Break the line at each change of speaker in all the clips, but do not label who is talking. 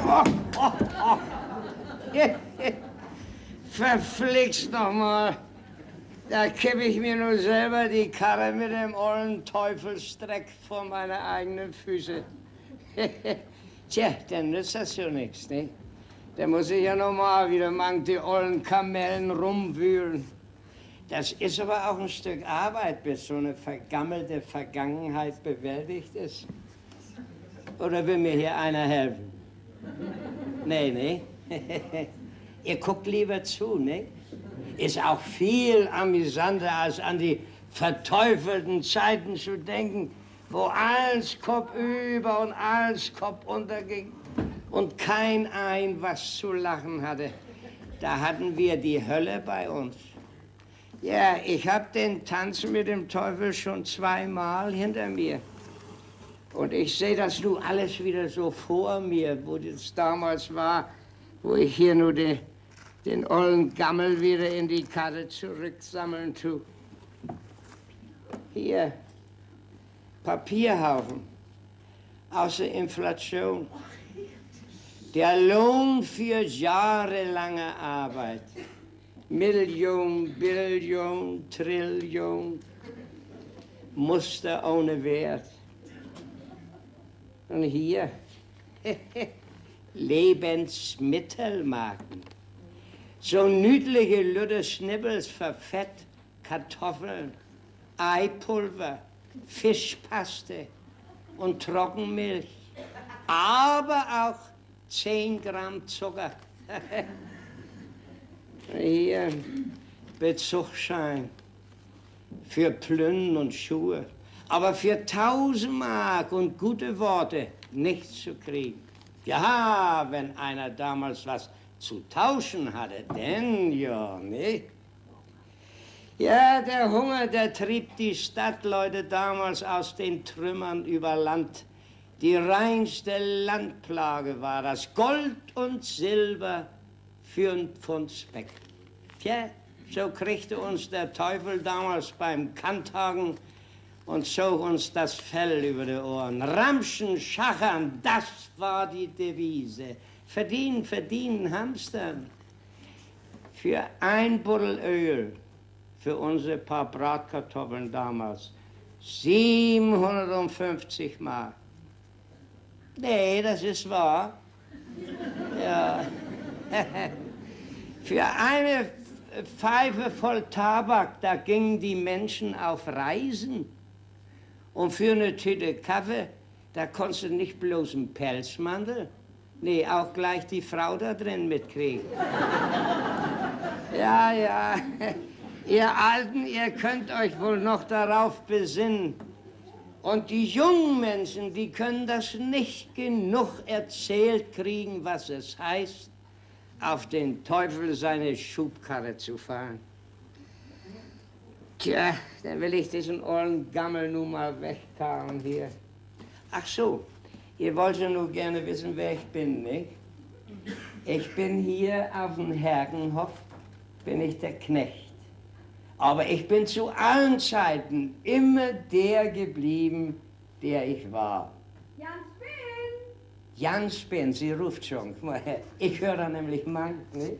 Verflixt nochmal. Da kippe ich mir nur selber die Karre mit dem ollen Teufelsdreck vor meine eigenen Füße. Tja, dann nützt das ja nichts, ne? Da muss ich ja noch mal wieder mang die ollen Kamellen rumwühlen. Das ist aber auch ein Stück Arbeit, bis so eine vergammelte Vergangenheit bewältigt ist. Oder will mir hier einer helfen? Nee, ne? Ihr guckt lieber zu, ne? Ist auch viel amüsanter, als an die verteufelten Zeiten zu denken, wo alles kopfüber und alles kopfunter ging und kein ein was zu lachen hatte. Da hatten wir die Hölle bei uns. Ja, ich hab den Tanz mit dem Teufel schon 2-mal hinter mir. Und ich sehe das nun alles wieder so vor mir, wo das damals war, wo ich hier nur den ollen Gammel wieder in die Karte zurücksammeln tu. Hier, Papierhaufen, außer Inflation. Der Lohn für jahrelange Arbeit. Million, Billion, Trillion, Muster ohne Wert. Und hier, Lebensmittelmarken. So nüdliche Lütte Schnibbels für Fett, Kartoffeln, Eipulver, Fischpaste und Trockenmilch. Aber auch 10 Gramm Zucker. Hier, Bezugsschein für Plünnen und Schuhe. Aber für 1000 Mark und gute Worte nichts zu kriegen. Ja, wenn einer damals was zu tauschen hatte, denn ja, ne? Ja, der Hunger, der trieb die Stadtleute damals aus den Trümmern über Land. Die reinste Landplage war das, Gold und Silber für ein Pfund Speck. Tja, so kriegte uns der Teufel damals beim Kanthagen und zog uns das Fell über die Ohren. Ramschen, schachern, das war die Devise. Verdienen, verdienen, hamstern. Für ein Buddel Öl, für unsere paar Bratkartoffeln damals, 750 Mark. Nee, das ist wahr. Ja. Für eine Pfeife voll Tabak, da gingen die Menschen auf Reisen. Und für eine Tüte Kaffee, da konntest du nicht bloß einen Pelzmantel, nee, auch gleich die Frau da drin mitkriegen. Ja, ja, ihr Alten, ihr könnt euch wohl noch darauf besinnen. Und die jungen Menschen, die können das nicht genug erzählt kriegen, was es heißt, auf den Teufel seine Schubkarre zu fahren. Tja, dann will ich diesen ollen Gammel nun mal wegkarren hier. Ach so, ihr wollt ja nur gerne wissen, wer ich bin, nicht? Ich bin hier auf dem Hergenhof, bin ich der Knecht. Aber ich bin zu allen Zeiten immer der geblieben, der ich war.
Jan Spin!
Jan Spin, sie ruft schon. Ich höre da nämlich Mann, nicht?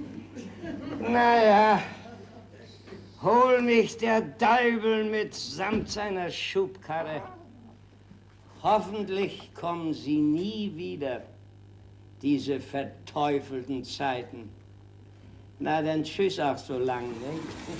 Naja, hol mich der Deibel mitsamt seiner Schubkarre. Hoffentlich kommen sie nie wieder, diese verteufelten Zeiten. Na, dann tschüss auch so lang, ne?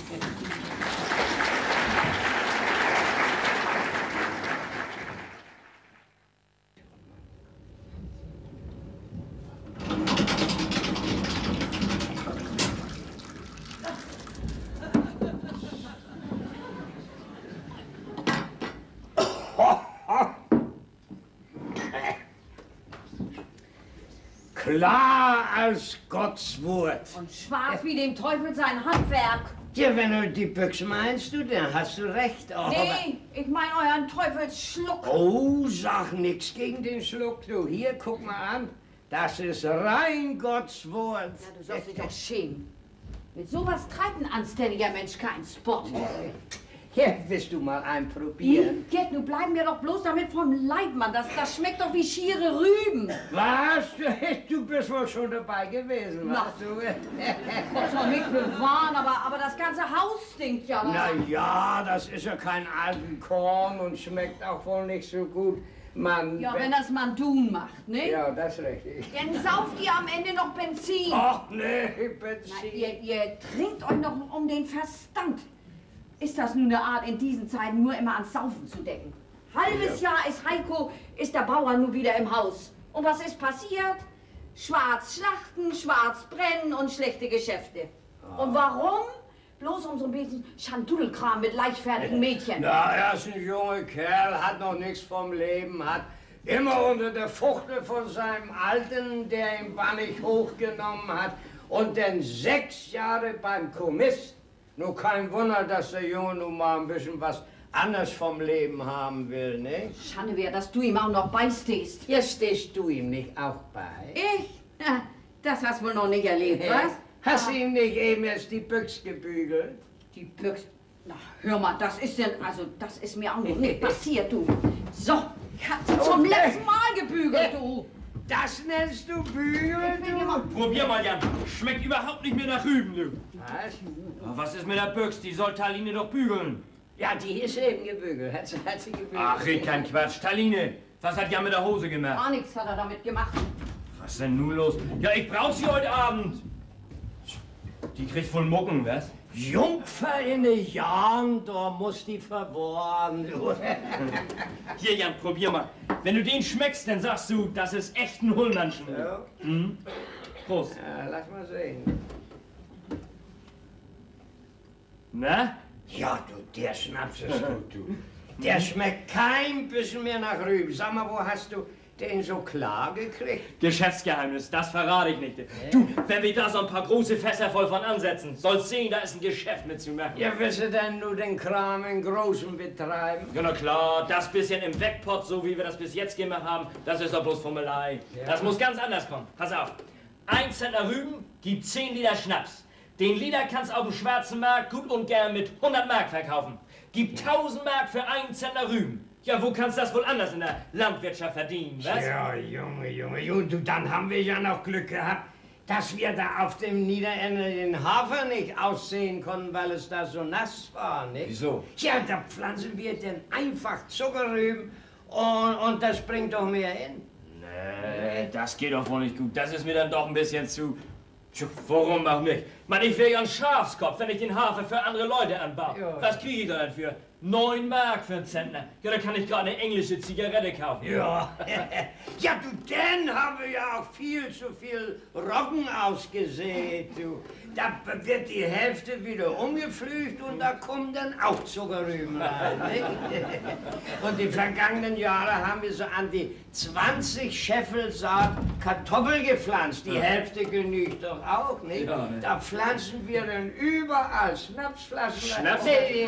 Klar als Gottes Wort.
Und schwarz wie dem Teufel sein Handwerk.
Ja, wenn du die Büchse meinst, dann hast du recht. Oh,
nee, ich mein euren Teufelsschluck.
Oh, sag nix gegen den Schluck, du. Hier, guck mal an. Das ist rein Gottes Wort.
Ja, du sollst dich doch schämen. Mit sowas treibt ein anständiger Mensch keinen Sport.
Hier, willst du mal einprobieren?
Gerd, nun bleiben wir doch bloß damit vom Leib, Mann. Das schmeckt doch wie schiere Rüben.
Was? Du bist wohl schon dabei gewesen,
Na.
was du?
Muss man mich bewahren, aber das ganze Haus stinkt ja.
Na ja, das ist ja kein alten Korn und schmeckt auch wohl nicht so gut. Man,
Ja, wenn das Mandun macht, ne?
Ja, das ist richtig.
Dann sauft ihr am Ende noch Benzin.
Ach nee,
Na,
Benzin.
ihr trinkt euch noch um den Verstand. Ist das nun eine Art, in diesen Zeiten nur immer ans Saufen zu denken? Halbes Jahr ist der Bauer nun wieder im Haus. Und was ist passiert? Schwarz schlachten, schwarz brennen und schlechte Geschäfte. Und warum? Bloß um so ein bisschen Schandudelkram mit leichtfertigen Mädchen.
Na, er ist ein junger Kerl, hat noch nichts vom Leben, hat immer unter der Fuchtel von seinem Alten, der ihn bannig hochgenommen hat, und dann 6 Jahre beim Kommiss. Nur kein Wunder, dass der Junge nun mal ein bisschen was anders vom Leben haben will, ne?
Schande wär, dass du ihm auch noch beistehst.
Jetzt stehst du ihm nicht auch bei.
Ich? Na, das hast du wohl noch nicht erlebt, was?
Hast du ihm nicht eben jetzt die Büchs gebügelt?
Die Büchse. Na, hör mal, das ist mir auch noch nicht passiert, du. So, ich hab sie zum letzten Mal gebügelt, du.
Das nennst du bügeln, du?
Probier mal, Jan. Schmeckt überhaupt nicht mehr nach Rüben, du.
Was?
Was ist mit der Büchs? Die soll Taline doch bügeln.
Ja, die ist eben gebügelt. Hat sie gebügelt.
Ach, red kein Quatsch. Taline, was hat Jan mit der Hose gemacht?
Gar nichts hat er damit gemacht.
Was ist denn nun los? Ja, ich brauch sie heute Abend. Die kriegt voll Mucken, was?
Jungfer in den Jahren, da muss die verborgen, du.
Hier, Jan, probier mal. Wenn du den schmeckst, dann sagst du, das ist echt ein Hullmannschen.
Ja.
Mhm. Prost.
Ja, lass mal sehen.
Na?
Ja, du, der Schnaps ist gut, du. Der schmeckt kein bisschen mehr nach Rüben. Sag mal, wo hast du den so klar gekriegt?
Geschäftsgeheimnis, das verrate ich nicht. Du, wenn wir da so ein paar große Fässer voll von ansetzen, sollst sehen, da ist ein Geschäft mitzumachen.
Ja, willst du denn nur den Kram in Großem betreiben?
Ja, na klar, das bisschen im Wegpott, so wie wir das bis jetzt gemacht haben, das ist doch bloß Fummelei.
Ja.
Das muss ganz anders kommen. Pass auf. 1 Zentner Rüben gibt 10 Liter Schnaps. Den Liter kannst du auf dem schwarzen Markt gut und gern mit 100 Mark verkaufen. Gib 1000 Mark für 1 Zentner Rüben. Ja, wo kannst du das wohl anders in der Landwirtschaft verdienen, was?
Ja, Junge, du, dann haben wir ja noch Glück gehabt, dass wir da auf dem Niederende den Hafer nicht aussehen konnten, weil es da so nass war, nicht?
Wieso?
Tja, da pflanzen wir dann einfach Zuckerrüben und das bringt doch mehr hin.
Nee, das geht doch wohl nicht gut. Das ist mir dann doch ein bisschen zu... Tja, warum auch nicht? Man, ich wäre ja ein Schafskopf, wenn ich den Hafer für andere Leute anbaue.
Ja.
Was kriege ich da denn für? 9 Mark für einen Zentner. Ja, da kann ich gerade eine englische Zigarette kaufen.
Ja, ja, du, dann haben wir ja auch viel zu viel Roggen ausgesät, du. Da wird die Hälfte wieder umgepflügt und da kommen dann auch Zuckerrüben rein, nicht? Und die vergangenen Jahre haben wir so an die 20 Scheffel Saat Kartoffel gepflanzt. Die Hälfte genügt doch auch, nicht?
Ja, ne.
Da pflanzen wir dann überall Schnapsflaschen
Schnaps?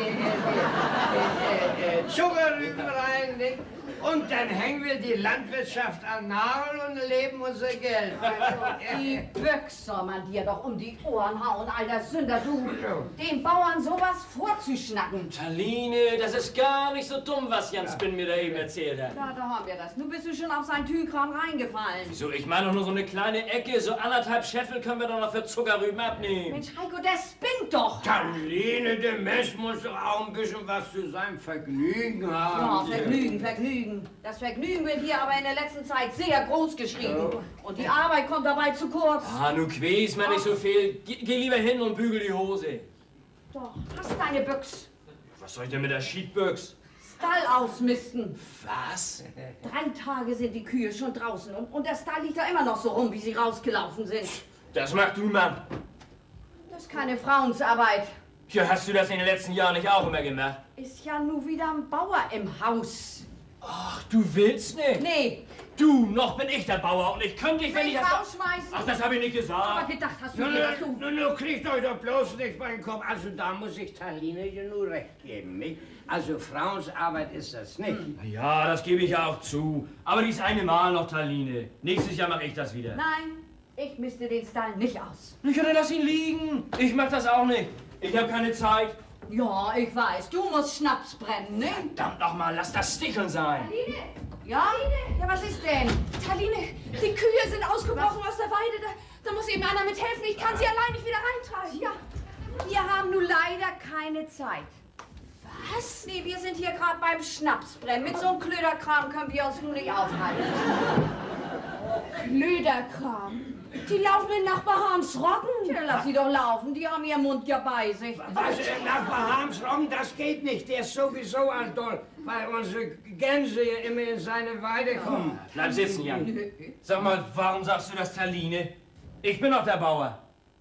Zuckerrüben rein, nicht? Und dann hängen wir die Landwirtschaft an Nagel und leben unser Geld.
Die Büchse soll man dir doch um die Ohren hauen, alter Sünder, du. Den Bauern sowas vorzuschnacken.
Taline, das ist gar nicht so dumm, was Jan Spinn mir da eben erzählt hat.
Ja, da haben wir das. Nun bist du schon auf sein Tüchkram reingefallen.
Wieso, ich meine doch nur so eine kleine Ecke, so 1,5 Scheffel können wir doch noch für Zuckerrüben abnehmen.
Mensch, Heiko, der spinnt doch.
Taline, der Mensch muss doch auch ein bisschen was zu seinem Vergnügen
Ja,
haben.
Vergnügen. Das Vergnügen wird hier aber in der letzten Zeit sehr groß geschrieben. Und die Arbeit kommt dabei zu kurz.
Ah, nun quäls mir nicht so viel. Geh lieber hin und bügel die Hose.
Doch, hast deine Büchs.
Was soll ich denn mit der Schiedbüchs?
Stall ausmisten.
Was?
3 Tage sind die Kühe schon draußen und der Stall liegt da immer noch so rum, wie sie rausgelaufen sind.
Das machst du, Mann.
Das ist keine Frauensarbeit.
Tja, hast du das in den letzten Jahren nicht auch immer gemacht?
Ist ja nur wieder ein Bauer im Haus.
Ach, du willst nicht?
Nee,
Du, noch bin ich der Bauer und ich könnte dich, wenn ich
mich
das...
rausschmeißen.
Ach, das habe ich nicht
Aber
gesagt.
gedacht hast du dir, dass du...
Nun, kriegt euch doch bloß nicht bei den Kopf. Also da muss ich Taline ja nur recht geben, nicht? Also Frauensarbeit ist das nicht.
Ja, das gebe ich ja auch zu. Aber dies eine Mal noch, Taline. Nächstes Jahr mache ich das wieder.
Nein, ich misste den Stall nicht aus.
Ich könnte lass ihn liegen. Ich mach das auch nicht. Ich habe keine Zeit.
Ja, ich weiß, du musst Schnaps brennen, ne?
Verdammt nochmal, lass das Sticheln sein.
Taline? Ja? Ja, was ist denn?
Taline, die Kühe sind ausgebrochen aus der Weide. Da muss eben einer mithelfen. Ich kann sie allein nicht wieder reintreiben.
Ja, wir haben nun leider keine Zeit. Was? Nee, wir sind hier gerade beim Schnapsbrennen. Mit so einem Klöderkram können wir uns nun nicht aufhalten.
Klöderkram. Die laufen in Nachbar Harms Roggen.
Ja, lass sie doch laufen, die haben ihren Mund ja bei sich.
Was, Nachbar Harms Roggen, das geht nicht. Der ist sowieso ein Doll, weil unsere Gänse ja immer in seine Weide kommen.
Bleib sitzen, Jan. Sag mal, warum sagst du das, Taline? Ich bin doch der Bauer.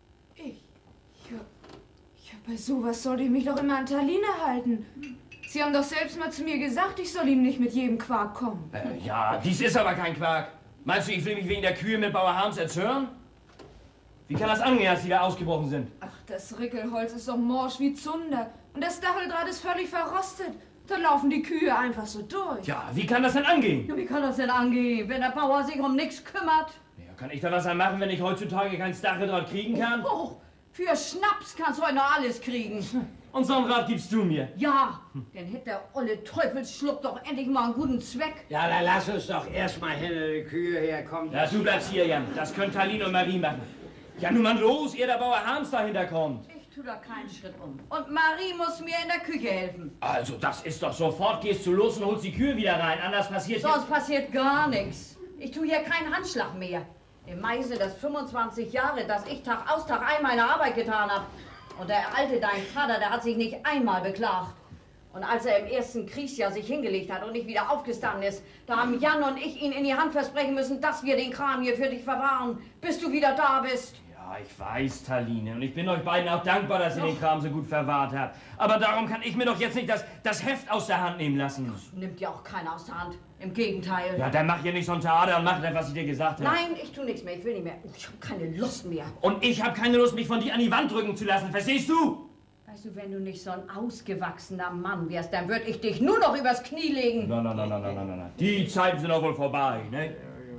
Ja, bei sowas sollte ich mich doch immer an Taline halten. Sie haben doch selbst mal zu mir gesagt, ich soll ihm nicht mit jedem Quark kommen.
Ja, dies ist aber kein Quark. Meinst du, ich will mich wegen der Kühe mit Bauer Harms erzhören? Wie kann das angehen, als die da ausgebrochen sind?
Ach, das Rickelholz ist doch morsch wie Zunder. Und das Stacheldraht ist völlig verrostet. Da laufen die Kühe einfach so durch.
Ja, wie kann das denn angehen?
Ja, wie kann das denn angehen, wenn der Bauer sich um nichts kümmert?
Ja, kann ich da was machen, wenn ich heutzutage kein Stacheldraht kriegen kann?
Oh, für Schnaps kannst du heute noch alles kriegen.
Und so ein Rat gibst du mir.
Ja, dann hätte der olle Teufelsschluck doch endlich mal einen guten Zweck.
Ja, dann lass uns doch erstmal hinter die Kühe herkommen.
Ja, du bleibst hier, Jan. Das können Taline und Marie machen. Ja, nun mal los, ehe der Bauer Harms dahinter kommt.
Ich tu da keinen Schritt um. Und Marie muss mir in der Küche helfen.
Also, das ist doch sofort. Gehst du los und holst die Kühe wieder rein. Anders passiert
Sonst passiert gar nichts. Ich tu hier keinen Handschlag mehr. Im Meise, das 25 Jahre, dass ich Tag aus Tag ein meine Arbeit getan habe. Und der alte, dein Vater, der hat sich nicht einmal beklagt. Und als er im ersten Kriegsjahr sich hingelegt hat und nicht wieder aufgestanden ist, da haben Jan und ich ihn in die Hand versprechen müssen, dass wir den Kram hier für dich verwahren, bis du wieder da bist.
Ja, ich weiß, Taline. Und ich bin euch beiden auch dankbar, dass ihr den Kram so gut verwahrt habt. Aber darum kann ich mir doch jetzt nicht das Heft aus der Hand nehmen lassen.
Nimmt ja auch keiner aus der Hand. Im Gegenteil.
Ja, dann mach hier nicht so ein Theater und mach das, was ich dir gesagt habe.
Nein, ich tu nichts mehr. Ich will nicht mehr. Ich habe keine Lust mehr.
Und ich habe keine Lust, mich von dir an die Wand drücken zu lassen. Verstehst du?
Weißt du, wenn du nicht so ein ausgewachsener Mann wärst, dann würde ich dich nur noch übers Knie legen.
Nein. Die Zeiten sind doch wohl vorbei, ne?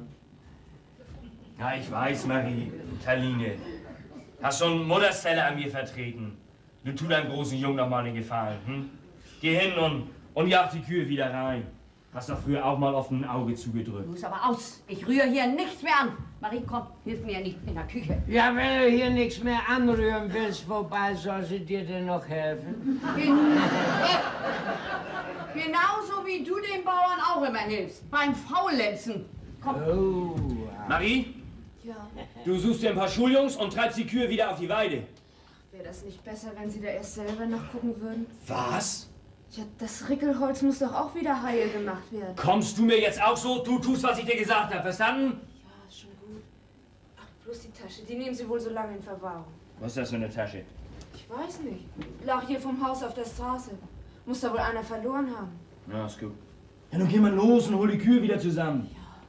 Ja, ich weiß, Marie. Taline. Hast schon Mutterzelle an mir vertreten. Du tu deinem großen Jungen noch mal einen Gefallen, hm? Geh hin und jag die Kühe wieder rein. Hast doch früher auch mal auf ein Auge zugedrückt.
Du musst aber aus. Ich rühre hier nichts mehr an. Marie, komm, hilf mir nicht in der Küche.
Ja, wenn du hier nichts mehr anrühren willst, wobei soll sie dir denn noch helfen?
Genauso wie du den Bauern auch immer hilfst. Beim Faulenzen. Komm.
Oh.
Marie,
Ja,
du suchst dir ein paar Schuljungs und treibst die Kühe wieder auf die Weide.
wäre das nicht besser, wenn Sie da erst selber nachgucken würden?
Was?
Ja, das Rickelholz muss doch auch wieder heil gemacht werden.
Kommst du mir jetzt auch so? Du tust, was ich dir gesagt habe, verstanden?
Ja, ist schon gut. Ach, bloß die Tasche, die nehmen Sie wohl so lange in Verwahrung.
Was ist das für eine Tasche?
Ich weiß nicht. Lag hier vom Haus auf der Straße. Muss da wohl einer verloren haben.
Ja, ist gut. Ja, nun geh mal los und hol die Kühe wieder zusammen.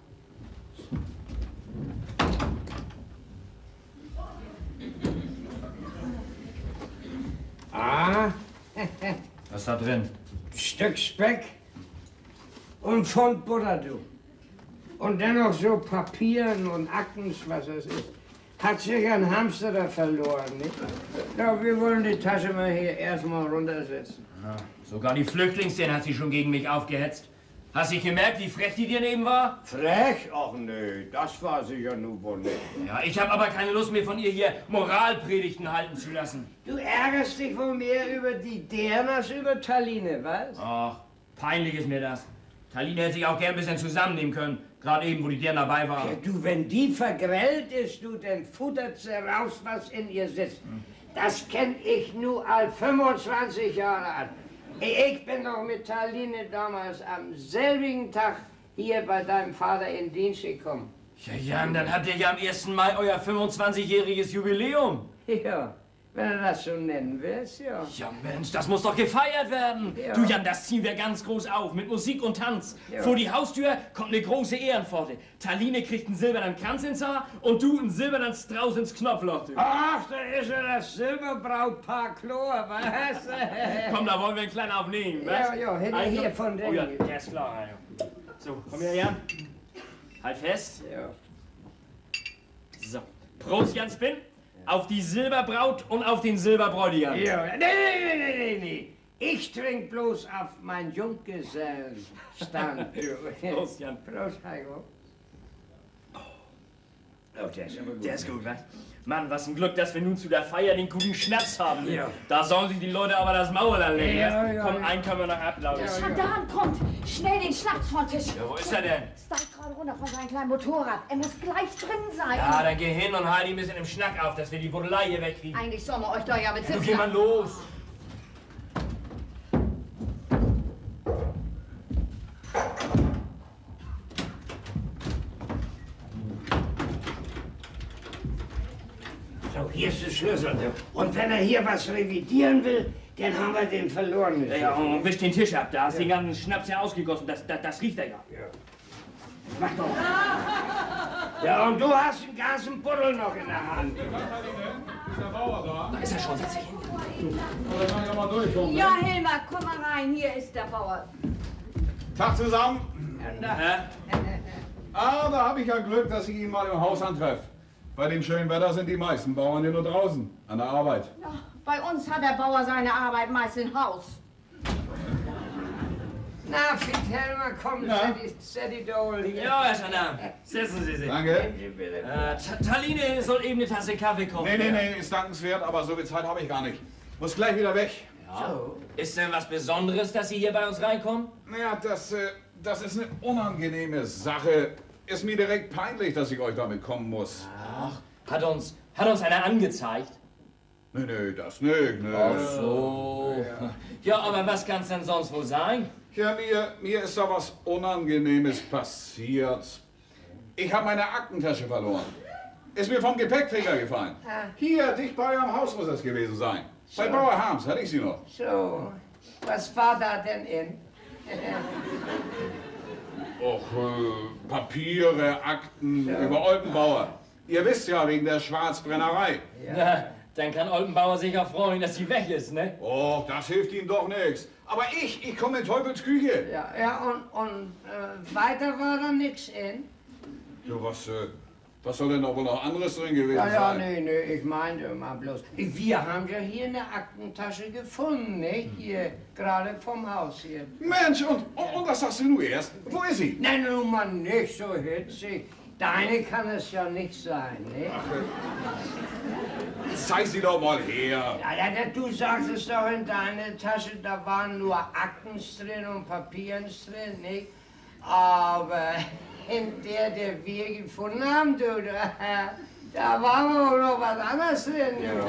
Ah,
Was ist da drin?
Stück Speck und Pfund Butter, du. Und dennoch so Papieren und Akten, was es ist. Hat sich ein Hamster da verloren, nicht? Ja, wir wollen die Tasche mal hier erstmal runtersetzen.
Ja, sogar die Flüchtlingsszene hat sich schon gegen mich aufgehetzt. Hast du gemerkt, wie frech die dir neben war?
Frech? Ach nee, das war sie ja nun wohl nicht.
Ja, ich habe aber keine Lust mehr von ihr hier Moralpredigten halten zu lassen.
Du ärgerst dich wohl mehr über die deren als über Taline, was?
Ach, peinlich ist mir das. Taline hätte sich auch gern ein bisschen zusammennehmen können. Gerade eben, wo die deren dabei war.
Ja, du, wenn die vergrellt ist, du, dann futtert sie raus, was in ihr sitzt. Das kenn ich nur all 25 Jahre alt. Ich bin doch mit Taline damals am selbigen Tag hier bei deinem Vater in Dienst gekommen.
Ja, Jan, dann habt ihr ja am 1. Mai euer 25-jähriges Jubiläum.
Ja, wenn du das so nennen willst, ja.
Ja, Mensch, das muss doch gefeiert werden.
Ja.
Du, Jan, das ziehen wir ganz groß auf, mit Musik und Tanz.
Ja.
Vor die Haustür kommt eine große Ehrenpforte. Taline kriegt einen silbernen Kranz ins Haar und du einen silbernen Strauß ins Knopfloch. Du.
Ach, da ist ja das Silberbrautpaar Chlor, was?
Komm, da wollen wir einen kleinen aufnehmen, was?
Ja, hätte ich hier von
Oh ja,
denen.
der ist klar. Ja. So, komm her, Jan. Halt fest.
Ja.
So, Prost, Jan Spinn. Auf die Silberbraut und auf den Silberbräutigam.
Ja, nee. Ich trink bloß auf mein Junggesellenstand.
Prost, Jan.
Prost, Heiko. Oh, der ist aber gut.
Der ist gut, was? Mann, was ein Glück, dass wir nun zu der Feier den guten Schnaps haben.
Ja.
Da sollen sich die Leute aber das Maul anlegen.
Ja, ja,
Komm,
ja.
einen können wir noch ab, glaube ich.
Der Gendarm kommt! Schnell den Schnaps vom Tisch!
Ja, wo ist er denn?
Steigt gerade runter von seinem kleinen Motorrad. Er muss gleich drin sein.
Ja, dann geh hin und halt ihn ein bisschen im Schnack auf, dass wir die Buddelei hier wegkriegen.
Eigentlich sollen wir euch doch ja mit
Du
sitzen.
geh mal los.
So, hier ist der Schlüssel. Und wenn er hier was revidieren will, dann haben wir den verloren.
Ja, und wisch den Tisch ab. Da hast den ganzen Schnaps ja ausgegossen. Das riecht er ja.
Mach doch. Ja, und du hast den ganzen Buddel noch in der Hand.
Ist der Bauer da?
Da ist er schon, setz dich hin.
Da kann ich auch mal durchkommen.
Ja, Hilmar, komm mal rein. Hier ist der Bauer.
Tag zusammen.
Ja?
Ah, da habe ich ja Glück, dass ich ihn mal im Haus antreffe. Bei dem schönen Wetter sind die meisten Bauern hier nur draußen, an der Arbeit.
Ja, bei uns hat der Bauer seine Arbeit meist im Haus.
Na, Helmer, komm,
Ja.
set die Dole hier.
Ja, Herr Gendarm. Setzen Sie sich.
Danke.
Nehmen Sie bitte.
Taline soll eben eine Tasse Kaffee kochen.
Nee, ist dankenswert, aber so viel Zeit habe ich gar nicht. Muss gleich wieder weg.
So.
Ist denn was Besonderes, dass Sie hier bei uns reinkommen?
Naja, das ist eine unangenehme Sache. Ist mir direkt peinlich, dass ich euch damit kommen muss.
Hat uns einer angezeigt?
Nee, das nicht, ne.
Ach so. Ja, aber was kann's denn sonst wohl sein?
Ja, mir ist da was Unangenehmes passiert. Ich habe meine Aktentasche verloren. Ist mir vom Gepäckträger gefallen. Hier, dicht bei eurem Haus muss das gewesen sein. Bei Bauer Harms hatte ich sie noch.
So, was war da denn in?
Och, Papiere, Akten über Oldenbauer. Ihr wisst ja, wegen der Schwarzbrennerei.
Na, dann kann Oldenbauer sich auch freuen, dass sie weg ist, ne?
Och, das hilft ihm doch nichts. Aber ich komme in Teufels Küche.
Ja, und weiter war da nichts in?
Ja, was soll denn da wohl noch anderes drin gewesen
Ja,
sein?
nee, ich meinte mal bloß. Wir haben ja hier eine Aktentasche gefunden, ne? Hier, gerade vom Haus hier.
Mensch, und das sagst du nur erst. Wo ist sie?
Nein, nun mal nicht so hitzig. Deine kann es ja nicht sein, ne?
Zeig sie doch mal her.
Ja, du sagst es doch in deiner Tasche, da waren nur Akten drin und Papieren drin, nicht? Aber in der wir gefunden haben, du, da war wohl noch was anderes drin, du.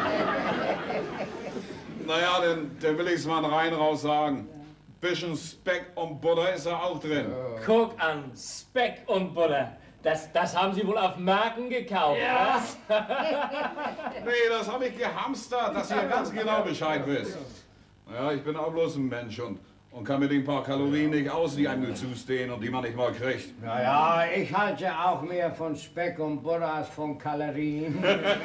Naja, dann will ich's mal rein raus sagen. Bisschen Speck und Butter ist da auch drin.
Guck an, Speck und Butter. Das haben Sie wohl auf Marken gekauft,
Ja.
was?
Nee, das habe ich gehamstert, dass ihr ganz genau Bescheid wisst. Naja, ich bin auch bloß ein Mensch und kann mit den paar Kalorien nicht aus, die einem zustehen und die man nicht mal kriegt.
Naja, ich halte ja auch mehr von Speck und Butter als von Kalorien.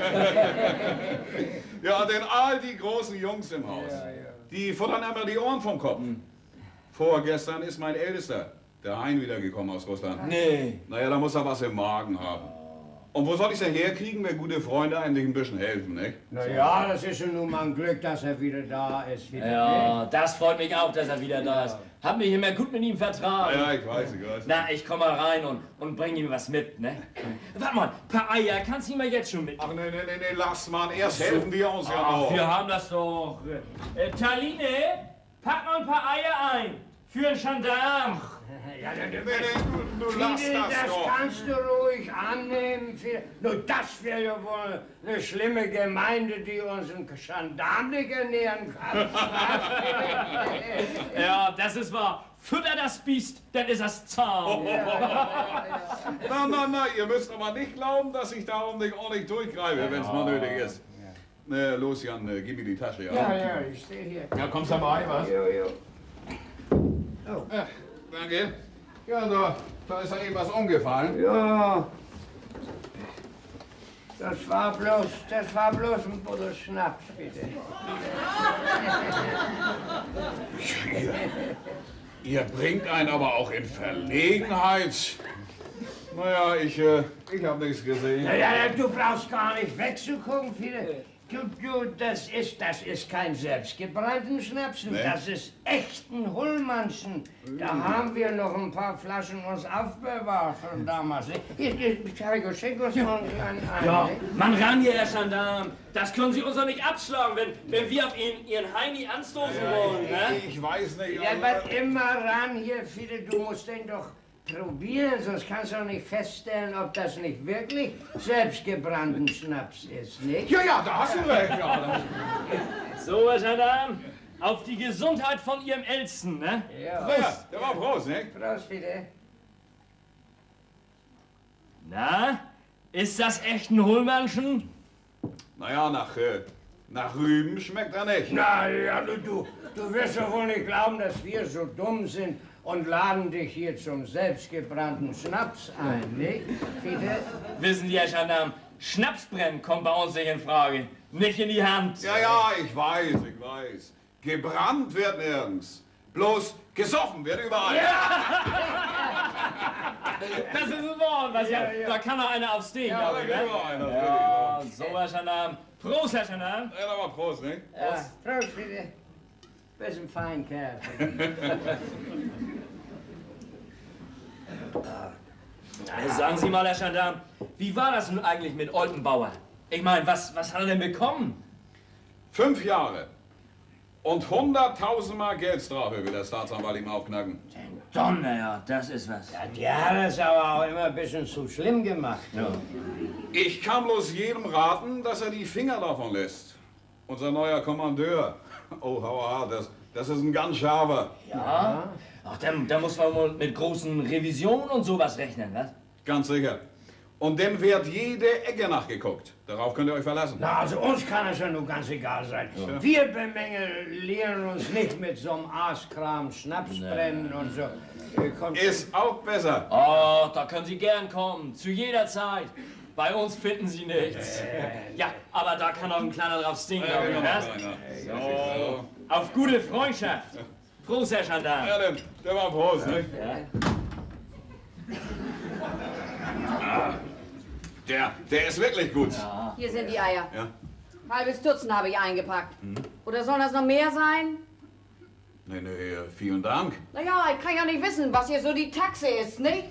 Ja, denn all die großen Jungs im Haus, die futtern immer die Ohren vom Kopf. Vorgestern ist mein Ältester, der Hein, wiedergekommen aus Russland.
Nee.
Naja, da muss er was im Magen haben. Und wo soll ich denn herkriegen, wenn gute Freunde eigentlich ein bisschen helfen, nicht?
Naja, das ist ja nun mal ein Glück, dass er wieder da ist.
Ja, das freut mich auch, dass er wieder da ist. Hab mich immer gut mit ihm vertragen.
Ja, ich weiß.
Na, ich komm mal rein und bring ihm was mit, ne? Warte mal, ein paar Eier kannst du ihm mal jetzt schon mit.
Ach, nee, lass mal. Erst helfen wir uns ja
Ach,
noch.
wir haben das doch. Taline, pack mal ein paar Eier ein. Für einen Gendarm.
Ja,
Du lass
Fidel,
das
das
doch.
kannst du ruhig annehmen. Nur das wäre ja wohl eine schlimme Gemeinde, die unseren Gendarm nicht ernähren kann.
Ja, das ist wahr. Fütter das Biest, dann ist es zahm.
Na, ihr müsst aber nicht glauben, dass ich darum nicht ordentlich durchgreife, wenn es mal nötig ist. Los, Jan, gib mir die Tasche.
Ja, ich stehe hier.
Ja, kommst du mal rein, was?
Jo.
Danke. Ja, da ist ja eben was umgefallen.
Ja. Das war bloß ein Buddel Schnaps, bitte.
Ihr bringt einen aber auch in Verlegenheit. Naja, ich hab nichts gesehen.
Ja, du brauchst gar nicht wegzugucken, Fide. Das ist kein selbstgebrannten Schnaps,
Nee.
das ist echten Hullmannschen. Da haben wir noch ein paar Flaschen uns aufbewahrt von damals. Heiko, schenk uns mal einen ein.
Ja, Mann, ran hier, Herr Gendarm. Das können Sie uns doch nicht abschlagen, wenn wir auf Ihren Heini anstoßen wollen, ne?
Ich weiß nicht.
Ja, aber immer ran hier, Fide, du musst den doch probieren, sonst kannst du auch nicht feststellen, ob das nicht wirklich selbstgebrannten Schnaps ist, nicht?
Ja, da hast du recht. Ja,
So, Herr Gendarm, auf die Gesundheit von Ihrem Ältesten, ne?
Ja.
Prost. Der war Prost, ne?
Prost, Fide.
Na, ist das echt ein Hullmannschen?
Naja, nach Rüben schmeckt er nicht.
Na ja, du wirst doch wohl nicht glauben, dass wir so dumm sind und laden dich hier zum selbstgebrannten Schnaps ein, nicht, Fide?
Wissen Sie, Herr Gendarm, Schnapsbrennen kommt bei uns nicht in Frage. Nicht in die Hand.
Ja, ich weiß. Gebrannt wird nirgends. Bloß gesoffen wird überall.
Das ist ein Wort, was ja. Da kann noch einer aufs Ding,
Ja,
glaub
da
ich,
geht
ne?
immer einer.
Ja, so, Herr Gendarm. Prost, Herr Gendarm.
Ja, da war Prost, ne?
Ja, Prost, Fide. Bist ein fein Kerl.
Sagen Sie mal, Herr Gendarm, wie war das nun eigentlich mit Oldenbauer? Ich meine, was hat er denn bekommen?
5 Jahre. Und 100.000 Mark Geldstrafe will der Staatsanwalt ihm aufknacken.
Donner, ja, das ist was.
Der hat es aber auch immer ein bisschen zu schlimm gemacht.
Ja.
Ich kann bloß jedem raten, dass er die Finger davon lässt. Unser neuer Kommandeur. Oh, hauer, das ist ein ganz scharfer.
Ja? Ach, da muss man wohl mit großen Revisionen und sowas rechnen, was?
Ganz sicher. Und dem wird jede Ecke nachgeguckt. Darauf könnt ihr euch verlassen.
Na, also uns kann es ja nur ganz egal sein. Wir bemängeln uns nicht mit so einem Aaskram, Schnapsbrennen und so. Kommt
Ist auch besser.
Oh, da können Sie gern kommen, zu jeder Zeit. Bei uns finden Sie nichts. Ja, aber da kann auch ein kleiner drauf stinken, glaub ich, ne?
So.
Auf gute Freundschaft. Prost, Herr Gendarm.
Ja, der war Prost, ne? Der ist wirklich gut.
Hier sind die Eier.
Ja.
Halbes Dutzend habe ich eingepackt. Oder sollen das noch mehr sein?
Nee, vielen Dank.
Naja, ich kann ja nicht wissen, was hier so die Taxe ist, nicht?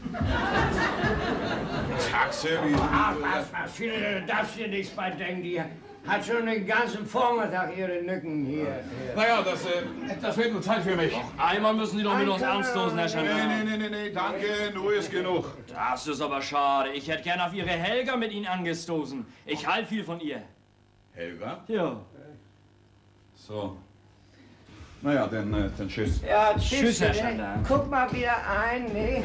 Taxe, wie...
Ach, was, Fide, du darfst dir nichts bei denken. Die hat schon den ganzen Vormittag ihre Nücken hier.
Naja, das wird nur Zeit für mich.
Einmal müssen Sie doch mit uns anstoßen, Herr Gendarm.
Nee, danke, nur ist genug.
Das ist aber schade. Ich hätte gern auf Ihre Helga mit Ihnen angestoßen. Ich halte viel von ihr.
Helga?
Ja.
So. Naja, dann tschüss.
Ja,
Tschüss, Herr
Fide.
Gendarm.
Guck mal wieder ein, ne?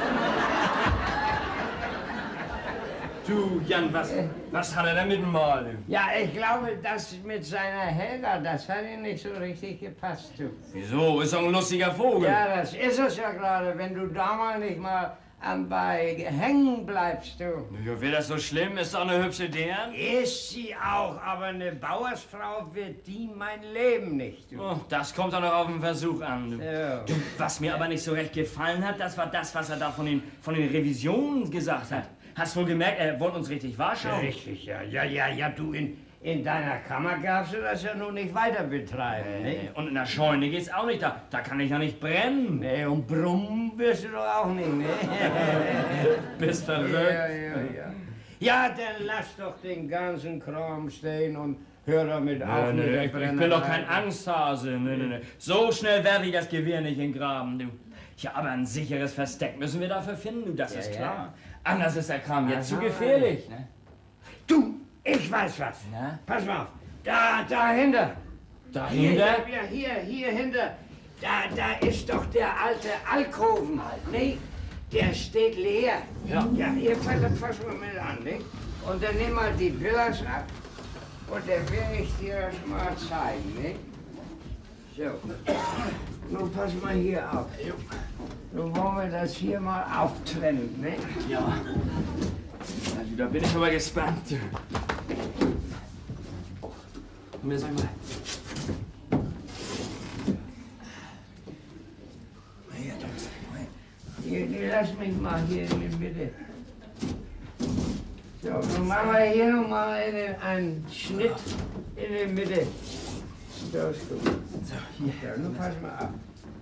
Du, Jan, was hat er denn mit dem Mal?
Ja, ich glaube, das mit seiner Helga, das hat ihm nicht so richtig gepasst, du.
Wieso? Ist doch ein lustiger Vogel.
Ja, das ist es ja gerade, wenn du da mal nicht mal am Ball hängen bleibst, du.
Ja, wäre das so schlimm? Ist doch eine hübsche Dern.
Ist sie auch, aber eine Bauersfrau wird die mein Leben nicht, du.
Oh, das kommt doch noch auf den Versuch an. Du.
Ja.
Du, was mir aber nicht so recht gefallen hat, das war das, was er da von den Revisionen gesagt hat. Hast wohl gemerkt, er wollte uns richtig warschauen.
Richtig, ja, du, in deiner Kammer darfst du das ja nun nicht weiter betreiben, ne?
Und in der Scheune geht's auch nicht, da kann ich ja nicht brennen.
Nee, und brummen wirst du doch auch nicht, ne?
Bist verrückt.
Ja. Ja, dann lass doch den ganzen Kram stehen und hör damit auf mit der
Ich
Brennerei.
bin doch kein Angsthase. Nee. So schnell werfe ich das Gewehr nicht in den Graben, du. Ja, aber ein sicheres Versteck müssen wir dafür finden, du, das ist klar. Anders ist der Kram jetzt zu gefährlich. Ne?
Du, ich weiß was.
Na?
Pass mal auf. Dahinter.
Dahinter?
Hier hinter. Da ist doch der alte Alkoven, ne? Der steht leer. Ja, hier pass mal mit an, ne? Und dann nimm mal die Pillars ab. Und dann will ich dir das mal zeigen, ne? So. Nun pass mal hier auf. Nun wollen wir das hier mal auftrennen, ne?
Ja. Also, da bin ich aber gespannt. Mir sag mal.
Hier, lass mich mal hier in die Mitte. So, nun machen wir hier nochmal einen Schnitt in die Mitte. So ist gut. So, hier. Ja, nun pass mal ab.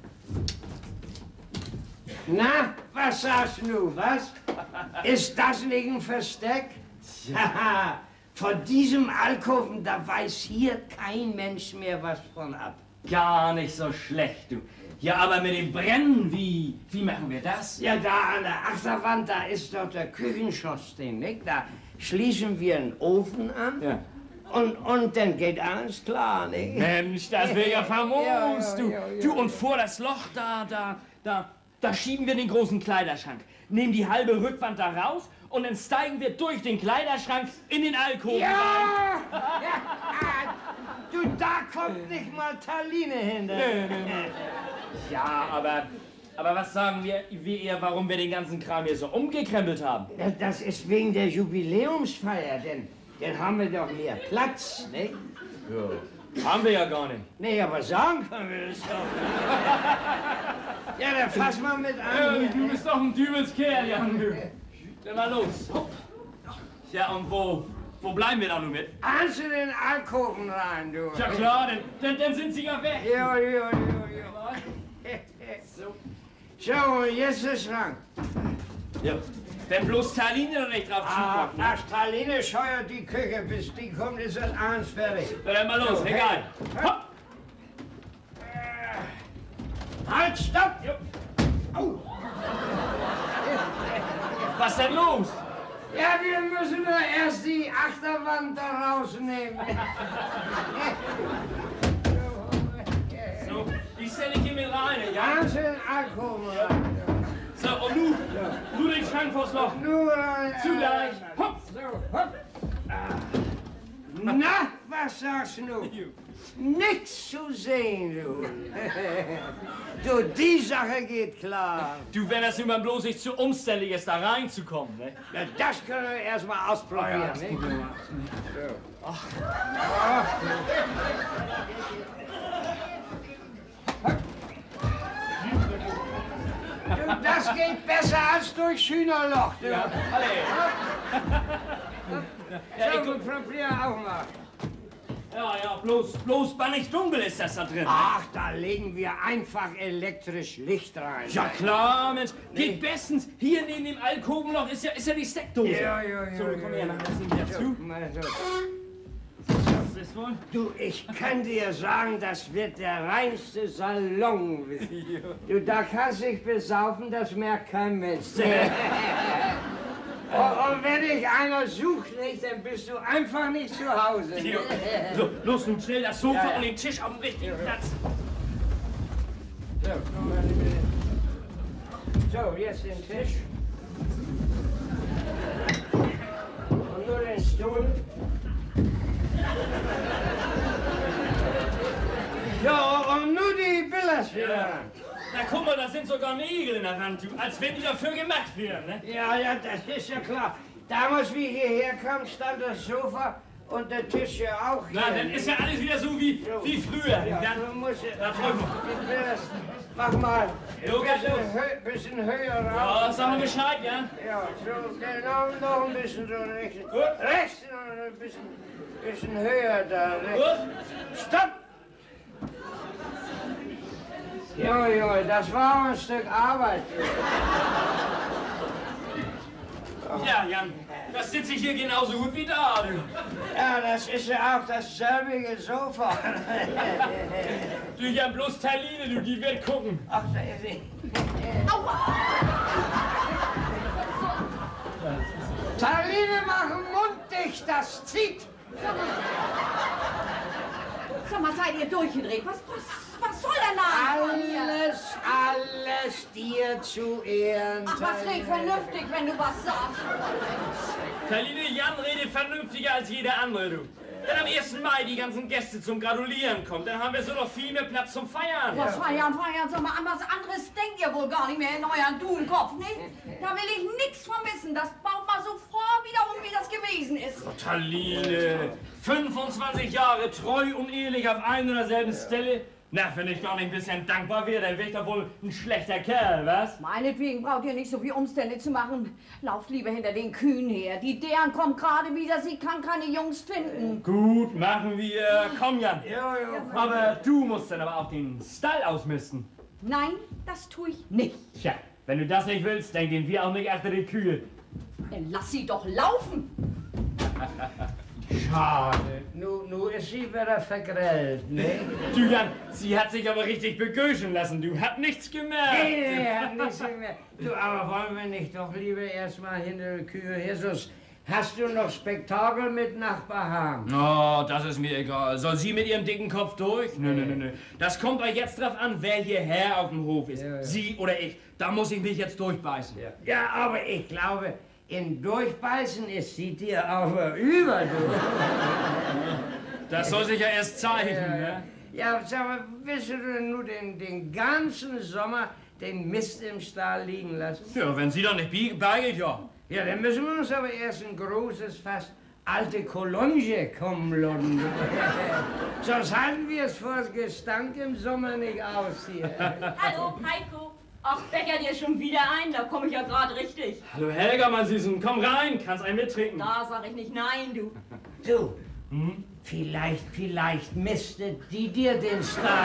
Na, was sagst du, was? Ist das nicht ein Versteck? Haha, von diesem Alkoven, da weiß hier kein Mensch mehr was von ab.
Gar nicht so schlecht, du. Ja, aber mit dem Brennen, wie machen wir das?
Ja, da an der Achterwand, da ist doch der Küchenschornstein, nicht? Da schließen wir einen Ofen an.
Ja.
Und dann geht alles klar, nicht?
Mensch, das wäre ja famos,
Ja,
du.
ja.
Du, und vor das Loch da schieben wir den großen Kleiderschrank, nehmen die halbe Rückwand da raus und dann steigen wir durch den Kleiderschrank in den Alkoven rein.
Ja! Du, da kommt nicht mal Talline hinter.
Nee. Ja, aber was sagen wir eher, warum wir den ganzen Kram hier so umgekrempelt haben?
Das ist wegen der Jubiläumsfeier, denn dann haben wir doch mehr Platz, nicht?
Ja, haben wir ja gar nicht.
Nee, aber sagen können wir das doch. Ja, dann fass mal mit an.
Ja, du bist doch ein dübels Kerl, Jan. Dann mal los. Ja, und wo bleiben wir da nun mit?
Ans in den Alkoven rein, du.
Ja klar, dann sind sie ja weg.
Jo. So, und jetzt der Schrank.
Ja. Wenn bloß Talline nicht drauf zukommt, ne?
Ach, Talline scheuert die Küche, bis die kommt, ist das abends fertig.
Dann mal los, egal. Hopp!
Halt, stopp!
Jo.
Au.
Was denn los?
Ja, wir müssen nur erst die Achterwand da rausnehmen.
So, ich stelle dich hier mit rein, ja?
Ans in den Alkoven rein.
So, und nu den Schrank vors Loch.
Nur
Zugleich. Hopp!
So, hopp. Na, was sagst du? Nix zu sehen, du. Du, die Sache geht klar.
Du, wenn das immer bloß nicht zu umständlich ist, da reinzukommen, ne?
Ja, das können wir erst mal ausprobieren, nicht? So. Ach. Du, das geht besser als durch Hühnerloch, du.
Ja, alle. Ja,
So, probier auch mal.
ja, bloß war nicht dunkel ist das da drin.
Ach, da legen wir einfach elektrisch Licht rein.
Ja klar, Mensch, geht bestens. Hier neben dem Alkovenloch ist ja die Steckdose.
Ja.
So, komm her, mach das Ding wieder zu.
Mal so.
Was ist wohl?
Du, ich kann dir sagen, das wird der reinste Salon. Du, da kannst dich besaufen, das merkt kein Mensch. Und wenn dich einer sucht, nicht, dann bist du einfach nicht zu Hause.
So, los nun schnell das Sofa
Ja.
und den Tisch auf den richtigen Platz.
So, komm mal in die Mitte. So, jetzt den Tisch. Und nur den Stuhl. Ja, und nur die Billers wieder ran.
Na guck mal, da sind sogar Nägel in der Wand, du, als wenn die dafür gemacht wären, ne?
Ja, das ist ja klar. Damals, wie ich hierher kam, stand das Sofa und der Tisch ja auch hier.
Na, dann ist ja alles wieder so wie früher.
Ja,
Dann,
du musst
na, Teufel.
die Billers, mach mal
Jo, geht los.
bisschen höher raus.
Ja, sag mal Bescheid, ja?
Ja, so, genau, noch ein bisschen so rechts.
Gut.
Rechts noch ein bisschen höher da. Rechts.
Gut.
Stopp! Jo, das war ein Stück Arbeit.
Ja, Jan, das sitze ich hier genauso gut wie da, du.
Ja, das ist ja auch dasselbe Sofa.
Du, Jan, bloß Talline, du, die wird gucken.
Ach, da ist sie. Taline, machen Mund dicht, das zieht.
Sag mal, seid ihr durchgedreht? Was soll denn da?
Alles dir zu Ehren.
Ach, was red vernünftig, wenn du was sagst.
Talline, Jan redet vernünftiger als jeder andere, du. Wenn am 1. Mai die ganzen Gäste zum Gratulieren kommen, dann haben wir so noch viel mehr Platz zum Feiern.
Was feiern, sag mal, an was anderes denkt ihr wohl gar nicht mehr in euren Dudenkopf, nicht? Da will ich nichts vermissen. Das baut mal sofort wieder um, wie das gewesen ist.
Oh, Talline, 25 Jahre treu und ehrlich auf einer und derselben Stelle. Na, wenn ich doch nicht ein bisschen dankbar wäre, dann wäre ich doch wohl ein schlechter Kerl, was?
Meinetwegen braucht ihr nicht so viel Umstände zu machen. Lauft lieber hinter den Kühen her. Die deren kommt gerade wieder, sie kann keine Jungs finden.
Gut, machen wir. Komm, Jan.
Ja.
Aber du musst dann aber auch den Stall ausmisten.
Nein, das tue ich nicht.
Tja, wenn du das nicht willst, dann gehen wir auch nicht after die Kühe.
Dann lass sie doch laufen.
Schade. Nu ist sie wieder vergrellt, ne?
Du, Jan, sie hat sich aber richtig begöschen lassen. Du hast nichts gemerkt.
Nee, hat nichts mehr. Du, aber wollen wir nicht doch lieber erstmal hinter die Kühe her, sonst hast du noch Spektakel mit Nachbar haben.
Oh, das ist mir egal. Soll sie mit ihrem dicken Kopf durch? Nö. Das kommt euch jetzt drauf an, wer hier Herr auf dem Hof ist.
Ja.
Sie oder ich. Da muss ich mich jetzt durchbeißen.
Ja, aber ich glaube, in Durchbeißen ist sie dir aber über, du.
Das soll sich ja erst zeigen, ne?
Ja, sag mal, willst du denn nur den ganzen Sommer den Mist im Stall liegen lassen?
Ja, wenn sie doch nicht beigeht, ja.
Ja, dann müssen wir uns aber erst ein großes Fass alte Kolonge kommen lassen. Sonst halten wir es vor das Gestank im Sommer nicht aus hier.
Hallo, Heiko. Ach, bäcker dir schon wieder ein, da komme ich ja gerade richtig.
Hallo Helga, mein Süßen, komm rein, kannst einen mittrinken.
Da sag ich nicht nein, du.
Du, vielleicht mistet die dir den Stall.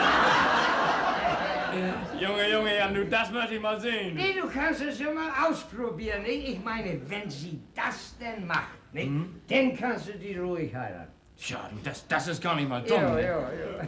Junge, Jan, du, das möchte ich mal sehen.
Nee, du kannst es ja mal ausprobieren, nicht? Ich meine, wenn sie das denn macht, nicht? Dann kannst du die ruhig heiraten.
Tja, du, das ist gar nicht mal dumm.
Ja.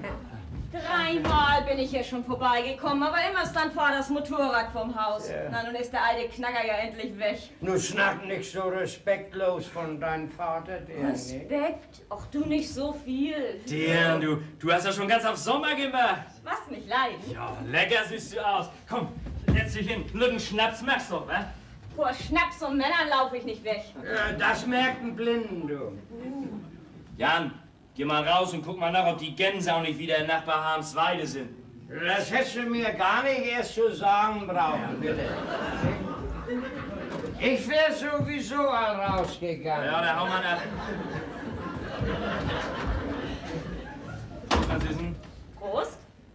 3-mal bin ich hier schon vorbeigekommen, aber immer stand vor das Motorrad vom Haus.
Ja.
Na, nun ist der alte Knacker ja endlich weg.
Nun schnack nicht so respektlos von deinem Vater, der nicht.
Respekt? Ach, du nicht so viel.
Der, du hast ja schon ganz auf Sommer gemacht.
Was mich leiden?
Ja, lecker siehst du aus. Komm, setz dich hin. Lütten Schnaps machst du, wa?
Vor Schnaps und Männern laufe ich nicht weg.
Ja, das merkt ein Blinden, du.
Jan, geh mal raus und guck mal nach, ob die Gänse auch nicht wieder in Nachbar Harmsweide sind.
Das hättest du mir gar nicht erst zu sagen brauchen, bitte. Ich wäre sowieso rausgegangen.
Ja, da hau mal ab. Was ist denn?
Prost.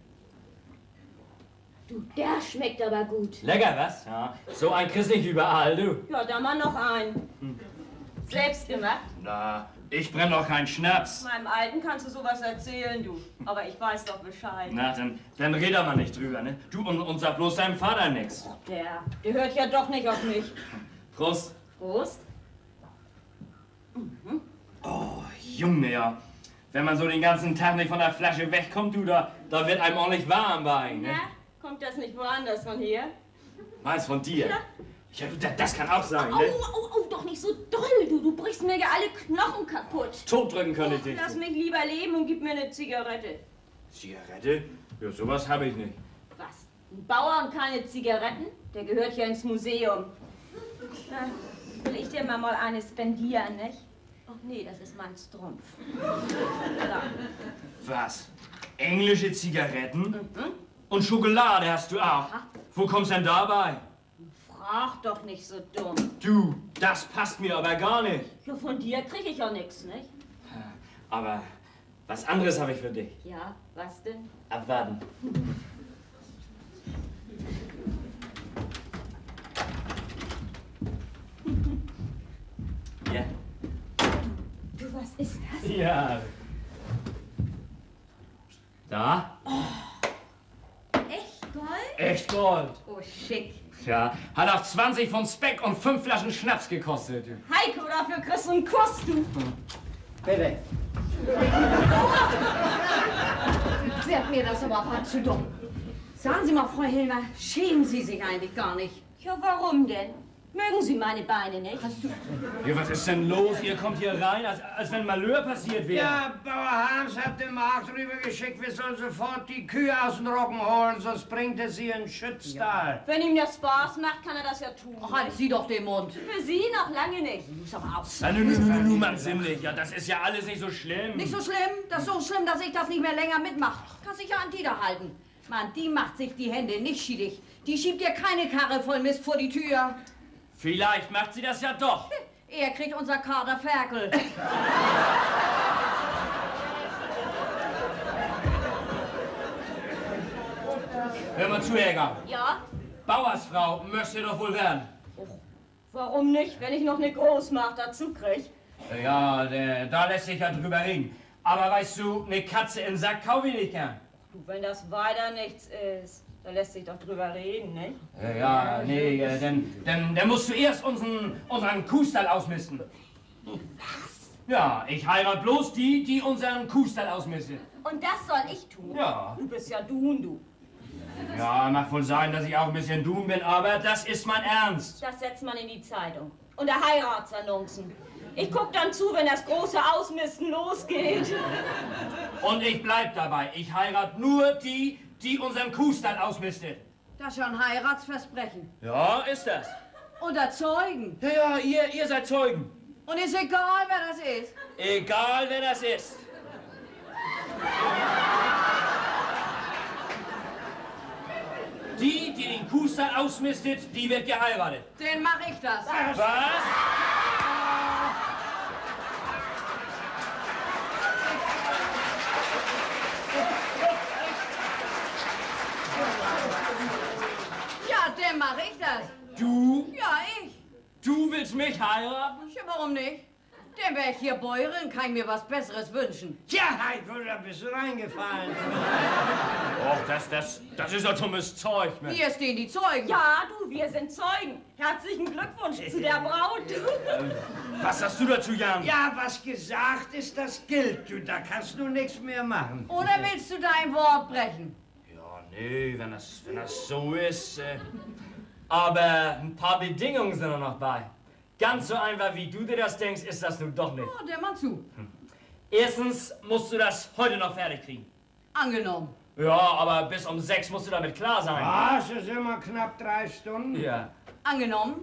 Du, der schmeckt aber gut.
Lecker, was? Ja, so ein kriegst nicht überall, du.
Ja, da mal noch ein. Selbst gemacht.
Na, ich brenn doch keinen Schnaps.
Meinem Alten kannst du sowas erzählen, du. Aber ich weiß doch Bescheid.
Na, dann red doch mal nicht drüber, ne? Du und sag bloß deinem Vater nix.
Der hört ja doch nicht auf mich.
Prost.
Prost.
Oh, Junge, ja. Wenn man so den ganzen Tag nicht von der Flasche wegkommt, du, da wird einem ordentlich warm bei, ne?
Na, kommt das nicht woanders von hier?
Meins von dir? Ja, das kann auch sein,
Au,
ne?
au, doch nicht so doll, du. Du brichst mir ja alle Knochen kaputt.
Totdrücken könnte ich dich.
Lass mich lieber leben und gib mir eine Zigarette.
Zigarette? Ja, sowas habe ich nicht.
Was? Ein Bauer und keine Zigaretten? Der gehört ja ins Museum. Na, will ich dir mal eine spendieren, nicht? Ach nee, das ist mein Strumpf. Da.
Was? Englische Zigaretten? Und Schokolade hast du auch. Wo kommst denn dabei?
Frag doch nicht so dumm.
Du, das passt mir aber gar nicht.
Ja, von dir krieg ich ja nichts, nicht?
Aber was anderes habe ich für dich.
Ja, was denn?
Abwarten. Ja.
Du, was ist das?
Ja. Da?
Echt Gold?
Echt Gold.
Oh, schick.
Ja, hat auch 20 von Speck und 5 Flaschen Schnaps gekostet.
Heiko, dafür kriegst du einen Kuss, du.
Bitte.
Wird mir das aber auch zu dumm. Sagen Sie mal, Frau Hilmer, schämen Sie sich eigentlich gar nicht? Ja, warum denn? Mögen Sie meine Beine nicht?
Ja, was ist denn los? Ihr kommt hier rein, als wenn Malheur passiert wäre.
Ja, Bauer Harms hat dem Markt rüber geschickt, wir sollen sofort die Kühe aus dem Roggen holen, sonst bringt er sie in Schütztal.
Wenn ihm das Spaß macht, kann er das ja tun.
Ach, halt Sie doch den Mund.
Für Sie noch lange nicht. Muss aber aus.
Na, nu, Mann, ziemlich. Ja, das ist ja alles nicht so schlimm.
Nicht so schlimm? Das ist so schlimm, dass ich das nicht mehr länger mitmache. Kann sich ja an die da halten. Mann, die macht sich die Hände nicht schiedig. Die schiebt dir keine Karre voll Mist vor die Tür.
Vielleicht macht sie das ja doch.
Er kriegt unser Kader Ferkel.
Hör mal zu, Jäger.
Ja?
Bauersfrau möchte doch wohl werden.
Warum nicht, wenn ich noch eine Großmacht dazu krieg?
Ja, da lässt sich ja drüber reden. Aber weißt du, eine Katze im Sack kaufe ich nicht gern.
Du, wenn das weiter nichts ist, da lässt sich doch drüber reden, nicht?
Ja, nee, dann musst du erst unseren Kuhstall ausmisten.
Was?
Ja, ich heirat bloß die unseren Kuhstall ausmistet.
Und das soll ich tun?
Ja.
Du bist ja du.
Ja, mag wohl sein, dass ich auch ein bisschen dumm bin, aber das ist mein Ernst.
Das setzt man in die Zeitung. Und der Heiratsannoncen. Ich guck dann zu, wenn das große Ausmisten losgeht.
Und ich bleib dabei. Ich heirat nur die unseren Kuhstall ausmistet.
Das ist ja ein Heiratsversprechen.
Ja, ist das.
Unter Zeugen.
Ja, ihr seid Zeugen.
Und ist egal, wer das ist.
Egal, wer das ist. Die den Kuhstall ausmistet, die wird geheiratet.
Den mach ich das.
Was?
Ja, den mach ich das.
Du?
Ja, ich.
Du willst mich heiraten?
Ja, warum nicht? Denn wär ich hier Bäuerin, kann ich mir was Besseres wünschen.
Tja, Heiko, da bist du reingefallen.
Och, das ist doch dummes Zeug, Mensch.
Hier stehen die Zeugen.
Ja, du, wir sind Zeugen. Herzlichen Glückwunsch zu der Braut.
Was sagst du dazu, Jan?
Ja, was gesagt ist, das gilt, du. Da kannst du nichts mehr machen.
Oder willst du dein Wort brechen?
Ja, nee, wenn das so ist. Aber ein paar Bedingungen sind noch bei. Ganz so einfach, wie du dir das denkst, ist das nun doch nicht.
Oh, der mal zu.
Erstens musst du das heute noch fertig kriegen.
Angenommen.
Ja, aber bis um 6 musst du damit klar sein.
Was, es ist immer knapp 3 Stunden?
Ja.
Angenommen.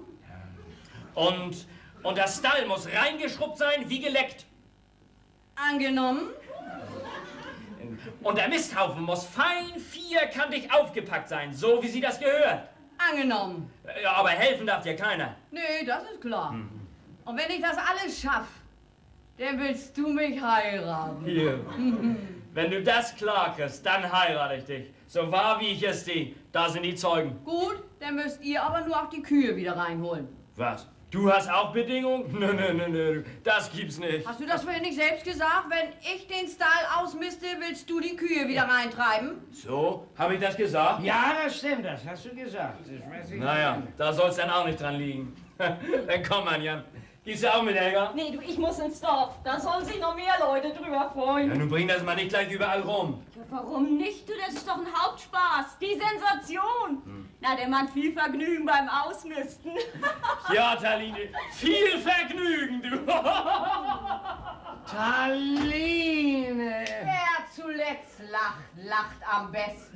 Und das Stall muss reingeschrubbt sein, wie geleckt.
Angenommen.
Und der Misthaufen muss fein vierkantig aufgepackt sein, so wie sie das gehört.
Angenommen.
Ja, aber helfen darf dir keiner.
Nee, das ist klar. Und wenn ich das alles schaff, dann willst du mich heiraten.
Hier. Wenn du das klar kriegst, dann heirate ich dich. So wahr wie ich es stehe, da sind die Zeugen.
Gut, dann müsst ihr aber nur auch die Kühe wieder reinholen.
Was? Du hast auch Bedingungen? Nö, das gibt's nicht.
Hast du das vorhin nicht selbst gesagt? Wenn ich den Stall ausmiste, willst du die Kühe wieder reintreiben?
So, habe ich das gesagt?
Ja, das stimmt, das hast du gesagt. Das weiß ich
Naja,
nicht.
da soll's dann auch nicht dran liegen. Dann komm an, Jan. Gehst du auch mit, Helga?
Nee, du, ich muss ins Dorf. Da sollen sich noch mehr Leute drüber freuen.
Ja, nun bring das mal nicht gleich überall rum.
Ja, warum nicht? Du, das ist doch ein Hauptspaß. Die Sensation. Na, der Mann viel Vergnügen beim Ausmisten.
Ja, Taline, viel Vergnügen, du.
Taline!
Wer zuletzt lacht, lacht am besten.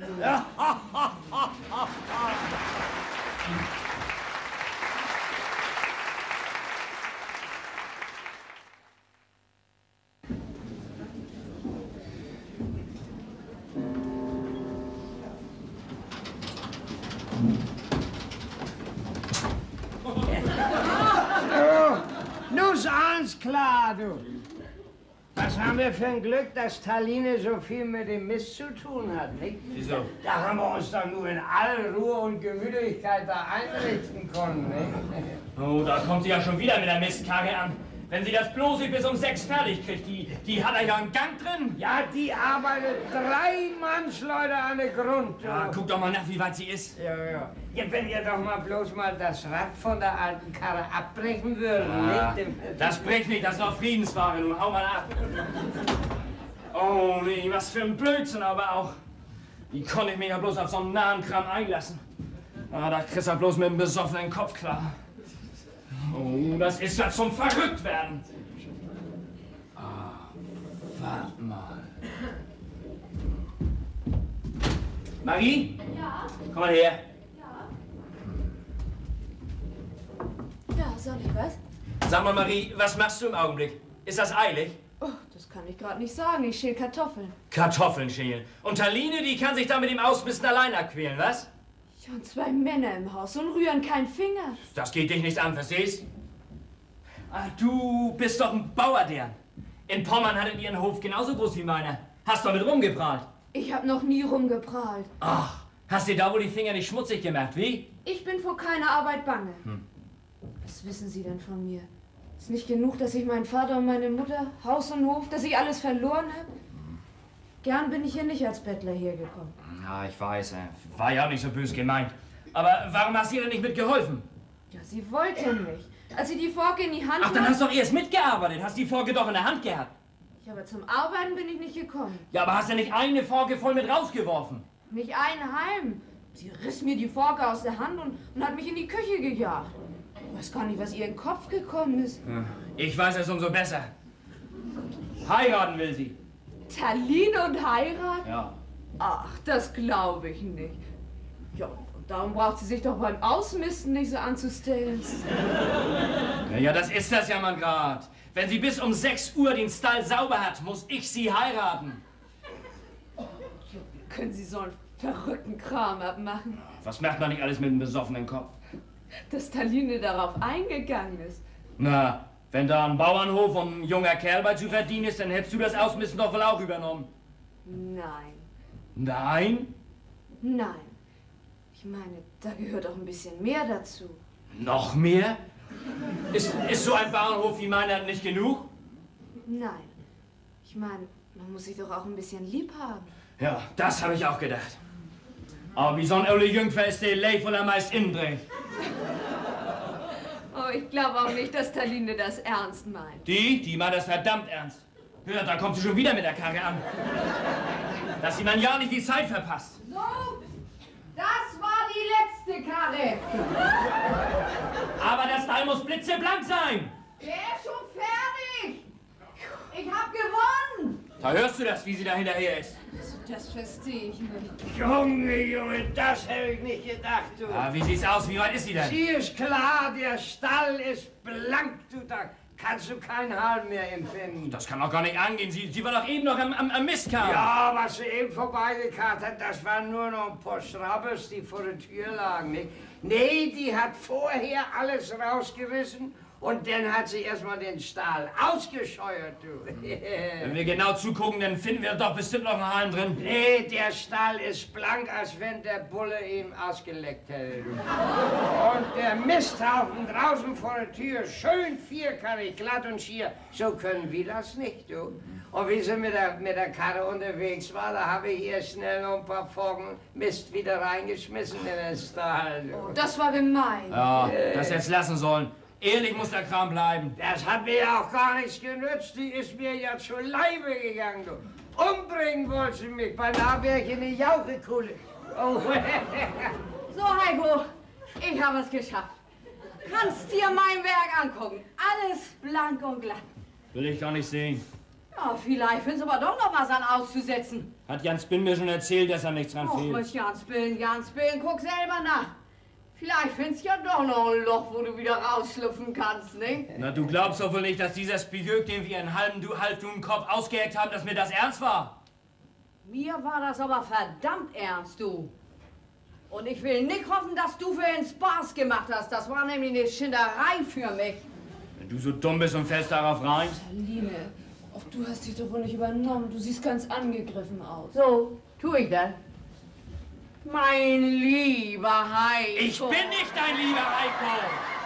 Nun ist alles klar, du. Was haben wir für ein Glück, dass Taline so viel mit dem Mist zu tun hat, nicht?
Wieso?
Da haben wir uns doch nur in aller Ruhe und Gemütlichkeit da einrichten können, nicht?
Oh, da kommt sie ja schon wieder mit der Mistkarre an. Wenn sie das bloß bis um 6 fertig kriegt, die hat ja einen Gang drin.
Ja, die arbeitet 3 Mannsleute an der Grund. du.
Ja, guck doch mal nach, wie weit sie ist.
Ja. Ja, wenn ihr doch mal bloß mal das Rad von der alten Karre abbrechen würdet,
Ah,
nicht?
das bricht nicht, das ist doch Friedensware, nun hau mal ab. Oh nee, was für ein Blödsinn aber auch. Wie konnte ich mich ja bloß auf so einen nahen Kram einlassen? Ah, da kriegst du bloß mit dem besoffenen Kopf klar. Oh, das ist ja zum Verrücktwerden. Ah, warte mal. Marie?
Ja?
Komm mal her.
Ja, soll ich was?
Sag mal, Marie, was machst du im Augenblick? Ist das eilig?
Oh, das kann ich gerade nicht sagen. Ich schäle Kartoffeln.
Kartoffeln schälen. Und Taline, die kann sich da mit dem Ausmisten allein abquälen, was?
Ja, und 2 Männer im Haus und rühren keinen Finger.
Das geht dich nicht an, verstehst? Ach, du bist doch ein Bauerdern. In Pommern hattet ihr einen Hof genauso groß wie meiner. Hast doch mit rumgeprahlt.
Ich habe noch nie rumgeprahlt.
Ach, Hast dir da wohl die Finger nicht schmutzig gemacht, wie?
Ich bin vor keiner Arbeit bange. Was wissen Sie denn von mir? Ist nicht genug, dass ich meinen Vater und meine Mutter, Haus und Hof, dass ich alles verloren habe? Gern bin ich hier nicht als Bettler hergekommen.
Ja, ich weiß, war ja auch nicht so böse gemeint. Aber warum hast du ihr denn nicht mitgeholfen?
Ja, sie wollte nicht. Als sie die Forke in die Hand
Ach, dann hast du doch erst mitgearbeitet, hast die Forke doch in der Hand gehabt.
Ja, aber zum Arbeiten bin ich nicht gekommen.
Ja, aber hast du nicht eine Forke voll mit rausgeworfen?
Nicht ein Heim. Sie riss mir die Forke aus der Hand und hat mich in die Küche gejagt. Ich weiß gar nicht, was ihr in den Kopf gekommen ist.
Ich weiß es umso besser. Heiraten will sie.
Talline und heiraten?
Ja.
Ach, das glaube ich nicht. Ja, und darum braucht sie sich doch beim Ausmisten nicht so anzustellen.
Ja, das ist das ja mal grad. Wenn sie bis um 6 Uhr den Stall sauber hat, muss ich sie heiraten.
Können Sie so einen verrückten Kram abmachen?
Was macht man nicht alles mit einem besoffenen Kopf?
Dass Talline darauf eingegangen ist.
Na, wenn da ein Bauernhof und ein junger Kerl bei zu verdienen ist, dann hättest du das Ausmisten doch wohl auch übernommen.
Nein,
Nein?
nein. Ich meine, da gehört auch ein bisschen mehr dazu.
Noch mehr? Ist so ein Bauernhof wie meiner nicht genug?
Nein. Ich meine, man muss sich doch auch ein bisschen lieb haben.
Ja, das habe ich auch gedacht. Aber wie so ein Olle Jüngfer ist der Leif wohl am meisten indreh.
Oh, ich glaube auch nicht, dass Talline das ernst meint.
Die meint das verdammt ernst. Hör, da kommt sie schon wieder mit der Karre an. Dass sie man ja nicht die Zeit verpasst.
So, das war die letzte Karre.
Aber das Teil muss blitzeblank sein.
Der ist schon fertig. Ich hab gewonnen.
Da hörst du das, wie sie da hinterher ist.
Das verstehe ich nicht.
Junge, das hätte ich nicht gedacht, du.
Ah, wie sieht's aus? Wie weit ist sie denn?
Sie ist klar, der Stall ist blank, du, da kannst du keinen Halt mehr empfinden.
Das kann doch gar nicht angehen. Sie war doch eben noch am Mistkarren.
Ja, was sie eben vorbeigekarrt hat, das waren nur noch ein paar Schrabbes, die vor der Tür lagen, nicht? Nee, die hat vorher alles rausgerissen und dann hat sie erstmal den Stall ausgescheuert, du.
Wenn wir genau zugucken, dann finden wir doch bestimmt noch einen Halm drin.
Nee, der Stall ist blank, als wenn der Bulle ihn ausgeleckt hätte. Du. Und der Misthaufen draußen vor der Tür, schön vierkantig, glatt und schier. So können wir das nicht, du. Und wie sie mit der Karre unterwegs war, da habe ich ihr schnell noch ein paar Forken Mist wieder reingeschmissen in den Stall. Du.
Oh, das war gemein.
Ja, das jetzt lassen sollen. Ehrlich muss der Kram bleiben.
Das hat mir ja auch gar nichts genützt. Die ist mir ja zu Leibe gegangen, du. Umbringen wollte sie mich. Beinahe wäre ich in die Jauchekuhle. Oh.
So, Heiko, ich habe es geschafft. Kannst dir mein Werk angucken. Alles blank und glatt.
Will ich gar nicht sehen.
Ja, vielleicht findest du aber doch noch was an auszusetzen.
Hat Jans Bin mir schon erzählt, dass da nichts dran
Och,
fehlt.
mit Jans Billen, guck selber nach. Vielleicht findest du ja doch noch ein Loch, wo du wieder rausschlüpfen kannst, nicht?
Na, du glaubst doch wohl nicht, dass dieser Spiegel, den wir einen halben Kopf ausgeheckt haben, dass mir das ernst war?
Mir war das aber verdammt ernst, du. Und ich will nicht hoffen, dass du für ihn Spaß gemacht hast. Das war nämlich eine Schinderei für mich.
Wenn du so dumm bist und fällst darauf rein.
Talline, auch du hast dich doch wohl nicht übernommen. Du siehst ganz angegriffen aus.
So, tu ich das. Mein lieber Heiko.
Ich bin nicht dein lieber Heiko.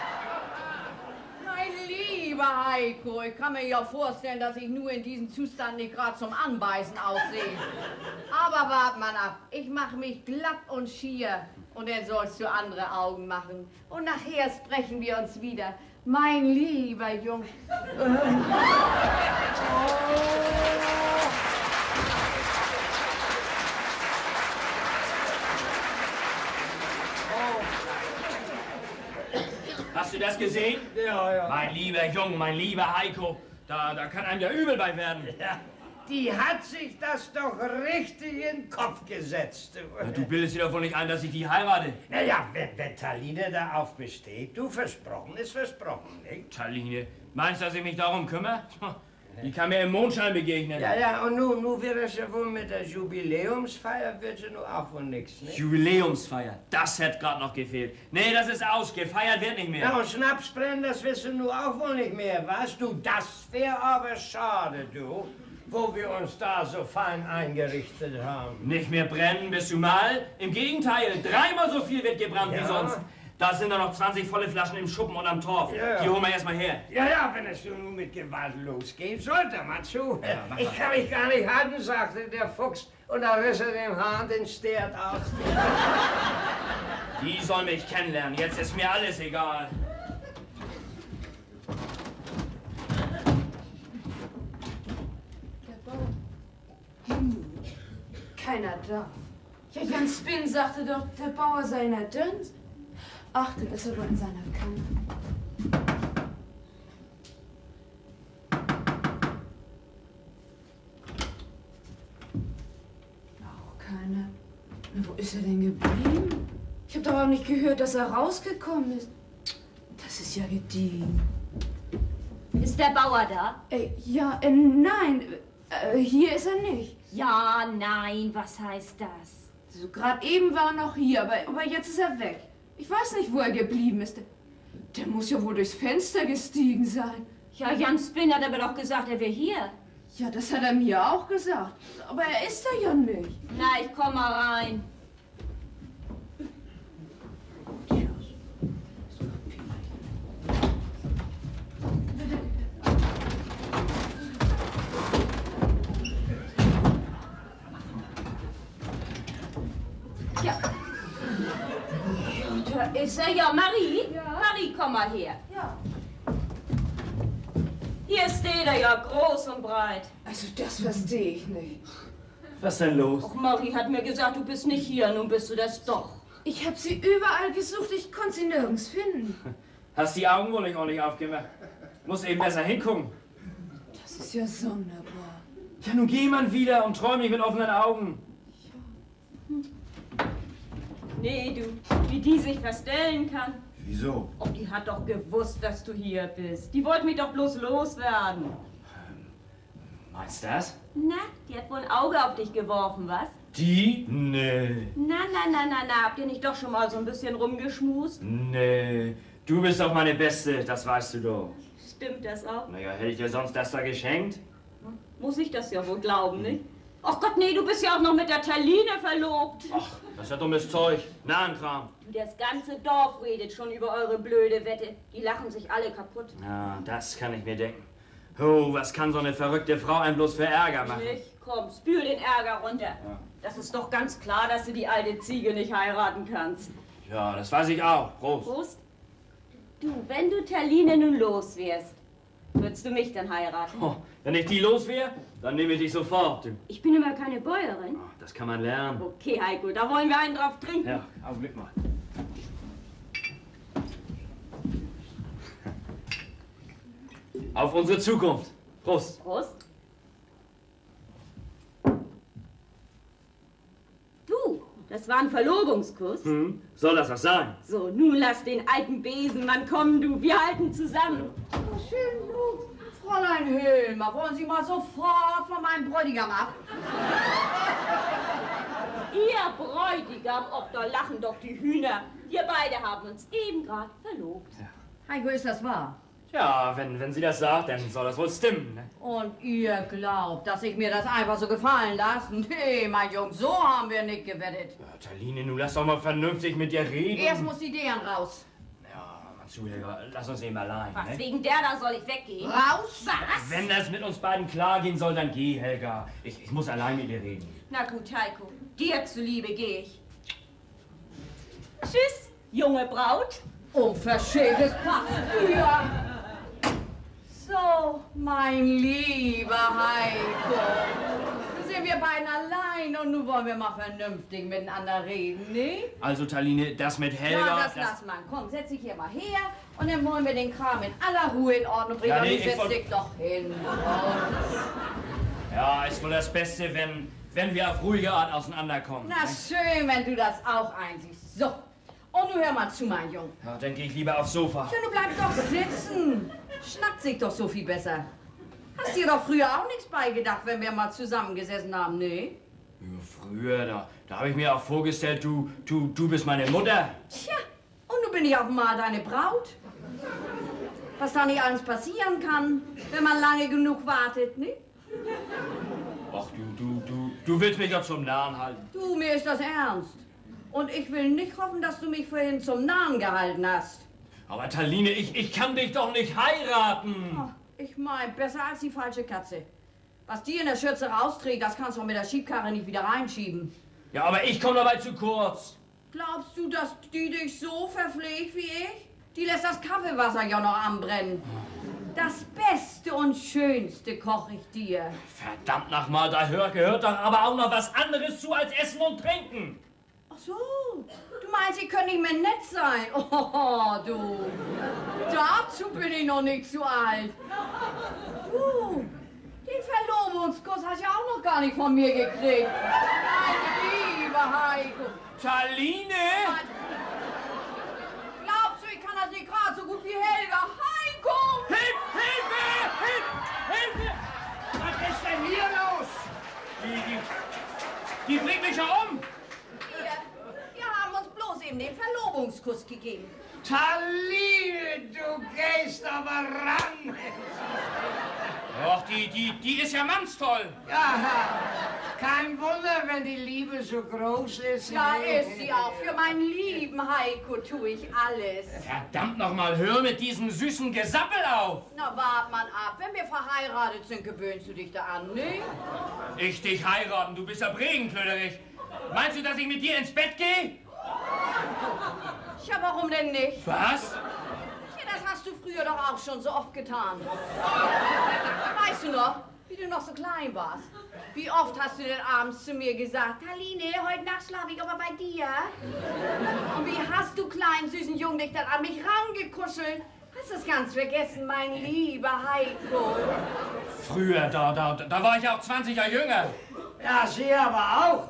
Mein lieber Heiko, ich kann mir ja vorstellen, dass ich nur in diesem Zustand nicht gerade zum Anbeißen aussehe. Aber wart mal ab, ich mache mich glatt und schier und dann sollst du andere Augen machen. Und nachher sprechen wir uns wieder. Mein lieber Junge.
Hast du das gesehen?
Ja.
Mein lieber Junge, mein lieber Heiko, da kann einem ja übel bei werden.
Ja, die hat sich das doch richtig in den Kopf gesetzt.
Ja, du bildest dir doch wohl nicht ein, dass ich die heirate.
Naja, wenn Talline darauf besteht, du, versprochen ist versprochen, nicht?
Talline, meinst du, dass ich mich darum kümmere? Die kann mir im Mondschein begegnen.
Ja, und nun wird es ja wohl mit der Jubiläumsfeier, wird sie nur auch wohl nichts, nicht?
Jubiläumsfeier, das hätte gerade noch gefehlt. Nee, das ist aus, gefeiert wird nicht mehr.
Ja, und Schnaps brennen, das wirst du nur auch wohl nicht mehr, weißt du? Das wäre aber schade, du. wo wir uns da so fein eingerichtet haben.
Nicht mehr brennen, bist du mal? Im Gegenteil, 3-mal so viel wird gebrannt wie sonst. Da sind da noch 20 volle Flaschen im Schuppen und am Torf.
Ja.
Die holen wir erstmal her.
Ja, wenn es nun mit Gewalt losgeht, sollte man zu. Ich kann mich gar nicht halten, sagte der Fuchs, und da riss er dem Hahn den Stert aus.
Die sollen mich kennenlernen, jetzt ist mir alles egal.
Der Bauer. Keiner da. Ja, Jan Spin sagte doch, der Bauer sei in der Dünns. Ach, dann ist er wohl in seiner Kammer. Auch keiner. Na, wo ist er denn geblieben? Ich habe doch auch nicht gehört, dass er rausgekommen ist. Das ist ja gediegen.
Ist der Bauer da?
Ja, nein, hier ist er nicht.
Ja, nein, was heißt das?
So, gerade eben war er noch hier, aber jetzt ist er weg. Ich weiß nicht, wo er geblieben ist. Der muss ja wohl durchs Fenster gestiegen sein.
Ja, Jan Spin hat aber doch gesagt, er wäre hier.
Ja, das hat er mir auch gesagt. Aber er ist da ja nicht.
Na, ich komm mal rein. Ja. Da ist er. Ja, Marie. Ja. Marie, komm mal her.
Ja.
Hier steht er ja, groß und breit.
Also das verstehe ich nicht.
Was ist denn los?
Och, Marie hat mir gesagt, du bist nicht hier, nun bist du das doch.
Ich habe sie überall gesucht, ich konnte sie nirgends finden.
Hast die Augen wohl nicht ordentlich aufgemacht? Muss eben besser hingucken.
Das ist ja sonderbar.
Ja, nun geh mal wieder und träum nicht mit offenen Augen.
Nee, du, wie die sich verstellen kann.
Wieso?
Oh, die hat doch gewusst, dass du hier bist. Die wollte mich doch bloß loswerden.
Meinst du das?
Na, die hat wohl ein Auge auf dich geworfen, was?
Die? Nee.
Na, habt ihr nicht doch schon mal so ein bisschen rumgeschmust?
Nee. Du bist doch meine Beste, das weißt du doch.
Stimmt das auch?
Naja, hätte ich dir sonst das da geschenkt?
Muss ich das ja wohl glauben, nicht? Ach Gott, nee, du bist ja auch noch mit der Taline verlobt.
Ach, das ist ja dummes Zeug. Nahenkram.
Das ganze Dorf redet schon über eure blöde Wette. Die lachen sich alle kaputt.
Ja, das kann ich mir denken. Oh, was kann so eine verrückte Frau einem bloß für Ärger machen?
Nicht? Komm, spül den Ärger runter.
Ja.
Das ist doch ganz klar, dass du die alte Ziege nicht heiraten kannst.
Ja, das weiß ich auch. Prost.
Prost. Du, wenn du Taline nun los wärst, würdest du mich dann heiraten?
Oh, wenn ich die los wäre, dann nehme ich dich sofort. Du.
Ich bin immer keine Bäuerin.
Oh, das kann man lernen.
Okay, Heiko, da wollen wir einen drauf trinken.
Ja, Augenblick mal. Auf unsere Zukunft. Prost.
Prost. Du, das war ein Verlobungskuss.
Soll das was sein?
So, nun lass den alten Besenmann kommen, du. Wir halten zusammen.
Schön gut. Fräulein Hilmer, wollen Sie mal sofort von meinem Bräutigam ab?
Ihr Bräutigam, och, da lachen doch die Hühner. Wir beide haben uns eben gerade verlobt.
Heiko, ist das wahr?
Ja, wenn sie das sagt, dann soll das wohl stimmen. Ne?
Und ihr glaubt, dass ich mir das einfach so gefallen lasse? Nee, mein Junge, so haben wir nicht gewettet.
Ja, Taline, nun lass doch mal vernünftig mit dir reden.
Erst muss die Deren raus.
Ja, Manzulia, lass uns eben allein.
Was,
Ne?
wegen der da soll ich weggehen?
Raus?
Was?
Wenn das mit uns beiden klar gehen soll, dann geh, Helga. Ich muss allein mit dir reden.
Na gut, Heiko, dir zuliebe gehe ich. Tschüss, junge Braut.
Unverschämtes Papier. So, mein lieber Heiko. Nun sind wir beiden allein und nun wollen wir mal vernünftig miteinander reden, ne?
Also, Taline, das mit Helga...
Ja, das lass mal. Komm, setz dich hier mal her und dann wollen wir den Kram in aller Ruhe in Ordnung bringen.
Ja, nee,
und setz dich doch hin.
Ja, ist wohl das Beste, wenn wir auf ruhige Art auseinanderkommen.
Na schön, wenn du das auch einsiehst. So, und du hör mal zu, mein Junge.
Ja, dann gehe ich lieber aufs Sofa.
Ja, du bleib doch sitzen. Schnackt sich doch so viel besser. Hast dir doch früher auch nichts beigedacht, wenn wir mal zusammengesessen haben, ne?
Ja, früher, da habe ich mir auch vorgestellt, du bist meine Mutter.
Tja, und nun bin ich auf einmal deine Braut. Was da nicht alles passieren kann, wenn man lange genug wartet, ne?
Ach, du willst mich ja zum Narren halten.
Du, mir ist das ernst. Und ich will nicht hoffen, dass du mich vorhin zum Narren gehalten hast.
Aber Taline, ich kann dich doch nicht heiraten.
Ach, ich mein, besser als die falsche Katze. Was die in der Schürze rausträgt, das kannst du mit der Schiebkarre nicht wieder reinschieben.
Ja, aber ich komme dabei zu kurz.
Glaubst du, dass die dich so verpflegt wie ich? Die lässt das Kaffeewasser ja noch anbrennen. Das Beste und Schönste koche ich dir.
Verdammt nochmal, da gehört doch aber auch noch was anderes zu als Essen und Trinken.
Ach so, du meinst, ich könnte nicht mehr nett sein? Oh, du. Dazu bin ich noch nicht zu alt. Den Verlobungskuss hast du ja auch noch gar nicht von mir gekriegt. Mein lieber Heiko.
Taline!
Glaubst du, ich kann das nicht gerade so gut wie Helga? Heiko!
Hilfe!
Was ist denn hier los?
Die bringt mich ja um.
Wir haben uns bloß eben den Verlobungskuss gegeben.
Taline, du gehst aber ran.
Ach, die ist ja mannstoll.
Ja, kein Wunder, wenn die Liebe so groß ist.
Ja, ist sie auch. Für meinen lieben Heiko tue ich alles.
Verdammt nochmal, hör mit diesem süßen Gesappel auf.
Na, wart mal ab. Wenn wir verheiratet sind, gewöhnst du dich da an, nicht?
Ich dich heiraten, du bist ja Bregenklöderich. Meinst du, dass ich mit dir ins Bett gehe?
Ja, warum denn nicht?
Was?
Ja, das hast du früher doch auch schon so oft getan. Weißt du noch, wie du noch so klein warst? Wie oft hast du denn abends zu mir gesagt, Taline, heute Nacht schlafe ich aber bei dir? Und wie hast du, kleinen, süßen Jungen, dich dann an mich rangekuschelt? Hast du es ganz vergessen, mein lieber Heiko?
Früher, da war ich auch 20 Jahre jünger.
Ja, sie aber auch.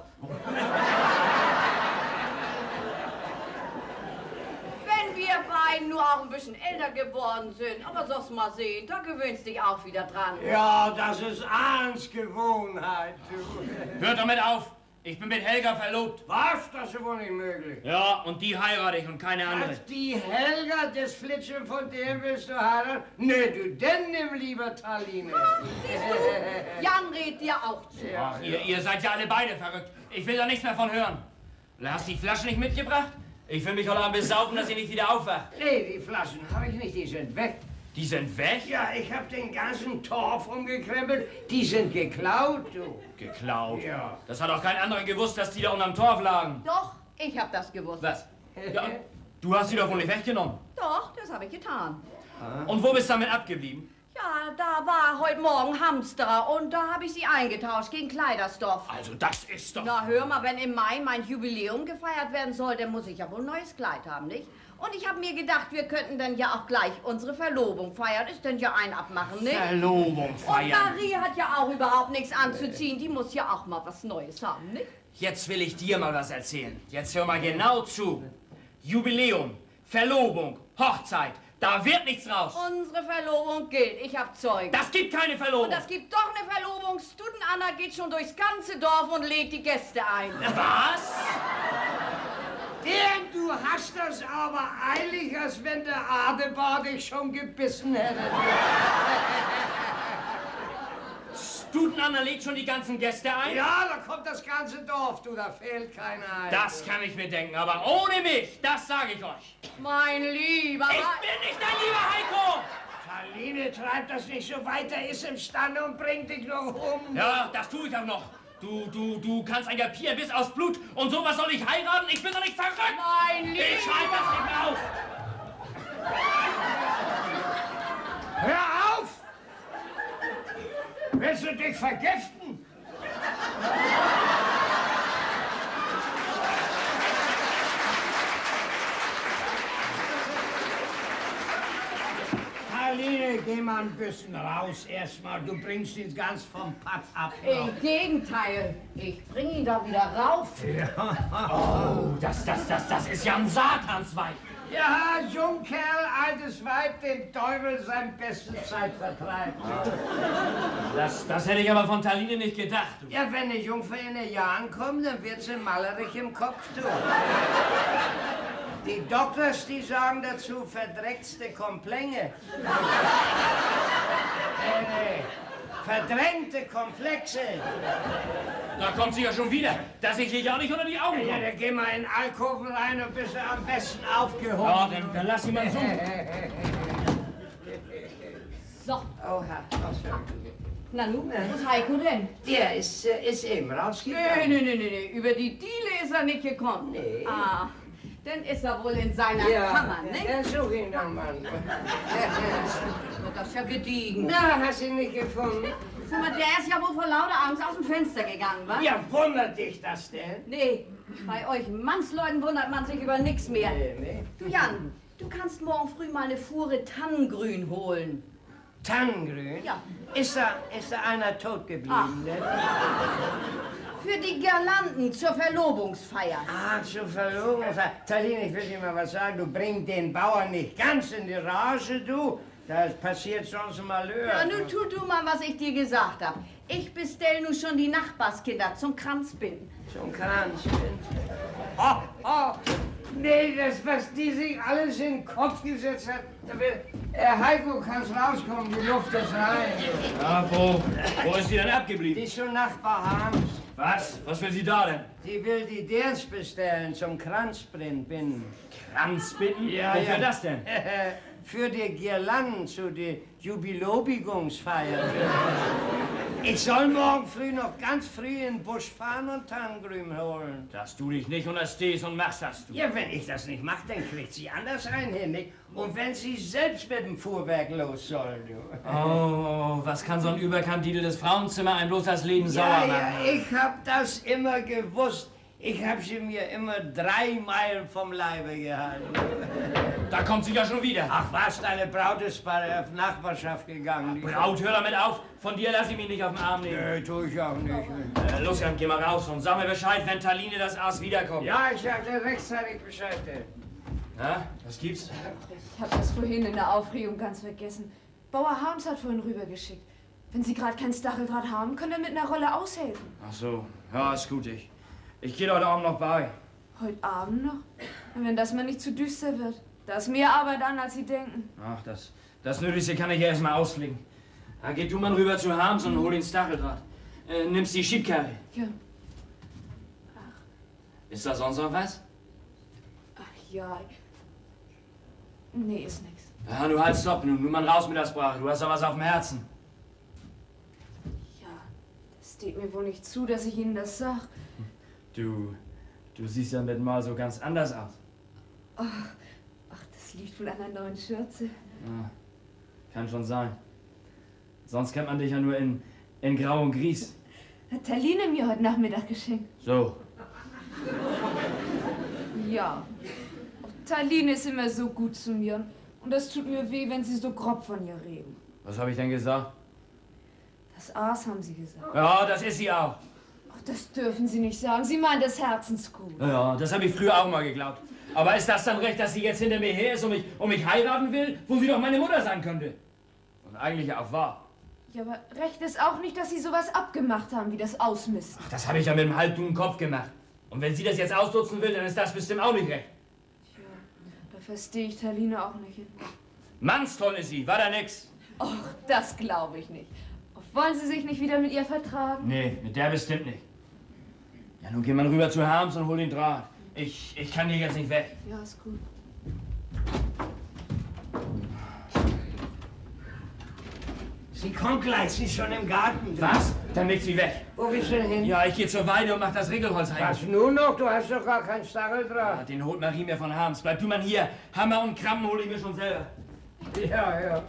Wenn wir beiden nur auch ein bisschen älter geworden sind, aber sollst mal sehen, da gewöhnst dich auch wieder dran.
Ja, das ist Ahns Gewohnheit, du.
Hört damit auf. Ich bin mit Helga verlobt.
Was? Das ist wohl nicht möglich.
Ja, und die heirate ich und keine andere.
Was, die Helga, das Flitschen von dem willst du heiraten? Nee, du, denn nimm lieber Taline.
Siehst du, Jan redet dir auch zu.
Ach, ihr seid ja alle beide verrückt. Ich will da nichts mehr von hören. Hast du die Flasche nicht mitgebracht? Ich will mich heute Abend besaufen, dass sie nicht wieder aufwacht.
Nee, die Flaschen habe ich nicht, die sind weg.
Die sind weg?
Ja, ich habe den ganzen Torf umgekrempelt. Die sind geklaut, du.
Geklaut?
Ja.
Das hat auch kein anderer gewusst, dass die da unterm Torf lagen.
Doch, ich hab das gewusst.
Was? Ja, du hast sie doch wohl nicht weggenommen.
Doch, das habe ich getan.
Und wo bist du damit abgeblieben?
Ja, da war heute Morgen Hamsterer und da habe ich sie eingetauscht gegen Kleiderstoff.
Also das ist doch...
Na, hör mal, wenn im Mai mein Jubiläum gefeiert werden soll, dann muss ich ja wohl ein neues Kleid haben, nicht? Und ich habe mir gedacht, wir könnten dann ja auch gleich unsere Verlobung feiern. Ist denn ja ein Abmachen, nicht?
Verlobung
Und
feiern.
Marie hat ja auch überhaupt nichts anzuziehen. Die muss ja auch mal was Neues haben, nicht?
Jetzt will ich dir mal was erzählen. Jetzt hör mal genau zu. Jubiläum, Verlobung, Hochzeit, da wird nichts raus.
Unsere Verlobung gilt. Ich hab Zeugen.
Das gibt keine Verlobung.
Und das gibt doch eine Verlobung. Studen-Anna geht schon durchs ganze Dorf und lädt die Gäste ein.
Was?
Denn du hast das aber eilig, als wenn der Adebar dich schon gebissen hätte.
Studen-Anna lädt schon die ganzen Gäste ein?
Ja, da kommt das ganze Dorf, du, da fehlt keiner ein.
Das kann ich mir denken, aber ohne mich, das sage ich euch.
Mein Lieber.
Ich bin nicht dein lieber Heiko!
Taline, treib das nicht so weiter, ist imstande und bringt dich noch um.
Ja, das tue ich auch noch. Du kannst ein Gapier bis aufs Blut und sowas soll ich heiraten? Ich bin doch nicht verrückt!
Mein Lieber.
Ich schreibe das nicht mehr auf!
Hör auf! Willst du dich vergiften? Taline, geh mal ein bisschen raus erstmal. Du bringst ihn ganz vom Pad ab.
Im Gegenteil. Ich bring ihn da wieder rauf.
Oh, das ist ja ein Satansweib.
Ja, Jungkerl, altes Weib, den Teufel sein beste Zeit vertreibt.
Das hätte ich aber von Taline nicht gedacht. Du.
Ja, wenn eine Jungfer in den Jahren kommt, dann wird sie malerig im Kopf, du. Die Doktors, die sagen dazu verdreckste Komplänge. Nee. Verdrängte Komplexe.
Da kommt sie ja schon wieder. Dass ich hier ja nicht unter die Augen
Ja,
komme.
dann geh mal in den Alkoven rein und bist du am besten aufgehoben.
Ja, dann lass sie mal so.
So,
Oha,
na nun, wo ist Heiko denn?
der ist eben rausgegangen.
Nee, über die Diele ist er nicht gekommen.
Nee.
Ah, dann ist er wohl in seiner Kammer, ne?
Ja, such ihn doch mal.
Das ist ja gediegen.
Na, hast du ihn nicht gefunden?
Sag mal, der ist ja wohl vor lauter Angst aus dem Fenster gegangen, wa?
Ja, wundert dich das denn?
Nee, bei euch Mannsleuten wundert man sich über nichts mehr.
Nee.
Du Jan, du kannst morgen früh mal eine Fuhre Tannengrün holen.
Tannengrün?
Ja.
Ist da einer tot geblieben? Ne?
Für die Girlanden zur Verlobungsfeier.
Ah, zur Verlobungsfeier. Taline, ich will dir mal was sagen. Du bringst den Bauern nicht ganz in die Rage, du. Das passiert sonst Malheur.
Ja, nun tu du mal, was ich dir gesagt hab. Ich bestell nun schon die Nachbarskinder zum Kranzbinden.
Zum Kranz. Oh. Nee, das, was die sich alles in den Kopf gesetzt hat. Heiko, kannst rauskommen, die Luft ist rein.
Ja, wo ist sie denn abgeblieben?
Die ist schon Nachbar Harms.
Was? Was will sie da denn?
Die will die Dirns bestellen zum Kranzbinden.
Kranzbitten?
Ja,
Wofür
ja.
das denn?
Für die Girlanden zu der Jubilobigungsfeier. Ich soll morgen früh noch ganz früh in den Busch fahren und Tannengrün holen.
Dass du dich nicht unterstehst und machst das, du.
Ja, wenn ich das nicht mache, dann kriegt sie anders ein, Henning. Und wenn sie selbst mit dem Fuhrwerk los soll, du.
Oh, was kann so ein überkandideltes Frauenzimmer einem bloß das Leben sauer
Ja,
machen?
ich hab das immer gewusst. Ich hab sie mir immer 3 Meilen vom Leibe gehalten.
Da kommt sie ja schon wieder.
Ach was, deine Braut ist bei der Nachbarschaft gegangen. Die
Braut, hör damit auf. Von dir lass ich mich nicht auf den Arm nehmen.
Nee, tu ich auch nicht.
Los, Jan, geh mal raus und sag mir Bescheid, wenn Taline das Aas wiederkommt.
Ja, ich sag dir rechtzeitig Bescheid.
Na, was gibt's?
Ich habe das vorhin in der Aufregung ganz vergessen. Bauer Harms hat vorhin rübergeschickt. Wenn Sie gerade kein Stacheldraht haben, können wir mit einer Rolle aushelfen.
Ach so, ja, ist gut. Ich gehe heute Abend noch bei.
Heute Abend noch? Und wenn das mal nicht zu düster wird. Da ist mehr Arbeit an, als Sie denken.
Ach, das Nötigste kann ich ja erst mal ausklicken. Da geh du mal rüber zu Harms und hol den Stacheldraht. Nimmst die Schiebkarre.
Ja.
Ist da sonst noch was?
Ach ja. Nee, ist nix.
Ja, du halt stopp, nun mal raus mit der Sprache. Du hast da was auf dem Herzen.
Ja, das steht mir wohl nicht zu, dass ich Ihnen das sag.
Du siehst ja mit mal so ganz anders aus.
Ach, das liegt wohl an der neuen Schürze.
Ja, kann schon sein. Sonst kennt man dich ja nur in Grau und Gries.
Hat Taline mir heute Nachmittag geschenkt.
So.
Ja. Taline ist immer so gut zu mir. Und das tut mir weh, wenn Sie so grob von ihr reden.
Was habe ich denn gesagt?
Das Aas haben Sie gesagt.
Ja, das ist sie auch.
Ach, das dürfen Sie nicht sagen. Sie meint das herzensgut.
Ja, das habe ich früher auch mal geglaubt. Aber ist das dann recht, dass sie jetzt hinter mir her ist und mich heiraten will, wo sie doch meine Mutter sein könnte? Und eigentlich auch wahr.
Ja, aber recht ist auch nicht, dass Sie sowas abgemacht haben, wie das Ausmisten.
Ach, das habe ich ja mit dem halbdummen Kopf gemacht. Und wenn sie das jetzt ausnutzen will, dann ist das bestimmt auch nicht recht.
Tja, da verstehe ich Taline auch nicht.
Mannstoll ist sie, war da nix.
Och, das glaube ich nicht. Wollen Sie sich nicht wieder mit ihr vertragen?
Nee, mit der bestimmt nicht. Ja, nun geh mal rüber zu Harms und hol den Draht. Ich kann hier jetzt nicht weg.
Ja, ist gut.
Sie kommt gleich, sie ist schon im Garten.
Was? Dann leg sie weg.
Wo willst du denn hin?
Ja, ich gehe zur Weide und mach das Regelholz heim.
Was nun noch? Du hast doch gar kein
Ja,
Stacheldraht.
den holt Marie mir von Harms. Bleib du mal hier. Hammer und Krabben hole ich mir schon selber.
Ja.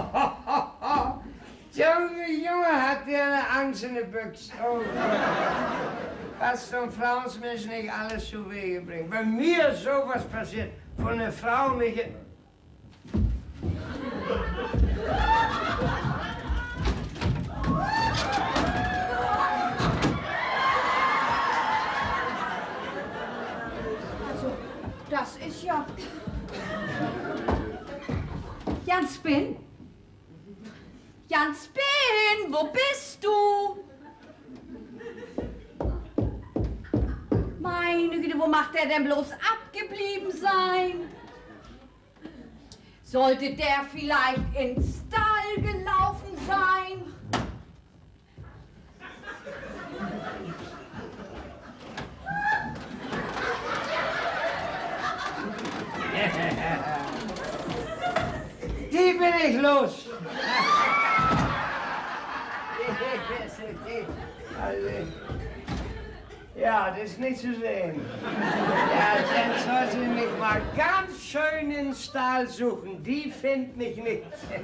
Junge, hat der eine Angst in der Büchse. Oh. Was zum Frauensmensch nicht alles zu Wege bringt. Wenn mir sowas passiert, von einer Frau mich...
Also, das ist ja... Jan Spin? Jan Spin, wo bist du? Meine Güte, wo macht der denn bloß abgeblieben sein? Sollte der vielleicht ins Stall gelaufen sein?
los. Also, ja, das ist nicht zu sehen. Ja, dann soll sie mich mal ganz schön in den Stall suchen. Die findet mich nicht.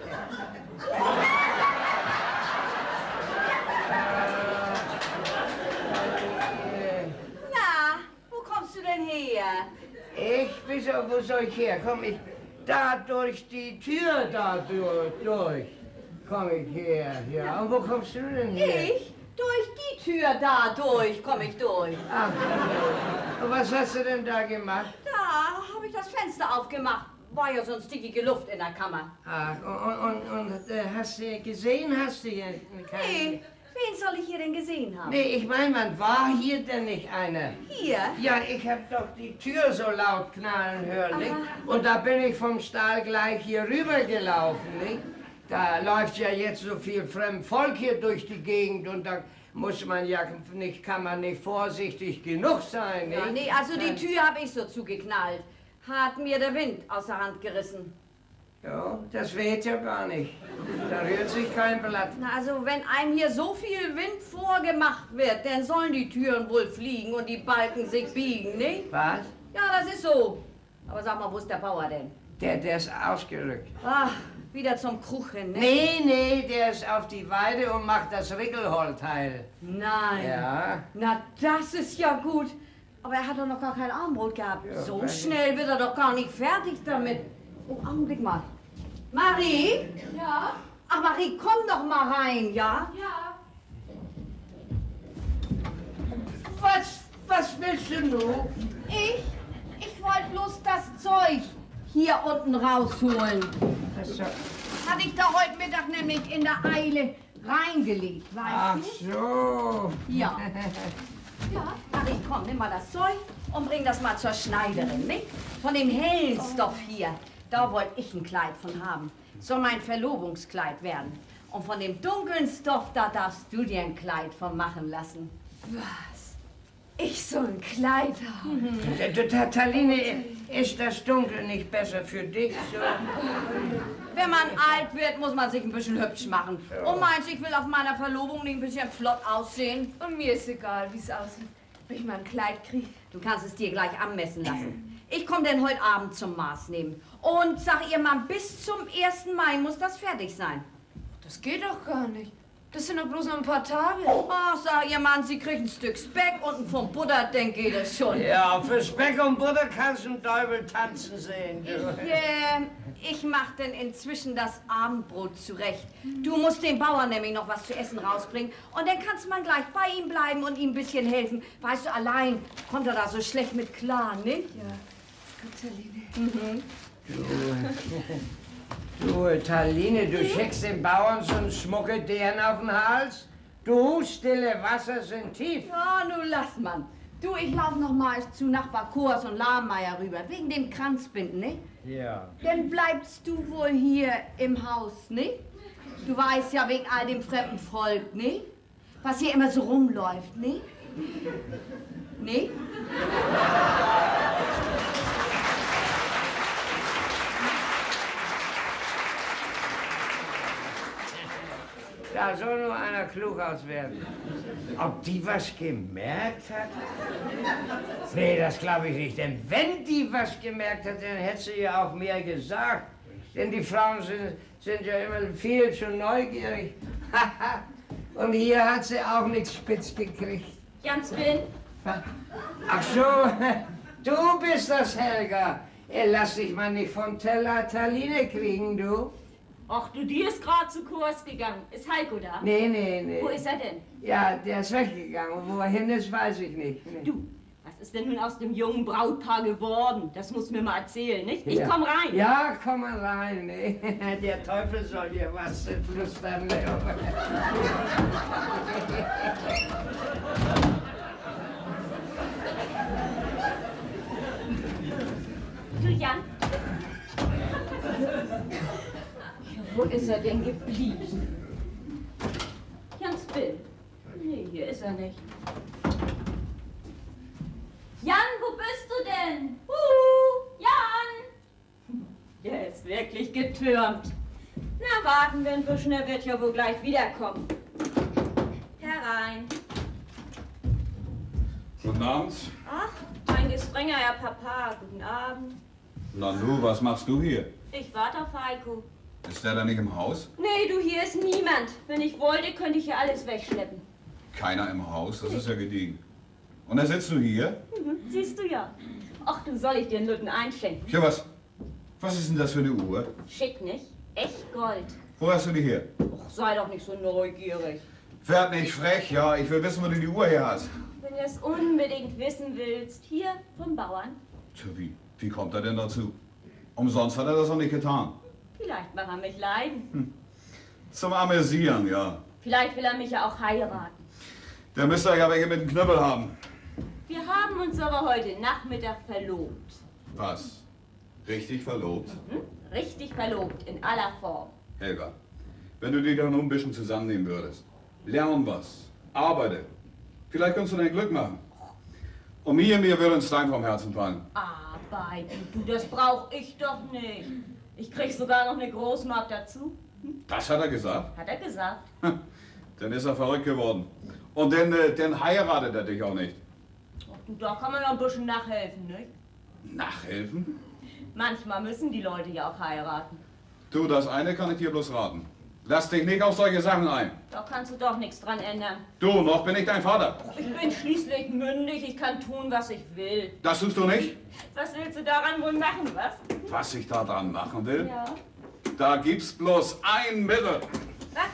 Na, wo kommst du denn her?
Ich, wieso, wo soll ich herkommen? Da durch die Tür, da durch. Komm ich her, ja. Und wo kommst du denn her?
Ich? Durch die Tür da durch komme ich durch.
Ach, und was hast du denn da gemacht?
Da habe ich das Fenster aufgemacht. War ja sonst stickige Luft in der Kammer.
Ach, und hast du gesehen, hast du hier keine...
Nee, wen soll ich hier denn gesehen haben?
Nee, ich meine, man war hier denn nicht einer?
Hier?
Ja, ich hab doch die Tür so laut knallen hören, nicht? Und da bin ich vom Stall gleich hier rüber gelaufen, nicht? Da läuft ja jetzt so viel fremd Volk hier durch die Gegend und da muss man ja nicht, kann man nicht vorsichtig genug sein, nicht?
Ja, nee, also die Tür habe ich so zugeknallt. Hat mir der Wind aus der Hand gerissen.
Ja, das weht ja gar nicht. Da rührt sich kein Blatt.
Na, also wenn einem hier so viel Wind vorgemacht wird, dann sollen die Türen wohl fliegen und die Balken sich biegen, nicht?
Was?
Ja, das ist so. Aber sag mal, wo ist der Bauer denn?
Der ist ausgerückt.
Ach, wieder zum Krug hin, ne?
Nee, der ist auf die Weide und macht das Rickelholz heil.
Nein.
Ja.
Na, das ist ja gut. Aber er hat doch noch gar kein Armbrot gehabt.
Ja,
So
nein.
schnell wird er doch gar nicht fertig damit. Oh, Augenblick mal. Marie?
Ja?
Ach, Marie, komm doch mal rein, ja?
Ja.
Was willst du nun?
Ich wollte bloß das Zeug hier unten rausholen.
Also,
Hatte ich da heute Mittag nämlich in der Eile reingelegt,
ach
weißt du?
so.
Ja. Ja, Marie, komm, nimm mal das Zeug und bring das mal zur Schneiderin, nicht? Von dem hellen Stoff hier, da wollte ich ein Kleid von haben. Soll mein Verlobungskleid werden. Und von dem dunklen Stoff, da darfst du dir ein Kleid von machen lassen.
Was? Ich soll ein Kleid haben?
Taline, ist das Dunkel nicht besser für dich? So?
Wenn man alt wird, muss man sich ein bisschen hübsch machen. Und meinst du, ich will auf meiner Verlobung nicht ein bisschen flott aussehen?
Und mir ist egal, wie es aussieht. Wenn ich mal ein Kleid kriege.
Du kannst es dir gleich anmessen lassen. Ich komme denn heute Abend zum Maß nehmen. Und sag ihr Mann, bis zum 1. Mai muss das fertig sein.
Das geht doch gar nicht. Das sind doch bloß noch ein paar Tage.
Ach, sag ihr Mann, sie kriegt ein Stück Speck und ein Pfund Butter, dann geht es schon.
Ja, für Speck und Butter kannst du einen Teufel tanzen sehen. Du.
Ich mach denn inzwischen das Abendbrot zurecht. Du musst dem Bauern nämlich noch was zu essen rausbringen. Und dann kannst man gleich bei ihm bleiben und ihm ein bisschen helfen. Weißt du, allein kommt er da so schlecht mit klar, nicht?
Ja, gut, Taline.
Du, Taline, du schickst dem Bauern so einen schmucke Dern auf den Hals? Du, stille Wasser sind tief.
Ja, nun lass man. Du, ich lauf noch mal zu Nachbar Kors und Lahmeier rüber, wegen dem Kranzbinden, ne?
Ja.
Dann bleibst du wohl hier im Haus, ne? Du weißt ja wegen all dem fremden Volk, ne? Was hier immer so rumläuft, ne? Ne?
Da soll nur einer klug aus werden. Ob die was gemerkt hat? Nee, das glaube ich nicht. Denn wenn die was gemerkt hat, dann hätte sie ja auch mehr gesagt. Denn die Frauen sind ja immer viel zu neugierig. Und hier hat sie auch nichts spitz gekriegt.
Ganz bin.
Ach so, du bist das, Helga. Lass dich mal nicht von Taline kriegen, du.
Ach du, die ist gerade zu Kurs gegangen. Ist Heiko da?
Nee.
Wo ist er denn?
Ja, der ist weggegangen. Wo er hin ist, weiß ich nicht. Nee.
Du, was ist denn nun aus dem jungen Brautpaar geworden? Das musst du mir mal erzählen, nicht? Ich komm rein.
Ja, komm mal rein. Nee. Der Teufel soll dir was flüstern.
Du, Jan,
Wo ist er denn geblieben?
Jans Bill. Nee, hier ist er nicht. Jan, wo bist du denn? Jan! Der ist wirklich getürmt. Na, Na, warten wir ein bisschen, er wird ja wohl gleich wiederkommen. Herein.
Guten Abend.
Ach, mein gestrenger Herr Papa, guten Abend.
Na nu, was machst du hier?
Ich warte auf Heiko.
Ist der da nicht im Haus?
Nee, du, hier ist niemand. Wenn ich wollte, könnte ich hier alles wegschleppen.
Keiner im Haus? Das ist ja gediegen. Und da sitzt du hier?
Mhm, siehst du ja. Ach, du, soll ich dir einen Lütten einschenken?
Ja, was ist denn das für eine Uhr?
Schick nicht? Echt Gold.
Wo hast du die her?
Ach, sei doch nicht so neugierig.
Werd nicht frech, ja. Ich will wissen, wo du die Uhr her hast.
Wenn du es unbedingt wissen willst, hier vom Bauern.
Tja, wie kommt er denn dazu? Umsonst hat er das noch nicht getan.
Vielleicht macht er mich leiden.
Zum Amüsieren, ja.
Vielleicht will er mich ja auch heiraten.
Der müsste ja welche mit dem Knüppel haben.
Wir haben uns aber heute Nachmittag verlobt.
Was? Richtig verlobt?
Hm? Richtig verlobt, in aller Form.
Helga, wenn du dich doch noch ein bisschen zusammennehmen würdest. Lern was. Arbeite. Vielleicht kannst du dein Glück machen. Und mir würde ein Stein vom Herzen fallen.
Arbeiten, du, das brauch ich doch nicht. Ich krieg sogar noch eine Großmark dazu.
Das hat er gesagt?
Hat er gesagt.
Dann ist er verrückt geworden. Und dann heiratet er dich auch nicht.
Ach, du, da kann man noch ein bisschen nachhelfen, nicht?
Nachhelfen?
Manchmal müssen die Leute ja auch heiraten.
Du, das eine kann ich dir bloß raten. Lass dich nicht auf solche Sachen ein.
Da kannst du doch nichts dran ändern.
Du, noch bin ich dein Vater.
Ich bin schließlich mündig, ich kann tun, was ich will.
Das tust du nicht?
Was willst du daran wohl machen, was?
Was ich da dran machen will?
Ja.
Da gibt's bloß ein Mittel.
Was?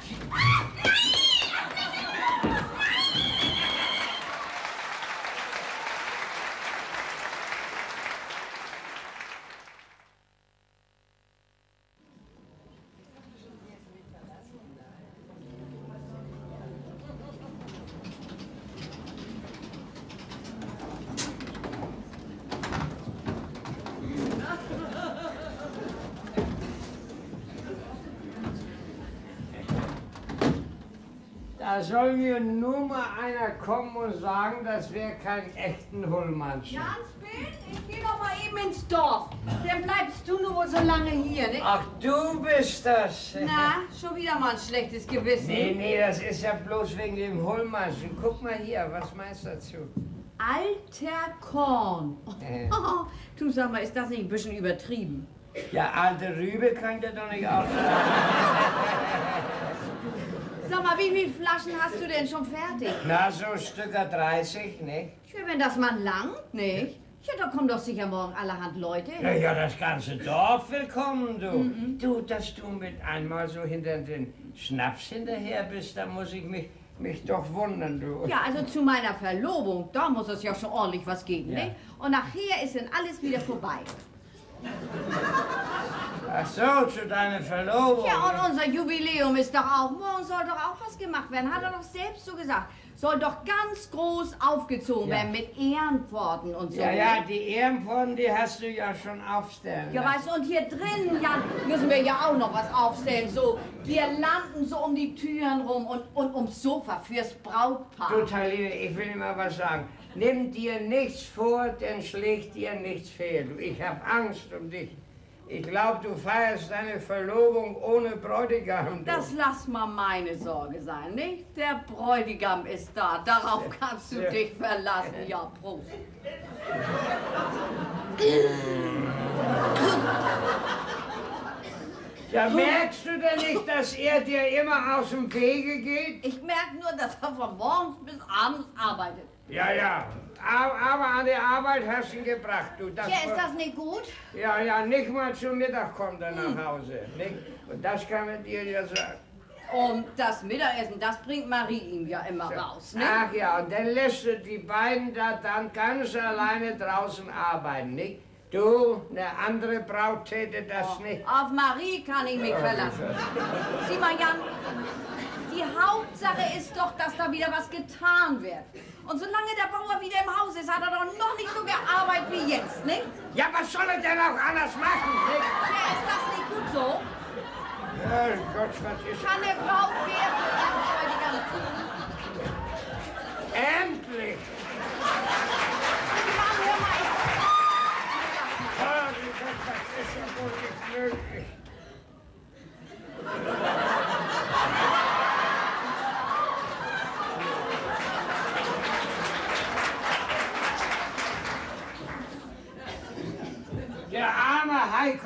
Da soll mir nur mal einer kommen und sagen, das wäre kein echten Hullmannchen.
Ganz spät? Ich geh noch mal eben ins Dorf. Dann bleibst du nur wohl so lange hier, ne?
Ach, du bist das.
Na, schon wieder mal ein schlechtes Gewissen.
Nee, das ist ja bloß wegen dem Hullmannchen. Guck mal hier, was meinst du dazu?
Alter Korn. Oh, du sag mal, ist das nicht ein bisschen übertrieben?
Ja, alte Rübe könnt ihr doch nicht aufschreiben.
Sag mal, wie viele Flaschen hast du denn schon fertig?
Na, so Stücker 30, ne?
Tja, wenn das mal langt, nicht? Ja, da kommen doch sicher morgen allerhand Leute.
Ja, das ganze Dorf willkommen, du. Du, dass du mit einmal so hinter den Schnaps hinterher bist, da muss ich mich doch wundern, du.
Ja, also zu meiner Verlobung, da muss es ja schon ordentlich was geben,
Ja.
nicht? Und nachher ist dann alles wieder vorbei.
Ach so, zu deiner Verlobung.
Ja, und unser Jubiläum ist doch auch, morgen soll doch auch was gemacht werden, hat er doch selbst so gesagt. Soll doch ganz groß aufgezogen werden mit Ehrenpforten und so.
Ja,
nicht?
die Ehrenpforten, die hast du ja schon aufstellen
Ja,
lassen.
weißt du, und hier drin, Jan, müssen wir ja auch noch was aufstellen. So Girlanden so um die Türen rum und ums Sofa fürs Brautpaar.
Du, Taline, ich will dir mal was sagen. Nimm dir nichts vor, denn schlägt dir nichts fehl. Du, ich hab Angst um dich. Ich glaube, du feierst deine Verlobung ohne Bräutigam. Du.
Das lass mal meine Sorge sein, nicht? Der Bräutigam ist da, darauf kannst du dich verlassen. Ja, Prost.
Ja, merkst du denn nicht, dass er dir immer aus dem Wege geht?
Ich merke nur, dass er von morgens bis abends arbeitet.
Ja. Aber an der Arbeit hast du ihn gebracht, du.
Ja, ist das nicht gut?
Ja, nicht mal zum Mittag kommt er nach Hause. Nicht? Und das kann man dir ja sagen.
Und das Mittagessen, das bringt Marie ihm ja immer raus, ne?
Ach ja, und dann lässt du die beiden da dann ganz alleine draußen arbeiten, nicht? Du, eine andere Braut täte das nicht.
Auf Marie kann ich mich verlassen. Sieh mal, Jan, die Hauptsache ist doch, dass da wieder was getan wird. Und solange der Bauer wieder im Haus ist, hat er doch noch nicht so gearbeitet wie jetzt, nicht?
Ja, was soll er denn auch anders machen, nicht?
Ja, ist das nicht gut so?
Ja, Gott, was ist...
Kann der Braut mehr für ihren Bräutigam tun?
Endlich!
Jan, hör mal,
Ah, Gott, das ist ja wohl nicht möglich.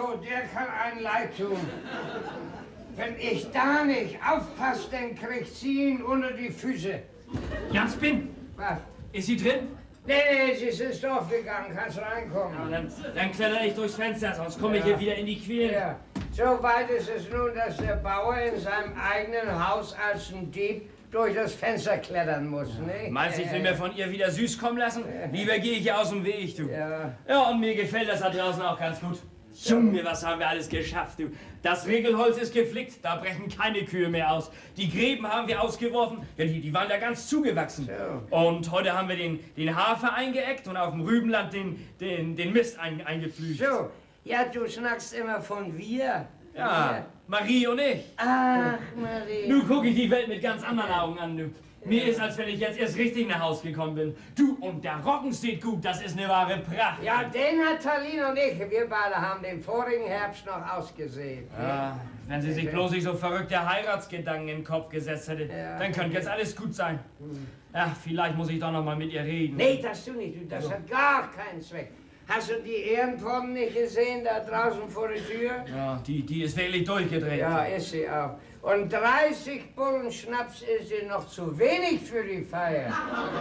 Heiko, der kann einen leid tun. Wenn ich da nicht aufpasse, dann kriegt sie ihn unter die Füße.
Jans Bin,
Was?
ist sie drin?
Nee, sie ist ins Dorf gegangen, kannst reinkommen.
Ja, dann kletter ich durchs Fenster, sonst komme ich hier wieder in die Quere.
Ja. So weit ist es nun, dass der Bauer in seinem eigenen Haus als ein Dieb durch das Fenster klettern muss, ne?
Meinst du, ich will mir von ihr wieder süß kommen lassen? Lieber gehe ich hier aus dem Weg, du.
Ja.
Ja, und mir gefällt das da draußen auch ganz gut. Junge, was haben wir alles geschafft, du. Das Regelholz ist geflickt, da brechen keine Kühe mehr aus. Die Gräben haben wir ausgeworfen, ja, die waren da ganz zugewachsen.
So.
Und heute haben wir den Hafer eingeeckt und auf dem Rübenland den Mist eingepflügt.
So, ja, du schnackst immer von wir.
Ja, Marie und ich.
Ach, Marie.
Nun gucke ich die Welt mit ganz anderen Augen an, du. Mir ist, als wenn ich jetzt erst richtig nach Haus gekommen bin. Du, und der Roggen steht gut, das ist eine wahre Pracht.
Ja, den hat Talin und ich, wir beide haben den vorigen Herbst noch ausgesehen.
Ja, wenn sie sich bloß nicht so verrückte Heiratsgedanken in den Kopf gesetzt hätte, dann könnte jetzt alles gut sein. Ja, vielleicht muss ich doch noch mal mit ihr reden.
Nee, das du nicht, du, das hat gar keinen Zweck. Hast du die Ehrenpomben nicht gesehen, da draußen vor der Tür?
Ja, die ist wirklich durchgedreht.
Ja, ist sie auch. Und 30 Bullen Schnaps ist sie noch zu wenig für die Feier.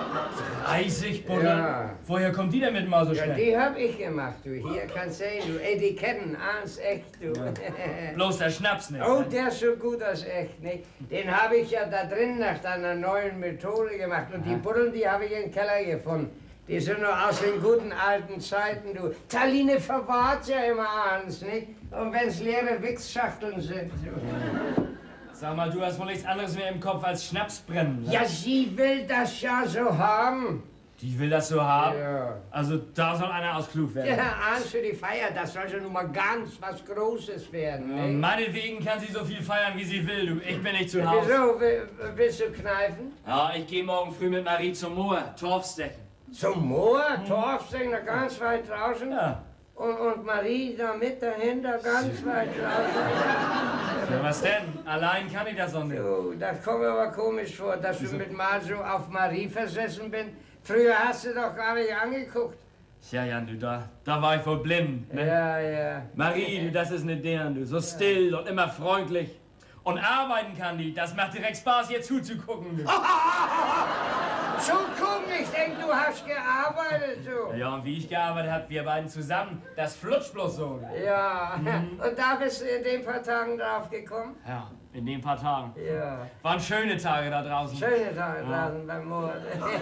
30 Bullen?
Ja.
Woher kommt die denn mit mal so
Ja,
schnell?
die hab ich gemacht, du. Hier kannst du sehen, du. Etiketten, eins echt, du.
Bloß der Schnaps nicht.
Oh,
ne?
der ist so gut als echt, nicht? Den habe ich ja da drin nach deiner neuen Methode gemacht. Und die Bullen, die habe ich im Keller gefunden. Die sind noch aus den guten alten Zeiten, du. Talline verwahrt ja immer eins, nicht? Und wenn's leere Wichsschachteln sind, du.
Sag mal, du hast wohl nichts anderes mehr im Kopf als Schnaps brennen. Ne?
Ja, sie will das ja so haben.
Die will das so haben?
Ja.
Also da soll einer aus klug werden.
Ja, eins für die Feier, das soll schon nun mal ganz was Großes werden,
Ja,
nicht?
meinetwegen kann sie so viel feiern, wie sie will, du. Ich bin nicht zu Hause.
Wieso, willst du kneifen?
Ja, ich gehe morgen früh mit Marie zum Moor, Torfstecken.
Zum Moor, Torfsing, da ganz weit draußen.
Ja.
Und Marie da mit dahinter, ganz weit draußen.
Ja, was denn? Allein kann ich das doch nicht.
Du, das kommt mir aber komisch vor, dass du mit mal so auf Marie versessen bist. Früher hast du doch gar nicht angeguckt.
Tja, Jan, du, da war ich wohl blind, ne?
Ja, ja.
Marie, du, das ist eine deren, du. So still und immer freundlich. Und arbeiten kann die. Das macht direkt Spaß, ihr zuzugucken, du.
Zugucken, ich denk, du hast gearbeitet, so.
Ja, und wie ich gearbeitet habe, wir beiden zusammen, das flutscht bloß so.
Ja, und da bist du in den paar Tagen drauf gekommen?
Ja, in den paar Tagen.
Ja.
Waren schöne Tage da draußen.
Schöne Tage draußen beim Moor.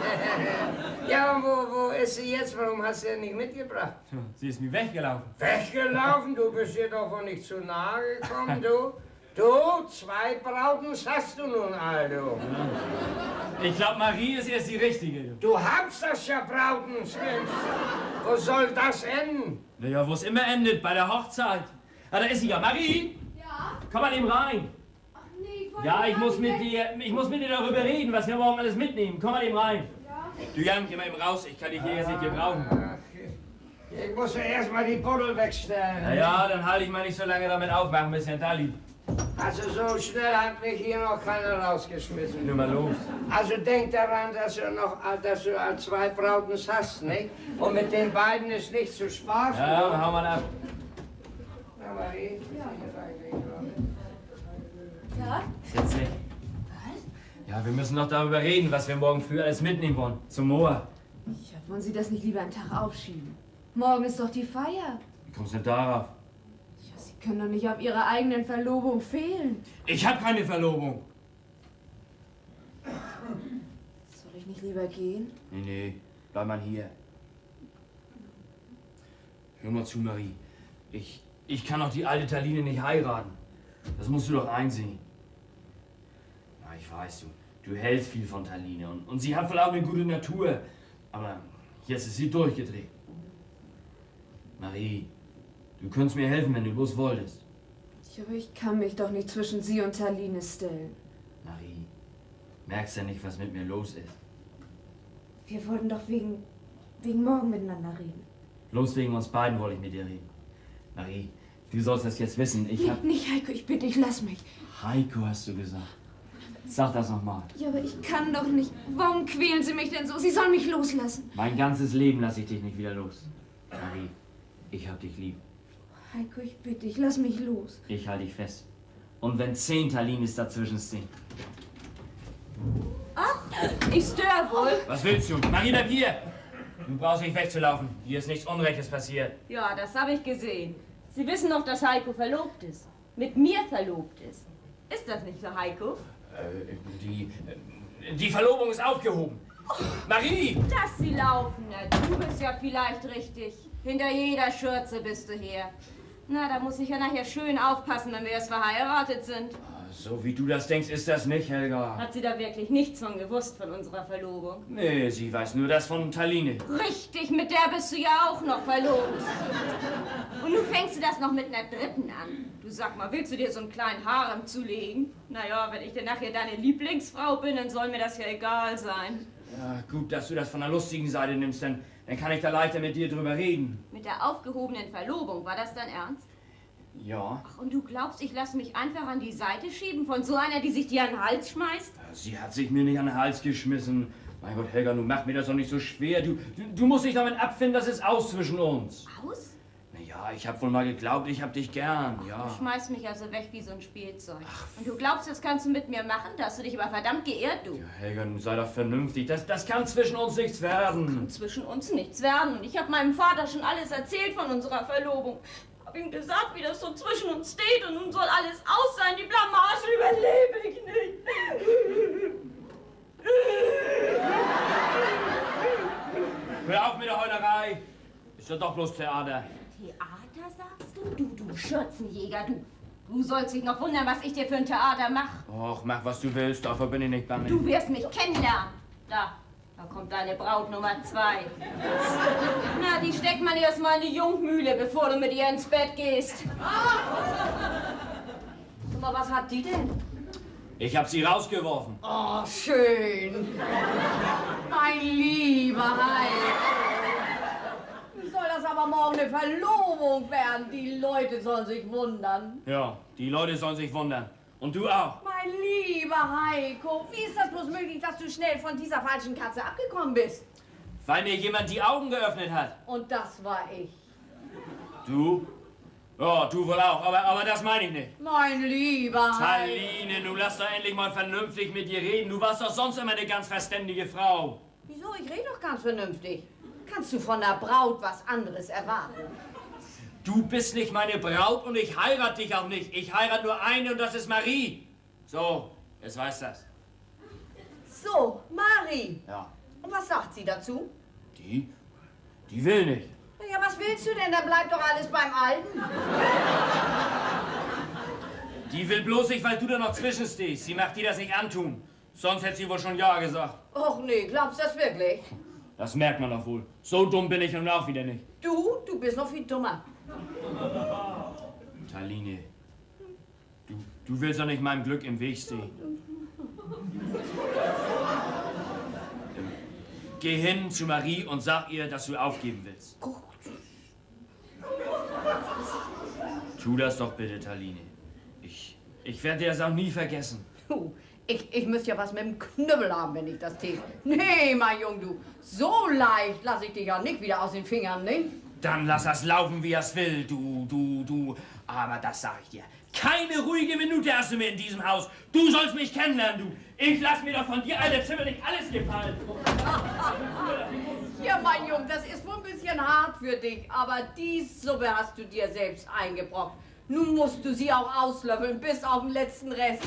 Ja, und wo ist sie jetzt? Warum hast du sie nicht mitgebracht?
Tja, sie ist mir weggelaufen.
Weggelaufen? Du bist ihr doch wohl nicht zu nahe gekommen, du. Du, 2 Brautens hast du nun, Aldo.
Ich glaube, Marie ist erst die Richtige. Du.
Du habst das ja, Brautens, Mensch. Wo soll das enden?
Naja, wo es immer endet, bei der Hochzeit. Ah, da ist sie ja. Marie!
Ja?
Komm mal eben rein.
Ach nee, ich wollte
Ja,
gar
ich muss
nicht
mit dir darüber reden, was wir morgen alles mitnehmen. Komm mal eben rein.
Ja?
Du Jan, geh mal eben raus, ich kann dich hier jetzt nicht gebrauchen.
Ach, ich muss ja erst mal die Buddel wegstellen.
Na ja, dann halte ich mal nicht so lange damit auf, mach ein bisschen da lieb.
Also so schnell hat mich hier noch keiner rausgeschmissen.
Nur mal los.
Also denk daran, dass du 2 Brautens hast, nicht? Und mit den beiden ist nicht zu spaßen.
Ja, hau mal ab.
Na, Marie?
Ja?
Setz dich. Ja, wir müssen noch darüber reden, was wir morgen früh alles mitnehmen wollen. Zum Moor.
Ja, wollen Sie das nicht lieber einen Tag aufschieben? Morgen ist doch die Feier.
Wie kommst du denn darauf?
Ja, Sie können doch nicht auf Ihrer eigenen Verlobung fehlen.
Ich habe keine Verlobung.
Soll ich nicht lieber gehen?
Nee, bleib mal hier. Hör mal zu, Marie. Ich kann doch die alte Taline nicht heiraten. Das musst du doch einsehen. Na, ich weiß, du hältst viel von Taline und sie hat wohl auch eine gute Natur. Aber jetzt ist sie durchgedreht. Marie, du könntest mir helfen, wenn du bloß wolltest.
Ja, aber ich kann mich doch nicht zwischen Sie und Taline stellen.
Marie, merkst du nicht, was mit mir los ist?
Wir wollten doch wegen morgen miteinander reden.
Bloß wegen uns beiden wollte ich mit dir reden. Marie, du sollst das jetzt wissen. Ich hab...
Nicht, Heiko, ich bitte dich, lass mich.
Heiko, hast du gesagt. Sag das nochmal.
Ja, aber ich kann doch nicht. Warum quälen Sie mich denn so? Sie sollen mich loslassen.
Mein ganzes Leben lasse ich dich nicht wieder los. Marie, ich hab dich lieb.
Heiko, ich bitte dich, lass mich los.
Ich halte dich fest. Und wenn 10 Talinis dazwischen stehen.
Ach, ich störe wohl.
Was willst du? Marie, bleib hier! Du brauchst nicht wegzulaufen. Hier ist nichts Unrechtes passiert.
Ja, das habe ich gesehen. Sie wissen doch, dass Heiko verlobt ist. Mit mir verlobt ist. Ist das nicht so, Heiko?
Die Verlobung ist aufgehoben. Marie!
Lass sie laufen. Na, du bist ja vielleicht richtig. Hinter jeder Schürze bist du her. Na, da muss ich ja nachher schön aufpassen, wenn wir erst verheiratet sind.
So wie du das denkst, ist das nicht, Helga.
Hat sie da wirklich nichts von gewusst, von unserer Verlobung?
Nee, sie weiß nur das von Taline.
Richtig, mit der bist du ja auch noch verlobt. Und nun fängst du das noch mit einer Dritten an. Du sag mal, willst du dir so einen kleinen Harem zulegen? Naja, wenn ich denn nachher deine Lieblingsfrau bin, dann soll mir das ja egal sein.
Ja, gut, dass du das von der lustigen Seite nimmst, dann kann ich da leichter mit dir drüber reden.
Mit der aufgehobenen Verlobung, war das dein Ernst?
Ja.
Ach, und du glaubst, ich lasse mich einfach an die Seite schieben von so einer, die sich dir an den Hals schmeißt?
Sie hat sich mir nicht an den Hals geschmissen. Mein Gott, Helga, nun mach mir das doch nicht so schwer. Du musst dich damit abfinden, das ist aus zwischen uns.
Aus?
Naja, ich hab wohl mal geglaubt, ich hab dich gern, ja.
Du schmeißt mich also weg wie so ein Spielzeug. Ach. Und du glaubst, das kannst du mit mir machen? Da hast du dich aber verdammt geehrt, du.
Ja, Helga, nun sei doch vernünftig. Das kann zwischen uns nichts werden.
Kann zwischen uns nichts werden. Und ich habe meinem Vater schon alles erzählt von unserer Verlobung. Hab ihm gesagt, wie das so zwischen uns steht, und nun soll alles aus sein. Die Blamage überlebe ich nicht.
Hör auf mit der Heulerei. Ist ja doch bloß Theater.
Theater, sagst du? Du Schürzenjäger, du. Du sollst dich noch wundern, was ich dir für ein Theater mache.
Och, mach, was du willst, dafür bin ich nicht bange.
Du wirst mich kennenlernen. Da kommt deine Braut Nummer 2. Na, die steckt man erst mal in die Jungmühle, bevor du mit ihr ins Bett gehst.
Sag mal, was hat die denn?
Ich hab sie rausgeworfen.
Oh, schön. Mein lieber Heiko. Wie soll das aber morgen eine Verlobung werden? Die Leute sollen sich wundern.
Ja, die Leute sollen sich wundern. Und du auch.
Mein lieber Heiko, wie ist das bloß möglich, dass du schnell von dieser falschen Katze abgekommen bist?
Weil mir jemand die Augen geöffnet hat.
Und das war ich.
Du? Ja, du wohl auch, aber das meine ich nicht.
Mein lieber Heiko.
Taline, du lass doch endlich mal vernünftig mit dir reden. Du warst doch sonst immer eine ganz verständige Frau.
Wieso? Ich rede doch ganz vernünftig. Kannst du von der Braut was anderes erwarten?
Du bist nicht meine Braut und ich heirate dich auch nicht. Ich heirate nur eine, und das ist Marie. So, jetzt weißt das.
So, Marie.
Ja.
Und was sagt sie dazu?
Die will nicht.
Ja, was willst du denn? Dann bleibt doch alles beim Alten.
Die will bloß nicht, weil du da noch zwischenstehst. Sie macht dir das nicht antun. Sonst hätte sie wohl schon Ja gesagt.
Och nee, glaubst du das wirklich?
Das merkt man doch wohl. So dumm bin ich nun auch wieder nicht.
Du bist noch viel dummer.
Taline, du willst doch nicht meinem Glück im Weg stehen. Geh hin zu Marie und sag ihr, dass du aufgeben willst. Tu das doch bitte, Taline. Ich werde dir das auch nie vergessen.
Du, ich müsste ja was mit dem Knüppel haben, wenn ich das täte. Nee, mein Junge, du, so leicht lasse ich dich ja nicht wieder aus den Fingern, ne?
Dann lass das laufen, wie es will, du. Aber das sag ich dir. Keine ruhige Minute hast du mir in diesem Haus. Du sollst mich kennenlernen, du. Ich lass mir doch von dir, alter Zimmer, nicht alles gefallen.
Ja, mein Junge, das ist wohl ein bisschen hart für dich, aber die Suppe hast du dir selbst eingebrockt. Nun musst du sie auch auslöffeln, bis auf den letzten Rest.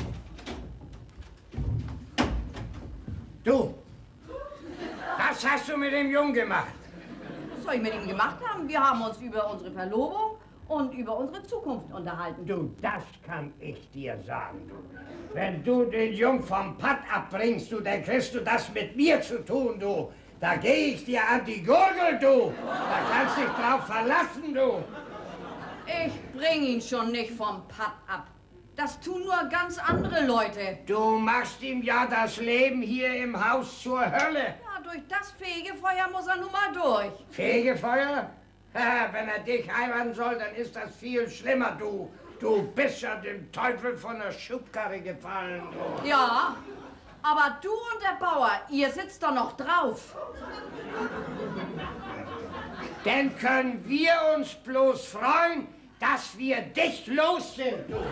Du, was hast du mit dem Jungen gemacht?
Was soll ich mit ihm gemacht haben? Wir haben uns über unsere Verlobung und über unsere Zukunft unterhalten.
Du, das kann ich dir sagen, du. Wenn du den Jungen vom Pad abbringst, du, dann kriegst du das mit mir zu tun, du. Da gehe ich dir an die Gurgel, du. Da kannst dich drauf verlassen, du.
Ich bring ihn schon nicht vom Pad ab. Das tun nur ganz andere Leute.
Du machst ihm ja das Leben hier im Haus zur Hölle.
Ja, durch das Fegefeuer muss er nun mal durch.
Fegefeuer? Wenn er dich heiraten soll, dann ist das viel schlimmer, du. Du bist ja dem Teufel von der Schubkarre gefallen, du.
Ja, aber du und der Bauer, ihr sitzt doch noch drauf.
Dann können wir uns bloß freuen, dass wir dich los sind. Du.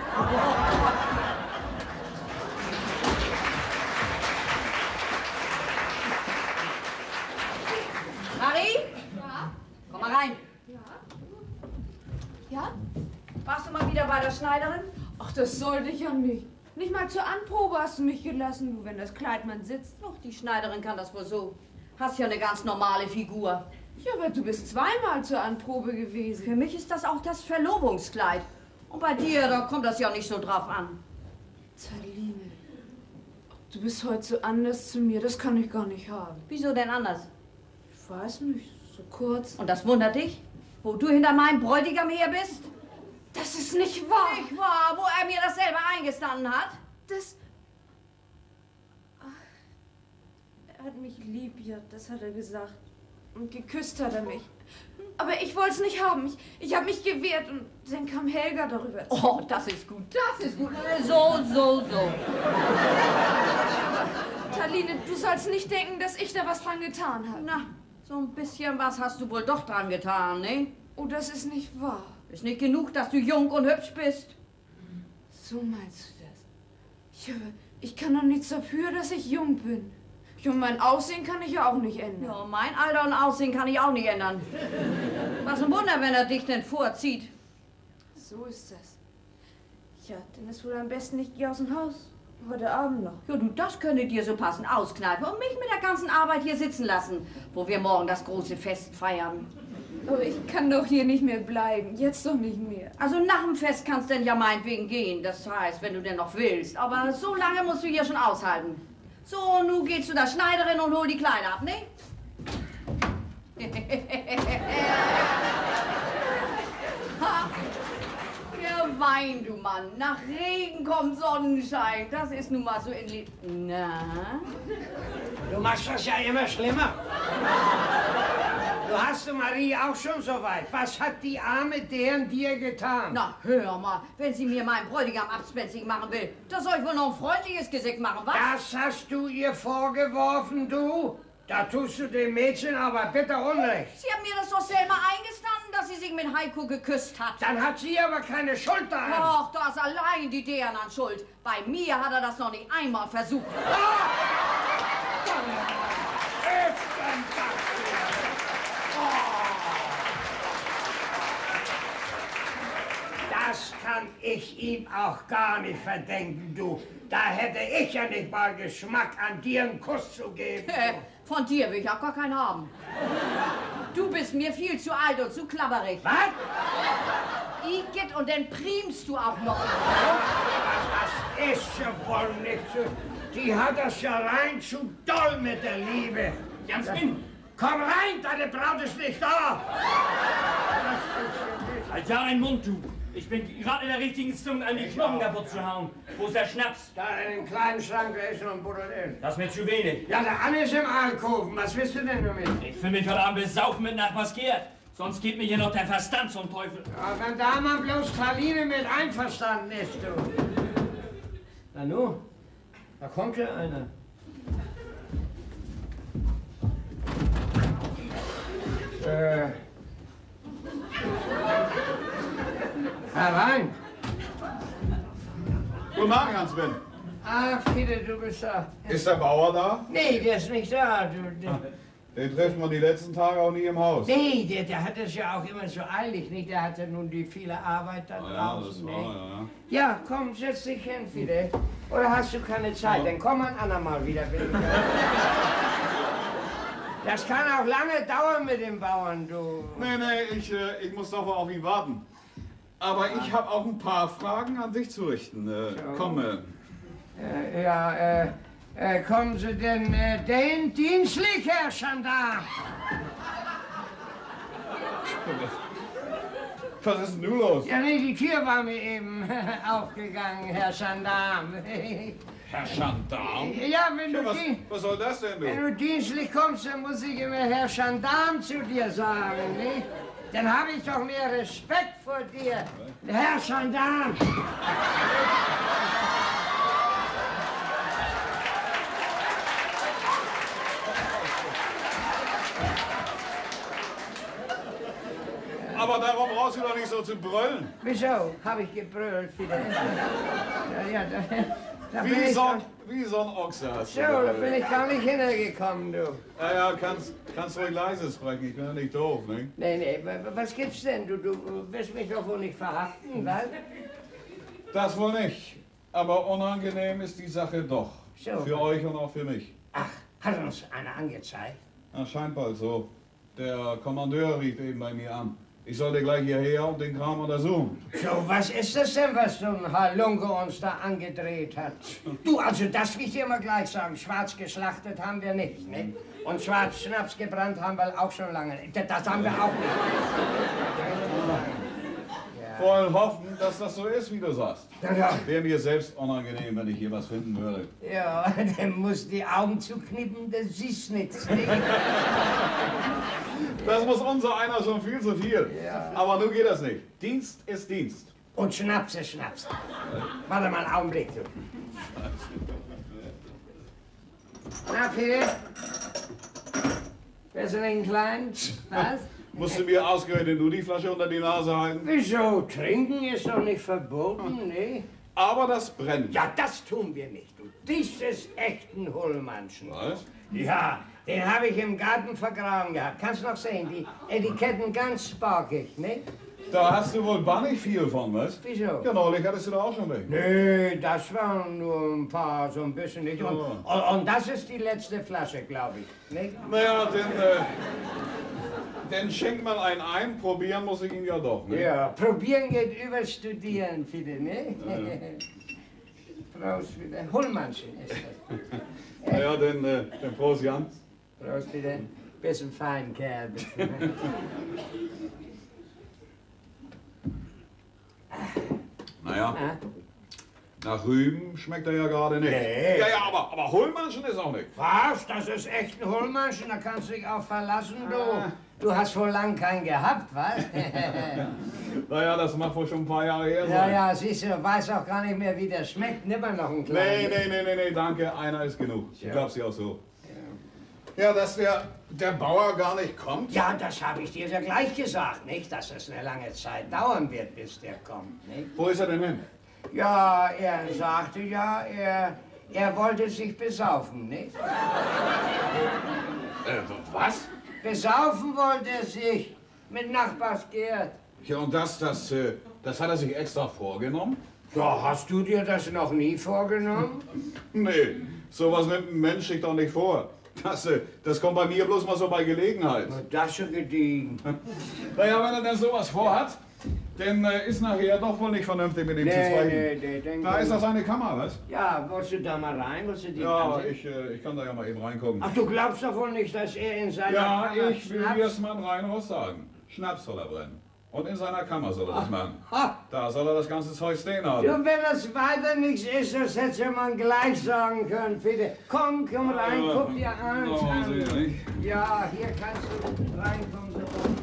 Marie?
Ja?
Komm mal rein.
Ja?
Warst du mal wieder bei der Schneiderin?
Ach, das sollte ich ja nicht. Nicht mal zur Anprobe hast du mich gelassen, du, wenn das Kleidmann sitzt.
Ach, die Schneiderin kann das wohl so. Hast ja eine ganz normale Figur.
Ja, aber du bist zweimal zur Anprobe gewesen.
Für mich ist das auch das Verlobungskleid. Und bei dir, da kommt das ja nicht so drauf an.
Taline, du bist heute so anders zu mir, das kann ich gar nicht haben.
Wieso denn anders?
Ich weiß nicht, so kurz.
Und das wundert dich, wo du hinter meinem Bräutigam her bist?
Das ist nicht wahr.
Nicht wahr, wo er mir das selber eingestanden hat?
Das... Ach, er hat mich lieb, ja, das hat er gesagt. Und geküsst hat er mich. Aber ich wollte es nicht haben. Ich habe mich gewehrt und dann kam Helga darüber.
Oh, das ist gut, das ist gut. So.
Taline, du sollst nicht denken, dass ich da was dran getan habe.
Na, so ein bisschen was hast du wohl doch dran getan, ne?
Oh, das ist nicht wahr.
Ist nicht genug, dass du jung und hübsch bist?
So meinst du das? Ja, aber ich kann doch nichts dafür, dass ich jung bin. Und mein Aussehen kann ich ja auch nicht ändern.
Ja, mein Alter und Aussehen kann ich auch nicht ändern. Was ein Wunder, wenn er dich denn vorzieht.
So ist das. Ja, dann ist wohl am besten, ich gehe aus dem Haus. Heute Abend noch.
Ja, du, das könnte dir so passen. Auskneifen und mich mit der ganzen Arbeit hier sitzen lassen, wo wir morgen das große Fest feiern.
Aber ich kann doch hier nicht mehr bleiben. Jetzt doch nicht mehr.
Also nach dem Fest kannst du denn ja meinetwegen gehen. Das heißt, wenn du denn noch willst. Aber so lange musst du hier schon aushalten. So, nun gehst du der Schneiderin und hol die Kleider ab, ne? Ja, wein, du Mann. Nach Regen kommt Sonnenschein. Das ist nun mal so in Lied. Na?
Du machst das ja immer schlimmer. Du hast du Marie auch schon so weit. Was hat die arme deren dir getan?
Na, hör mal, wenn sie mir meinen Bräutigam abspenstig machen will, da soll ich wohl noch ein freundliches Gesicht machen, was?
Das hast du ihr vorgeworfen, du? Da tust du dem Mädchen aber bitter Unrecht.
Sie haben mir das doch selber eingestanden, dass sie sich mit Heiko geküsst hat.
Dann hat sie aber keine Schuld daran.
Doch, da ist allein die deren an Schuld. Bei mir hat er das noch nicht einmal versucht.
Das kann ich ihm auch gar nicht verdenken, du. Da hätte ich ja nicht mal Geschmack, an dir einen Kuss zu geben.
Von dir will ich auch gar keinen haben. Du bist mir viel zu alt und zu klapperig.
Was?
Igitt, und dann primst du auch noch.
Das ist ja wohl nicht so. Die hat das ja rein zu doll mit der Liebe.
Jasmin!
Komm rein, deine Braut ist nicht da.
Halt ja einen Mund, du! Ich bin gerade in der richtigen Stimmung, an die Knochen kaputt zu hauen. Wo ist der Schnaps?
Da in dem kleinen Schrank, da ist noch ein Buddel drin.
Das ist mir zu wenig.
Ja, der Anne ist im Alkoven. Was willst du denn damit?
Ich will mich heute Abend besaufen mit Nachbars Gerd. Sonst geht mir hier noch der Verstand zum Teufel.
Ja, wenn da mal bloß Taline mit einverstanden ist, du. Na nu, da kommt ja einer. Herein.
Guten Morgen, Hans-Ben.
Ach, Fiete, du bist da.
Ist der Bauer da?
Nee, der ist nicht da.
Den trifft man die letzten Tage auch nie im Haus.
Nee, der hat es ja auch immer so eilig, nicht? Der hatte nun die viele Arbeit da draußen.
Ja, das war, ja.
Ja, komm, setz dich hin, Fiete. Oder hast du keine Zeit? Dann komm ein andermal wieder. Das kann auch lange dauern mit dem Bauern, du.
Nee, ich muss doch auf ihn warten. Aber ich habe auch ein paar Fragen an dich zu richten. Komm.
Kommen Sie denn den dienstlich, Herr Gendarm?
Was ist denn nun los?
Ja, nee, die Tür war mir eben aufgegangen, Herr Gendarm.
Herr Gendarm?
Ja, wenn du,
Was soll das denn,
wenn
du?
du dienstlich kommst, dann muss ich immer Herr Gendarm zu dir sagen, nicht? Dann habe ich doch mehr Respekt vor dir, Herr Gendarm.
Aber aber darum brauchst du doch nicht so zu brüllen.
Wieso? Habe ich gebrüllt wieder? Ja, da bin ich
Wie so ein Ochse hast
so,
du.
da bin ich gar nicht hingekommen, du.
Ja, kannst ruhig leise sprechen, ich bin ja nicht doof, ne?
Nee, was gibt's denn? Du wirst mich doch wohl nicht verhaften, was?
Das wohl nicht. Aber unangenehm ist die Sache doch.
So.
Für euch und auch für mich.
Ach, hat uns einer angezeigt?
Na, scheint bald so. Der Kommandeur rief eben bei mir an. Ich sollte gleich hierher und den Kram untersuchen.
So, was ist das denn, was so ein Halunke uns da angedreht hat? Du, also das will ich dir mal gleich sagen. Schwarz geschlachtet haben wir nicht, ne? Und schwarz Schnaps gebrannt haben wir auch schon lange nicht. Das haben wir auch nicht.
Wollen hoffen, dass das so ist, wie du sagst.
Ja.
Wäre mir selbst unangenehm, wenn ich hier was finden würde.
Ja, dann muss die Augen zuknippen, das siehst nichts, ne?
Das muss unser einer schon viel zu viel.
Ja.
Aber nun geht das nicht. Dienst ist Dienst.
Und Schnaps ist Schnaps. Warte mal einen Augenblick, du. Na, Philipp? Willst du nicht einen kleinen? Was?
Musst du mir ausgerechnet nur die Flasche unter die Nase halten?
Wieso? Trinken ist doch nicht verboten, ne?
Aber das brennt.
Ja, das tun wir nicht, du. Dieses echten Hullmannschen.
Was?
Ja, den habe ich im Garten vergraben gehabt. Kannst du noch sehen, die Etiketten ganz sparkig, ne?
Da hast du wohl bannig viel von, was?
Wieso?
Ja, neulich hattest du da auch schon weg.
Nö, das waren nur ein paar, so ein bisschen nicht. Und das ist die letzte Flasche, glaube ich, ne?
Naja, dann schenkt man einen ein, probieren muss ich ihn ja doch, ne?
Ja, probieren geht über studieren, bitte, ne? Prost wieder. Hullmannschen ist das.
Ja, dann Prost, Jan.
Prost wieder. Bisschen fein, Kerl. Bitte.
Naja, nach Rüben schmeckt er ja gerade nicht.
Nee.
Ja, aber Hullmannschen ist auch nicht.
Was? Das ist echt ein Hullmannschen, da kannst du dich auch verlassen, du. Du hast wohl lang keinen gehabt, was?
Naja, das mag wohl schon ein paar Jahre her sein.
Ja, siehst du, weiß auch gar nicht mehr, wie der schmeckt. Nimm mal noch einen kleinen.
Nee, danke, einer ist genug. Ich glaub's dir auch so. Ja, dass der Bauer gar nicht kommt?
Ja, das habe ich dir ja gleich gesagt, nicht? Dass es eine lange Zeit dauern wird, bis der kommt, nicht?
Wo ist er denn hin?
Ja, er sagte ja, er wollte sich besaufen, nicht?
Was?
Besaufen wollte er sich mit Nachbars Gerd.
Ja, und das hat er sich extra vorgenommen?
Ja, hast du dir das noch nie vorgenommen?
Nee, sowas nimmt ein Mensch sich doch nicht vor. Das kommt bei mir bloß mal so bei Gelegenheit.
Das ist gediegen.
Naja, wenn er denn sowas vorhat, dann ist nachher doch wohl nicht vernünftig mit ihm zu sprechen. Da ist das eine Kammer, was?
Ja, willst du da mal rein? Willst du die
Ja,
ansehen?
ich kann da ja mal eben reingucken.
Ach, du glaubst doch wohl nicht, dass er in seiner
Ja,
Kammer
ich will
Schnaps-
dir es mal rein raus sagen. Schnaps soll er brennen. Und in seiner Kammer soll er das machen.
Ha!
Da soll er das ganze Zeug stehen haben.
Und wenn das weiter nichts ist, das hätte man gleich sagen können, bitte. Komm rein, guck dir an. Ja, hier kannst du reinkommen.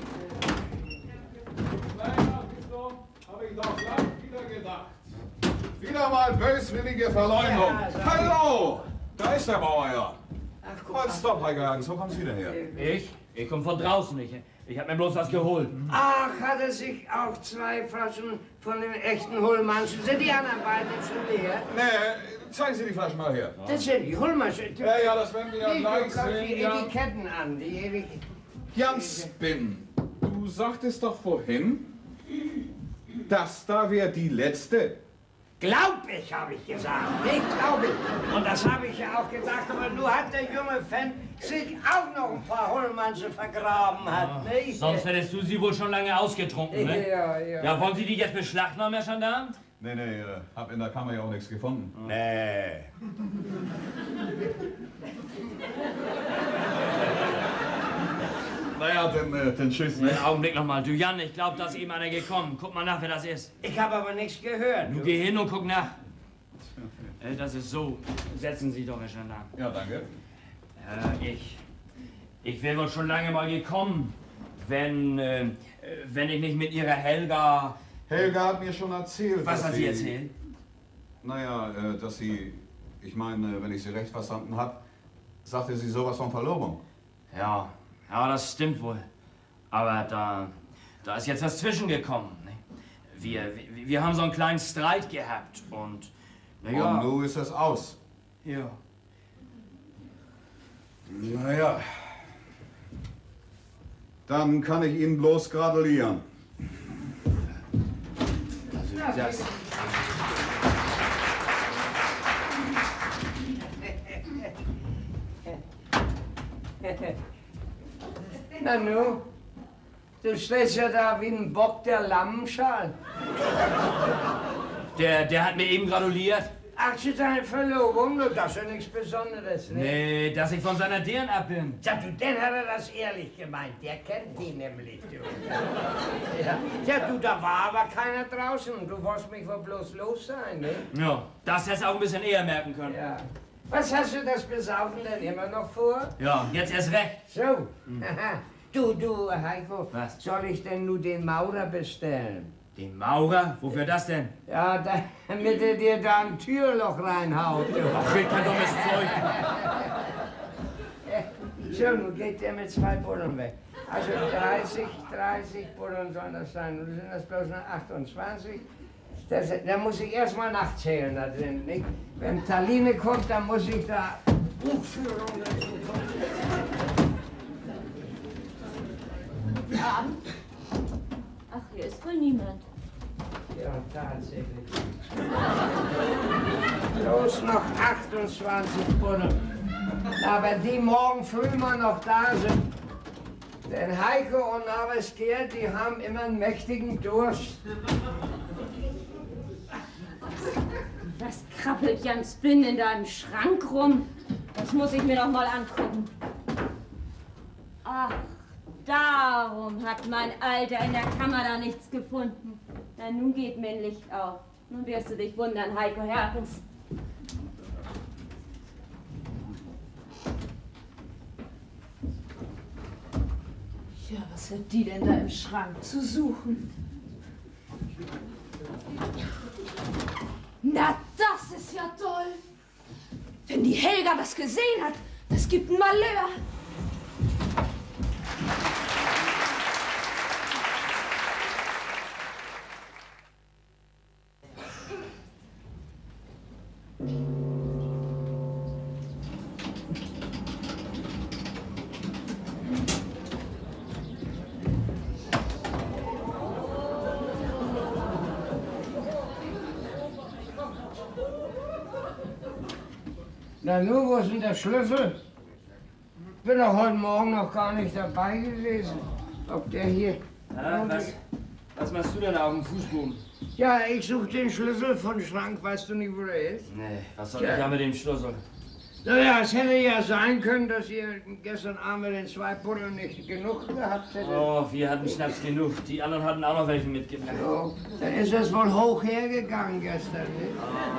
Habe ich doch lang wieder gedacht. Wieder mal böswillige Verleumdung.
Ja, sag ich.
Hallo! Da ist der Bauer ja.
Ach, guck
Halt,
mal.
stopp, Herr Gagens, wo kommen Sie denn her?
Ich komme von draußen. Ich habe mir bloß was geholt.
Ach, hat er sich auch 2 Flaschen von den echten Hullmannschen. Sind die anderen beiden schon leer?
Nee, zeigen Sie die Flaschen mal her.
Das sind die Hullmannschen.
Ja, das werden wir ja
Die
gleich
guck die
sehen. Jan.
Etiketten an, die ewig...
Jan Spinn, du sagtest doch vorhin, das da wäre die letzte.
Glaub ich, habe ich gesagt. Nicht glaub ich. Und das habe ich ja auch gesagt. Aber nur hat der junge Fan sich auch noch ein paar Hullmannschen vergraben hat, nicht?
Sonst hättest du sie wohl schon lange ausgetrunken, ne?
Ja.
Ja, wollen Sie die jetzt beschlagnahmen, Herr Gendarm?
Nee, hab in der Kammer ja auch nichts gefunden.
Nee.
Naja, dann tschüss, ne?
Einen Augenblick nochmal. Du Jan, ich glaube, da ist eben einer gekommen. Guck mal nach, wer das ist.
Ich habe aber nichts gehört.
Du geh hin und guck nach. Das ist so. Setzen Sie doch, Herr Gendarm.
Ja, danke.
Ich wäre wohl schon lange mal gekommen, wenn ich nicht mit Ihrer Helga...
Helga hat mir schon erzählt,
Was
dass
hat sie erzählt?
Naja, dass sie, ich meine, wenn ich sie recht verstanden habe, sagte sie sowas von Verlobung.
Ja, das stimmt wohl. Aber da da ist jetzt was zwischengekommen. Ne? Wir haben so einen kleinen Streit gehabt und...
Ja. Und nun ist das aus.
Ja.
Naja. Dann kann ich Ihnen bloß gratulieren.
Das.
Na nu, du stehst ja da wie ein Bock der Lammenschal.
Der hat mir eben gratuliert.
Ach, zu deiner Verlobung, das ist ja nichts Besonderes, ne?
Nee, dass ich von seiner Dirn ab bin.
Ja, du, dann hat er das ehrlich gemeint. Der kennt die nämlich, du. Ja, du, da war aber keiner draußen. Du wolltest mich wohl bloß los sein, ne?
Ja, das hättest du auch ein bisschen eher merken können.
Ja. Was hast du das Besaufen denn immer noch vor?
Ja, jetzt erst recht.
So. Du, Heiko.
Was?
Soll ich denn nur den Maurer bestellen?
Den Maurer? Wofür das denn?
Ja, damit er dir da ein Türloch reinhaut.
Ach, kein dummes Zeug.
So, nun geht der mit 2 Bullen weg. Also 30 Bullen sollen das sein. Nun sind das bloß noch 28. Da muss ich erstmal nachzählen da drin, nicht? Wenn Taline kommt, dann muss ich da Buchführung dazu kommen.
Ja. Ach, hier ist wohl niemand.
Ja, tatsächlich. Bloß noch 28 Bullen. Aber die morgen früh mal noch da sind. Denn Heiko und Naveskehr, die haben immer einen mächtigen Durst.
Was krabbelt Jans Bin in deinem Schrank rum? Das muss ich mir doch mal angucken. Ach, darum hat mein Alter in der Kammer da nichts gefunden. Na, nun geht mir ein Licht auf. Nun wirst du dich wundern, Heiko Herkens.
Ja, was hat die denn da im Schrank zu suchen? Na, das ist ja toll. Wenn die Helga das gesehen hat, das gibt ein Malheur.
Na nun, wo ist denn der Schlüssel? Bin doch heute Morgen noch gar nicht dabei gewesen. Ob der hier...
Ja, was machst du denn auf dem Fußboden?
Ja, ich suche den Schlüssel von Schrank. Weißt du nicht, wo der ist?
Nee, was soll ich da mit dem Schlüssel?
Naja, es hätte ja sein können, dass ihr gestern Abend mit den 2 Bullen nicht genug gehabt hättet.
Oh, wir hatten Schnaps genug. Die anderen hatten auch noch welche mitgebracht.
Oh, dann ist das wohl hoch hergegangen gestern, nicht?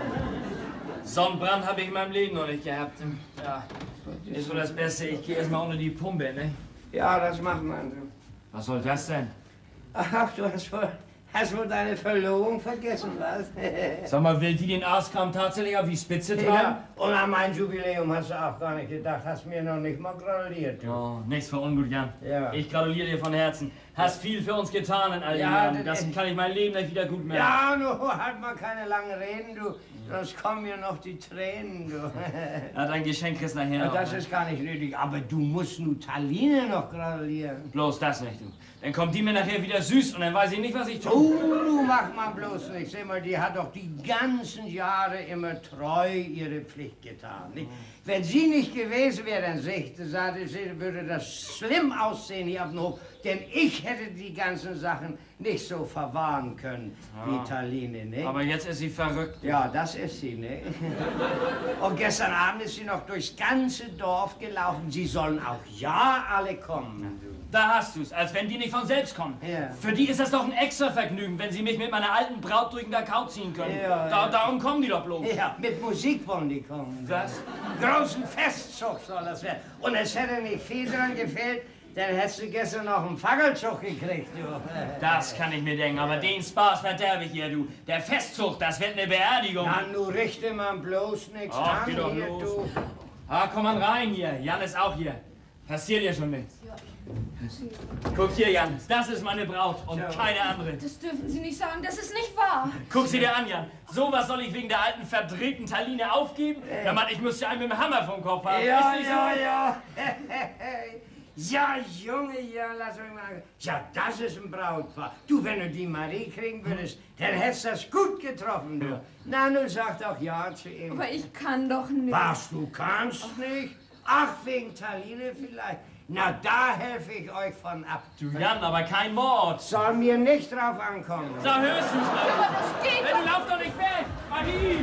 Sonnenbrand habe ich in meinem Leben noch nicht gehabt. Ja, ist so das Beste. Ich gehe erstmal unter die Pumpe, ne?
Ja, das macht man so.
Was soll das denn?
Ach, du hast wohl deine Verlobung vergessen, was?
Sag mal, will die den Arschkram tatsächlich auf die Spitze treiben?
Ja, und an mein Jubiläum hast du auch gar nicht gedacht. Hast mir noch nicht mal gratuliert. Du.
Oh, nichts für ungut, Jan.
Ja.
Ich gratuliere dir von Herzen. Hast viel für uns getan in all den Jahren. Das kann ich mein Leben nicht wieder gut machen.
Ja, nur halt mal keine langen Reden, du. Sonst kommen mir noch die Tränen, du.
Ja, dein Geschenk kriegst nachher
Ja,
noch,
das
ne?
ist gar nicht nötig, aber du musst nur Taline noch gratulieren.
Bloß das nicht, du. Dann kommt die mir nachher wieder süß und dann weiß ich nicht, was ich tue.
Du mach mal bloß nicht. Seh mal, die hat doch die ganzen Jahre immer treu ihre Pflicht getan. Nicht? Wenn sie nicht gewesen wäre, dann würde das schlimm aussehen hier auf dem Hof. Denn ich hätte die ganzen Sachen nicht so verwahren können wie Taline, ne?
Aber jetzt ist sie verrückt.
Ja, das ist sie, ne? Und gestern Abend ist sie noch durchs ganze Dorf gelaufen. Sie sollen auch ja alle kommen.
Da hast du's, als wenn die nicht von selbst kommen.
Ja.
Für die ist das doch ein extra Vergnügen, wenn sie mich mit meiner alten Braut durch den Kakao ziehen können.
Ja.
Darum kommen die doch bloß.
Ja, mit Musik wollen die kommen.
Was?
Großen Festzug soll das werden. Und es hätte nicht viel dran gefehlt, dann hättest du gestern noch einen Fackelzug gekriegt, du.
Das kann ich mir denken, aber den Spaß verderbe ich hier, du. Der Festzug, das wird eine Beerdigung.
Na, nun richte man bloß nichts
Ach,
an
geh doch
hier,
los.
du.
Ah, komm mal rein hier. Jan ist auch hier. Passiert ja schon nichts. Guck hier, Jan, das ist meine Braut und keine andere.
Das dürfen Sie nicht sagen, das ist nicht wahr.
Guck sie dir an, Jan. Sowas soll ich wegen der alten verdrehten Taline aufgeben? Ja, Mann, ich müsste einen mit dem Hammer vom Kopf haben.
Ja,
Ist nicht
ja,
so?
ja. Ja, Junge, ja, lass mich mal. Ja, das ist ein Brautpaar. Du, wenn du die Marie kriegen würdest, dann hättest du das gut getroffen, du. Na, nun sag doch ja zu ihm.
Aber ich kann doch nicht.
Was, du kannst nicht? Ach, wegen Taline vielleicht? Na, da helfe ich euch von ab.
Du, Jan, aber kein Mord.
Soll mir nicht drauf ankommen.
Da höchstens mal.
Aber das geht
Wenn du laufst doch nicht weg, Marie!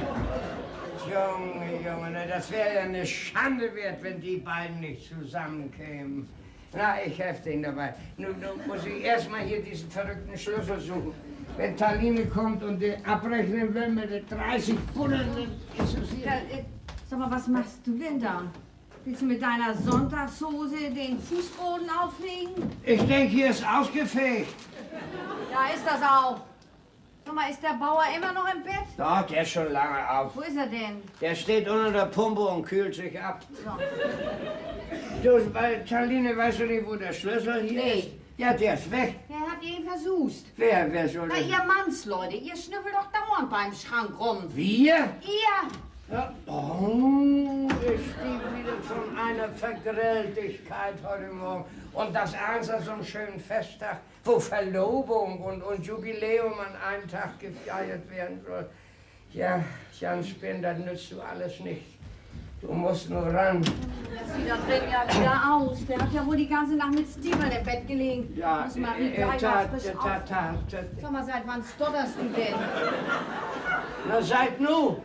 Junge, Junge, na, das wäre ja eine Schande wert, wenn die beiden nicht zusammenkämen. Na, ich helfe denen dabei. Nun muss ich erstmal hier diesen verrückten Schlüssel suchen. Wenn Taline kommt und die abrechnen will mit den 30 Pfunden, dann ist es hier.
Sag mal, was machst du denn da? Willst du mit deiner Sonntagshose den Fußboden auflegen?
Ich denke, hier ist ausgefegt.
Ja, ist das auch. Sag mal, ist der Bauer immer noch im Bett?
Doch, der ist schon lange auf.
Wo ist er denn?
Der steht unter der Pumpe und kühlt sich ab.
So.
Du, weil, Taline, weißt du nicht, wo der Schlüssel hier
Nee.
ist? Ja, der ist weg.
Wer hat ihn versucht?
Wer soll
Na,
das?
ihr Mannsleute, ihr schnüffelt doch dauernd beim Schrank rum.
Wir?
Ihr?
Ja. Oh, ich stieg wieder von einer Vergrilltigkeit heute Morgen. Und das eins an so einem schönen Festtag, wo Verlobung und Jubiläum an einem Tag gefeiert werden soll. Ja, Jan Spinn, das nützt du alles nicht. Du musst nur ran.
Das sieht da drin ja wieder aus. Der hat ja wohl die ganze Nacht mit Steven im Bett gelegen.
Ja,
Muss mal frisch auf. Sag mal, seit wann stotterst du denn?
Na, seit nu.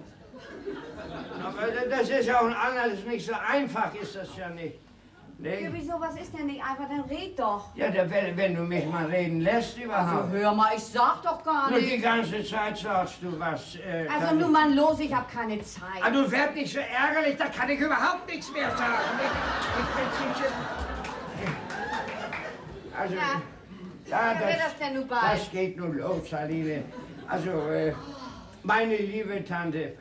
Aber das ist ja auch ein anderes, nicht so einfach ist das ja nicht.
Ja,
Nee?
wieso, was ist denn nicht einfach? Dann red doch.
Ja, wenn du mich mal reden lässt überhaupt.
Also hör mal, ich sag doch gar
Nur die
nicht.
ganze Zeit sagst du was.
Also
Taline.
nun mal los, ich hab keine Zeit.
Ah, du werd nicht so ärgerlich, da kann ich überhaupt nichts mehr sagen. Ich bin also,
Ja.
ja,
Wer will das denn nun bald?
das geht nun los, Taline. Also, meine liebe Tante,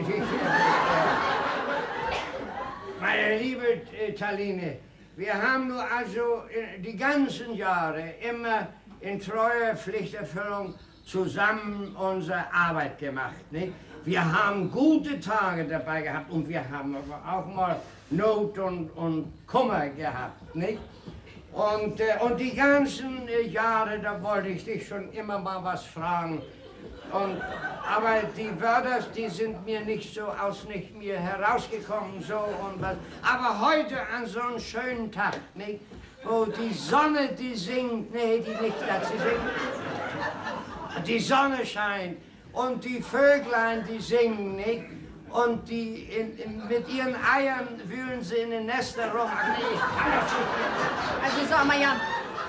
meine liebe Taline, wir haben nur also die ganzen Jahre immer in treuer Pflichterfüllung zusammen unsere Arbeit gemacht. Nicht? Wir haben gute Tage dabei gehabt und wir haben aber auch mal Not und Kummer gehabt. Nicht? Und die ganzen Jahre, da wollte ich dich schon immer mal was fragen. Aber die Wörter, die sind mir nicht mir herausgekommen, so und was. Aber heute an so einem schönen Tag, nicht, wo die Sonne, die singt, nee, die nicht dazu singt, die Sonne scheint und die Vöglein, die singen, nicht, und die mit ihren Eiern wühlen sie in den Nestern rum. Ach nee,
Also sag mal, Jan,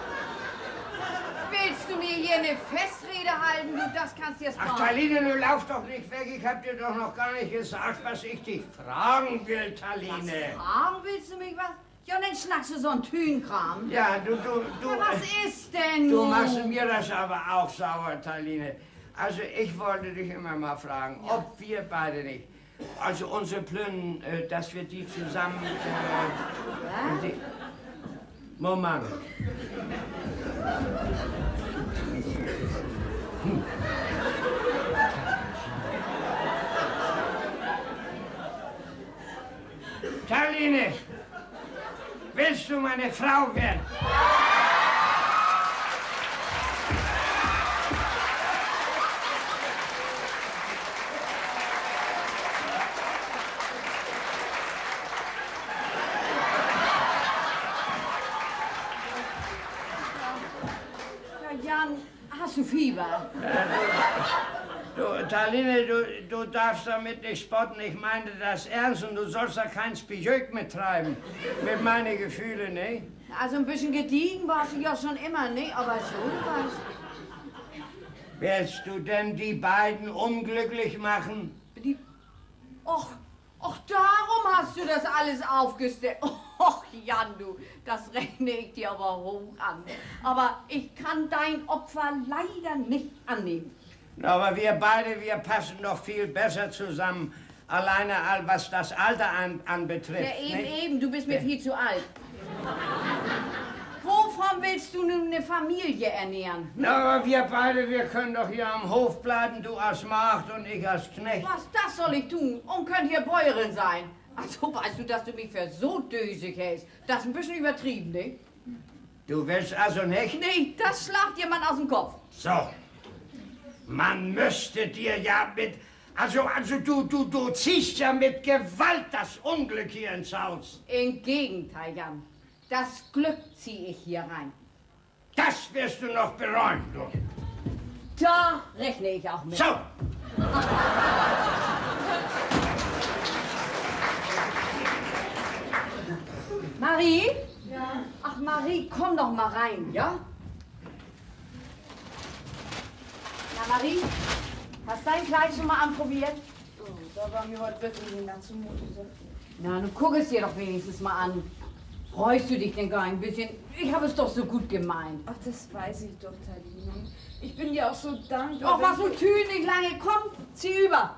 willst du mir hier eine Festrede halten? Du, das kannst du jetzt
ach,
machen.
Taline, du lauf doch nicht weg. Ich hab dir doch noch gar nicht gesagt, was ich dich fragen will, Taline.
Fragen willst du mich was? Ja, dann schnackst du so einen Tünkram.
Ja, du,
Ja, was ist denn
du
nun?
machst mir das aber auch sauer, Taline. Also ich wollte dich immer mal fragen, ob wir beide nicht, also unsere Plünnen, dass wir die zusammen, Moment. Taline, willst du meine Frau werden?
Ja, Jan, hast du Fieber?
Du, Taline, du darfst damit nicht spotten. Ich meine das ernst und du sollst da kein Spijöck mittreiben. Mit meinen Gefühlen, ne?
Also ein bisschen gediegen warst du ja schon immer, ne? Aber so was.
Willst du denn die beiden unglücklich machen?
Och, darum hast du das alles aufgestellt. Och, Jan, du, das rechne ich dir aber hoch an. Aber ich kann dein Opfer leider nicht annehmen.
Aber wir beide, wir passen doch viel besser zusammen. Alleine, was das Alter anbetrifft.
Ja,
nicht?
eben, du bist mir viel zu alt. Wo
Wovon willst du nun eine Familie ernähren?
Na, aber wir beide, wir können doch hier am Hof bleiben, du als Magd und ich als Knecht.
Was, das soll ich tun? Und könnt hier Bäuerin sein? Also, weißt du, dass du mich für so dösig hältst? Das ist ein bisschen übertrieben, ne?
Du willst also nicht?
Nee, das schlagt jemand aus dem Kopf.
So. Man müsste dir ja mit... Also du ziehst ja mit Gewalt das Unglück hier ins Haus.
Im Gegenteil, Jan. Das Glück ziehe ich hier rein.
Das wirst du noch bereuen, du.
Da rechne ich auch mit.
So.
Marie? Ja? Ach, Marie, komm doch mal rein, ja? Na, Marie, hast dein Kleid schon mal anprobiert?
Oh, da war mir heute wirklich nicht mehr zumute.
Na, du guck es dir doch wenigstens mal an. Freust du dich denn gar ein bisschen? Ich habe es doch so gut gemeint.
Ach, das weiß ich doch, Taline. Ich bin dir auch so dankbar.
Doch, was so Tüten nicht lange. Komm, zieh über.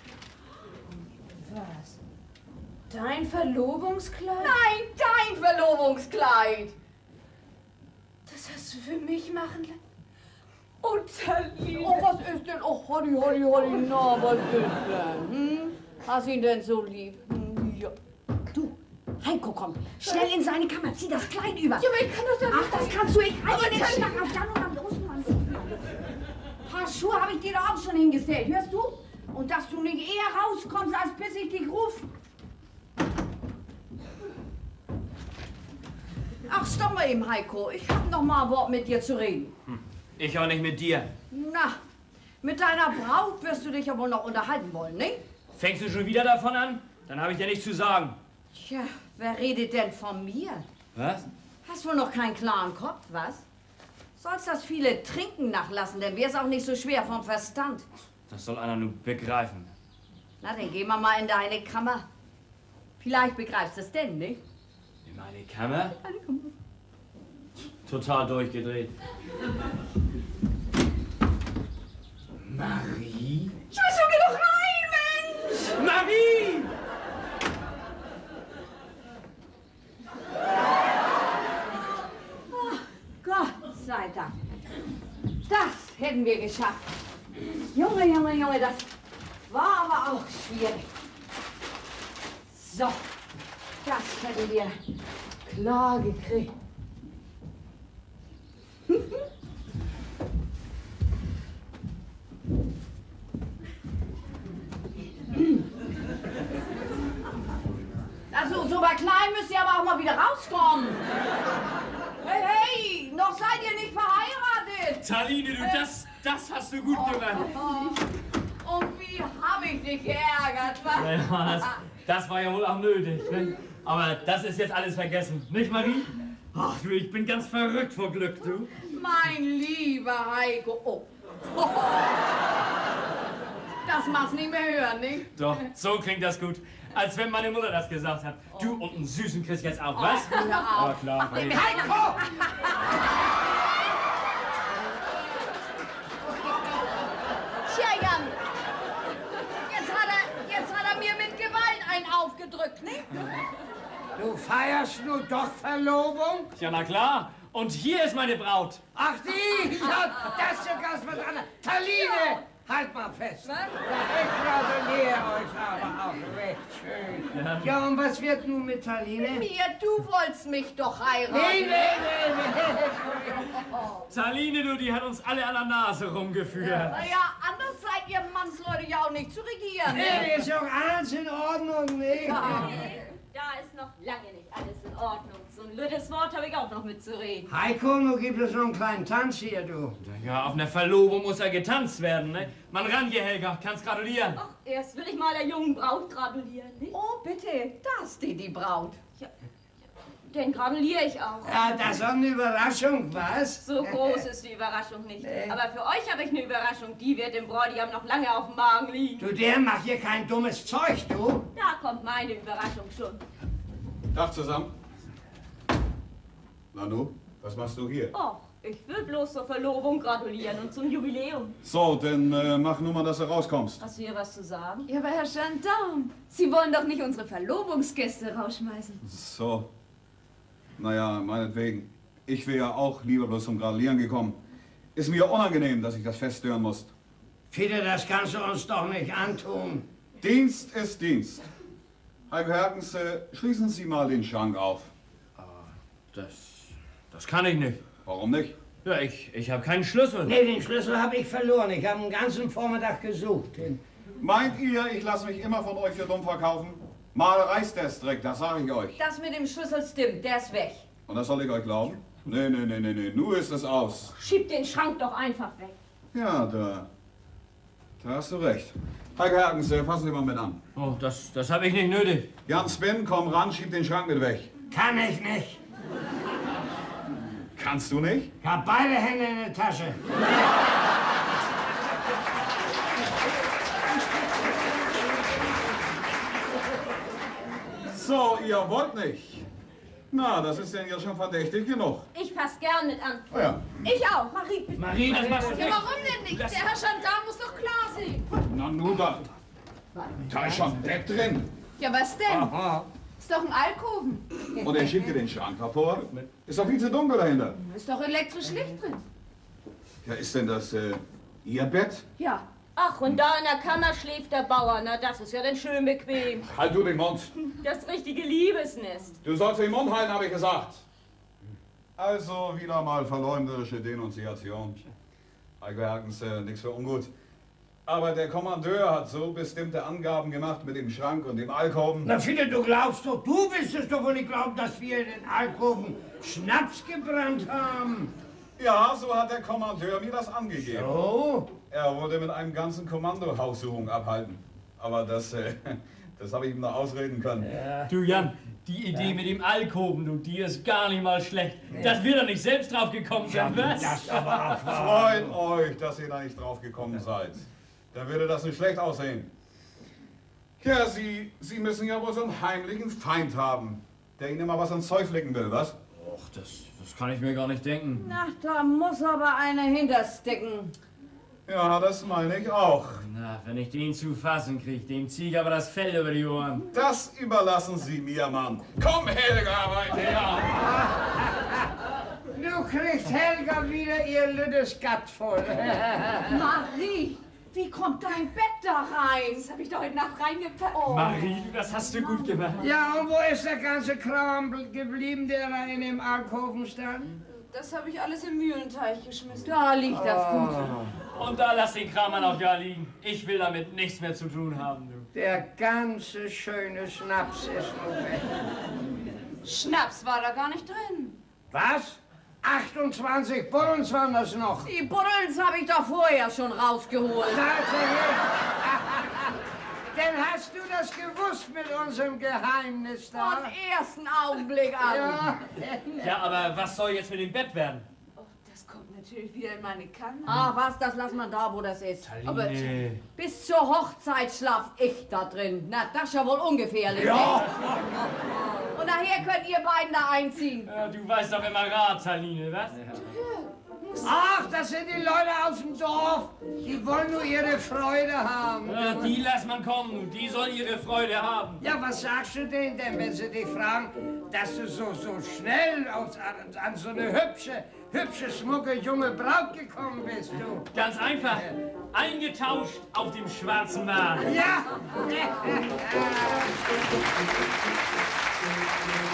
Was? Dein Verlobungskleid?
Nein, dein Verlobungskleid.
Das hast du für mich machen lassen? Oh, Taline.
Oh, was ist denn? Oh, Holly, na, was ist denn? Hm? Hast ihn denn so lieb? Hm, ja. Du, Heiko, komm, schnell in seine Kammer, zieh das Kleid über.
Ja, aber ich kann doch da nicht.
Ach, das kannst du, ich halte den Schnack auf Jan und dann los, Mann. Ein paar Schuhe habe ich dir da auch schon hingestellt, hörst du? Und dass du nicht eher rauskommst, als bis ich dich ruf. Ach, stopp mal eben, Heiko, ich hab noch mal ein Wort mit dir zu reden.
Ich auch nicht mit dir.
Na, mit deiner Braut wirst du dich ja wohl noch unterhalten wollen, nicht?
Fängst du schon wieder davon an? Dann habe ich dir nichts zu sagen.
Tja, wer redet denn von mir?
Was?
Hast wohl noch keinen klaren Kopf, was? Sollst das viele Trinken nachlassen, dann wär's auch nicht so schwer vom Verstand.
Das soll einer nur begreifen.
Na, dann gehen wir mal in deine Kammer. Vielleicht begreifst du es denn, nicht?
In meine Kammer? Total durchgedreht. Marie?
Scheiße, geh doch rein, Mensch!
Marie!
Oh, Gott sei Dank. Das hätten wir geschafft. Junge, das war aber auch schwierig. So, das hätten wir klar gekriegt. Also, so bei klein müsst ihr aber auch mal wieder rauskommen. Hey, noch seid ihr nicht verheiratet.
Taline, du, das hast du gut gemacht.
Und wie hab ich dich geärgert, was?
Naja, das war ja wohl auch nötig. Ne? Aber das ist jetzt alles vergessen. Nicht, Marie? Ach du, ich bin ganz verrückt vor Glück, du.
Mein lieber Heiko. Oh. Das machst nicht mehr hören, nicht?
Doch, so klingt das gut. Als wenn meine Mutter das gesagt hat. Du und einen Süßen kriegst jetzt auch, was?
Ja,
klar.
Heiko!
Tja, Jan. Jetzt hat er mir mit Gewalt einen aufgedrückt, nicht?
Du feierst nun doch Verlobung?
Ja, na klar. Und hier ist meine Braut.
Ach, die! Ja, das ist ja ganz was anderes. Taline! Halt mal fest.
Was?
Ich gratuliere euch aber auch recht schön. Ja, und was wird nun mit Taline?
Mir, du wolltest mich doch heiraten.
Nee.
Taline, du, die hat uns alle an der Nase rumgeführt.
Ja, anders seid ihr Mannsleute ja auch nicht zu regieren.
Nee, ist doch alles in Ordnung, ne?
Da ist noch lange nicht alles in Ordnung. So ein lüttes Wort habe ich auch noch mitzureden.
Heiko, nun gibt es noch einen kleinen Tanz hier, du.
Ja, auf einer Verlobung muss ja getanzt werden, ne? Mann, ran hier, Helga, kannst gratulieren.
Ach, erst will ich mal der jungen Braut gratulieren, nicht?
Oh, bitte, da ist die Braut.
Den gratuliere ich auch.
Ja, das ist doch eine Überraschung, was?
So groß ist die Überraschung nicht. Aber für euch habe ich eine Überraschung. Die wird dem Bräutigam noch lange auf dem Magen liegen.
Du, der macht hier kein dummes Zeug, du.
Da kommt meine Überraschung schon.
Tag zusammen. Nanu, was machst du hier?
Och, ich will bloß zur Verlobung gratulieren und zum Jubiläum.
So, dann mach nur mal, dass du rauskommst.
Hast du hier was zu sagen?
Ja, aber Herr Gendarm, Sie wollen doch nicht unsere Verlobungsgäste rausschmeißen.
So. Naja, meinetwegen. Ich wäre ja auch lieber bloß zum Gratulieren gekommen. Ist mir unangenehm, dass ich das Fest stören muss.
Fiete, das kannst du uns doch nicht antun.
Dienst ist Dienst. Heiko Herkens, schließen Sie mal den Schrank auf.
Das kann ich nicht.
Warum nicht?
Ja, ich habe keinen Schlüssel.
Nee, den Schlüssel habe ich verloren. Ich habe den ganzen Vormittag gesucht.
Meint ihr, ich lasse mich immer von euch für dumm verkaufen? Mal reißt der Strick, das sage ich euch.
Das mit dem Schlüssel stimmt, der ist weg.
Und das soll ich euch glauben? Nee, nur ist es aus.
Schieb den Schrank doch einfach weg.
Ja, da hast du recht. Heiko Herkens, fassen Sie mal mit an.
Oh, das habe ich nicht nötig.
Jan Spin, komm ran, schieb den Schrank mit weg.
Kann ich nicht.
Kannst du nicht?
Ich habe beide Hände in der Tasche.
So, ihr wollt nicht. Na, das ist denn ja schon verdächtig genug.
Ich fass gern mit an.
Oh ja.
Ich auch. Marie, bitte.
Marie, das machst du nicht.
Warum denn nicht? Der Herr Gendarm muss doch klar sein.
Na, nur da. Da ist schon ein Bett drin.
Ja, was denn?
Aha.
Ist doch ein Alkoven.
Und er schiebt dir den Schrank hervor. Ist doch viel zu dunkel dahinter.
Ist doch elektrisch Licht drin.
Ja, ist denn das Ihr Bett?
Ja.
Ach, und da in der Kammer schläft der Bauer. Na, das ist ja dann schön bequem.
Halt du den Mund.
Das richtige Liebesnest.
Du sollst den Mund halten, habe ich gesagt. Also wieder mal verleumderische Denunziation. Heiko Herkens, nichts für ungut. Aber der Kommandeur hat so bestimmte Angaben gemacht mit dem Schrank und dem Alkoven.
Na, Fiete, du glaubst doch, du willst es doch wohl nicht glauben, dass wir in den Alkoven Schnaps gebrannt haben.
Ja, so hat der Kommandeur mir das angegeben.
Oh?
Er wollte mit einem ganzen Kommando Haussuchung abhalten. Aber das habe ich ihm noch ausreden können.
Du Jan, die Idee mit dem Alkoven, du, die ist gar nicht mal schlecht. Dass wir da nicht selbst drauf gekommen sind, was?
Das aber auch wahr.
Freut euch, dass ihr da nicht drauf gekommen seid. Dann würde das nicht schlecht aussehen. Ja, Sie müssen ja wohl so einen heimlichen Feind haben, der Ihnen immer was ans Zeug flicken will, was?
Och, das kann ich mir gar nicht denken.
Na, da muss aber einer hinterstecken.
Ja, das meine ich auch.
Na, wenn ich den zu fassen kriege, dem zieh ich aber das Fell über die Ohren.
Das überlassen Sie mir, Mann. Komm, Helga, weit her!
Du kriegst Helga wieder ihr lüttes Gatt voll.
Marie, wie kommt dein Bett da rein?
Das habe ich doch heute Nacht reingepackt. Oh.
Marie, du, das hast du gut gemacht.
Ja, und wo ist der ganze Kram geblieben, der da in dem Alkoven stand?
Das habe ich alles im Mühlenteich geschmissen.
Da liegt das Gute.
Und da lass den Kram auch ja liegen. Ich will damit nichts mehr zu tun haben, du.
Der ganze schöne Schnaps ist nur weg.
Schnaps war da gar nicht drin.
Was? 28 Bullens waren das noch.
Die Buddels habe ich doch vorher schon rausgeholt.
Denn hast du das gewusst mit unserem Geheimnis da?
Vom ersten Augenblick an.
Ja.
Ja, aber was soll jetzt mit dem Bett werden?
Oh, das kommt natürlich wieder in meine Kammer.
Ach was, das lass man da, wo das ist.
Aber
Nee.
Bis zur Hochzeit schlaf ich da drin. Na, das ist ja wohl ungefährlich.
Ja.
Und nachher könnt ihr beiden da einziehen.
Ja, du weißt doch immer Rat, Taline, was?
Ach, das sind die Leute aus dem Dorf. Die wollen nur ihre Freude haben.
Ja, die lässt man kommen und die soll ihre Freude haben.
Ja, was sagst du denen denn, wenn sie dich fragen, dass du so schnell an so eine hübsche, schmucke junge Braut gekommen bist, du?
Ganz einfach. Eingetauscht auf dem schwarzen Markt.
Ja.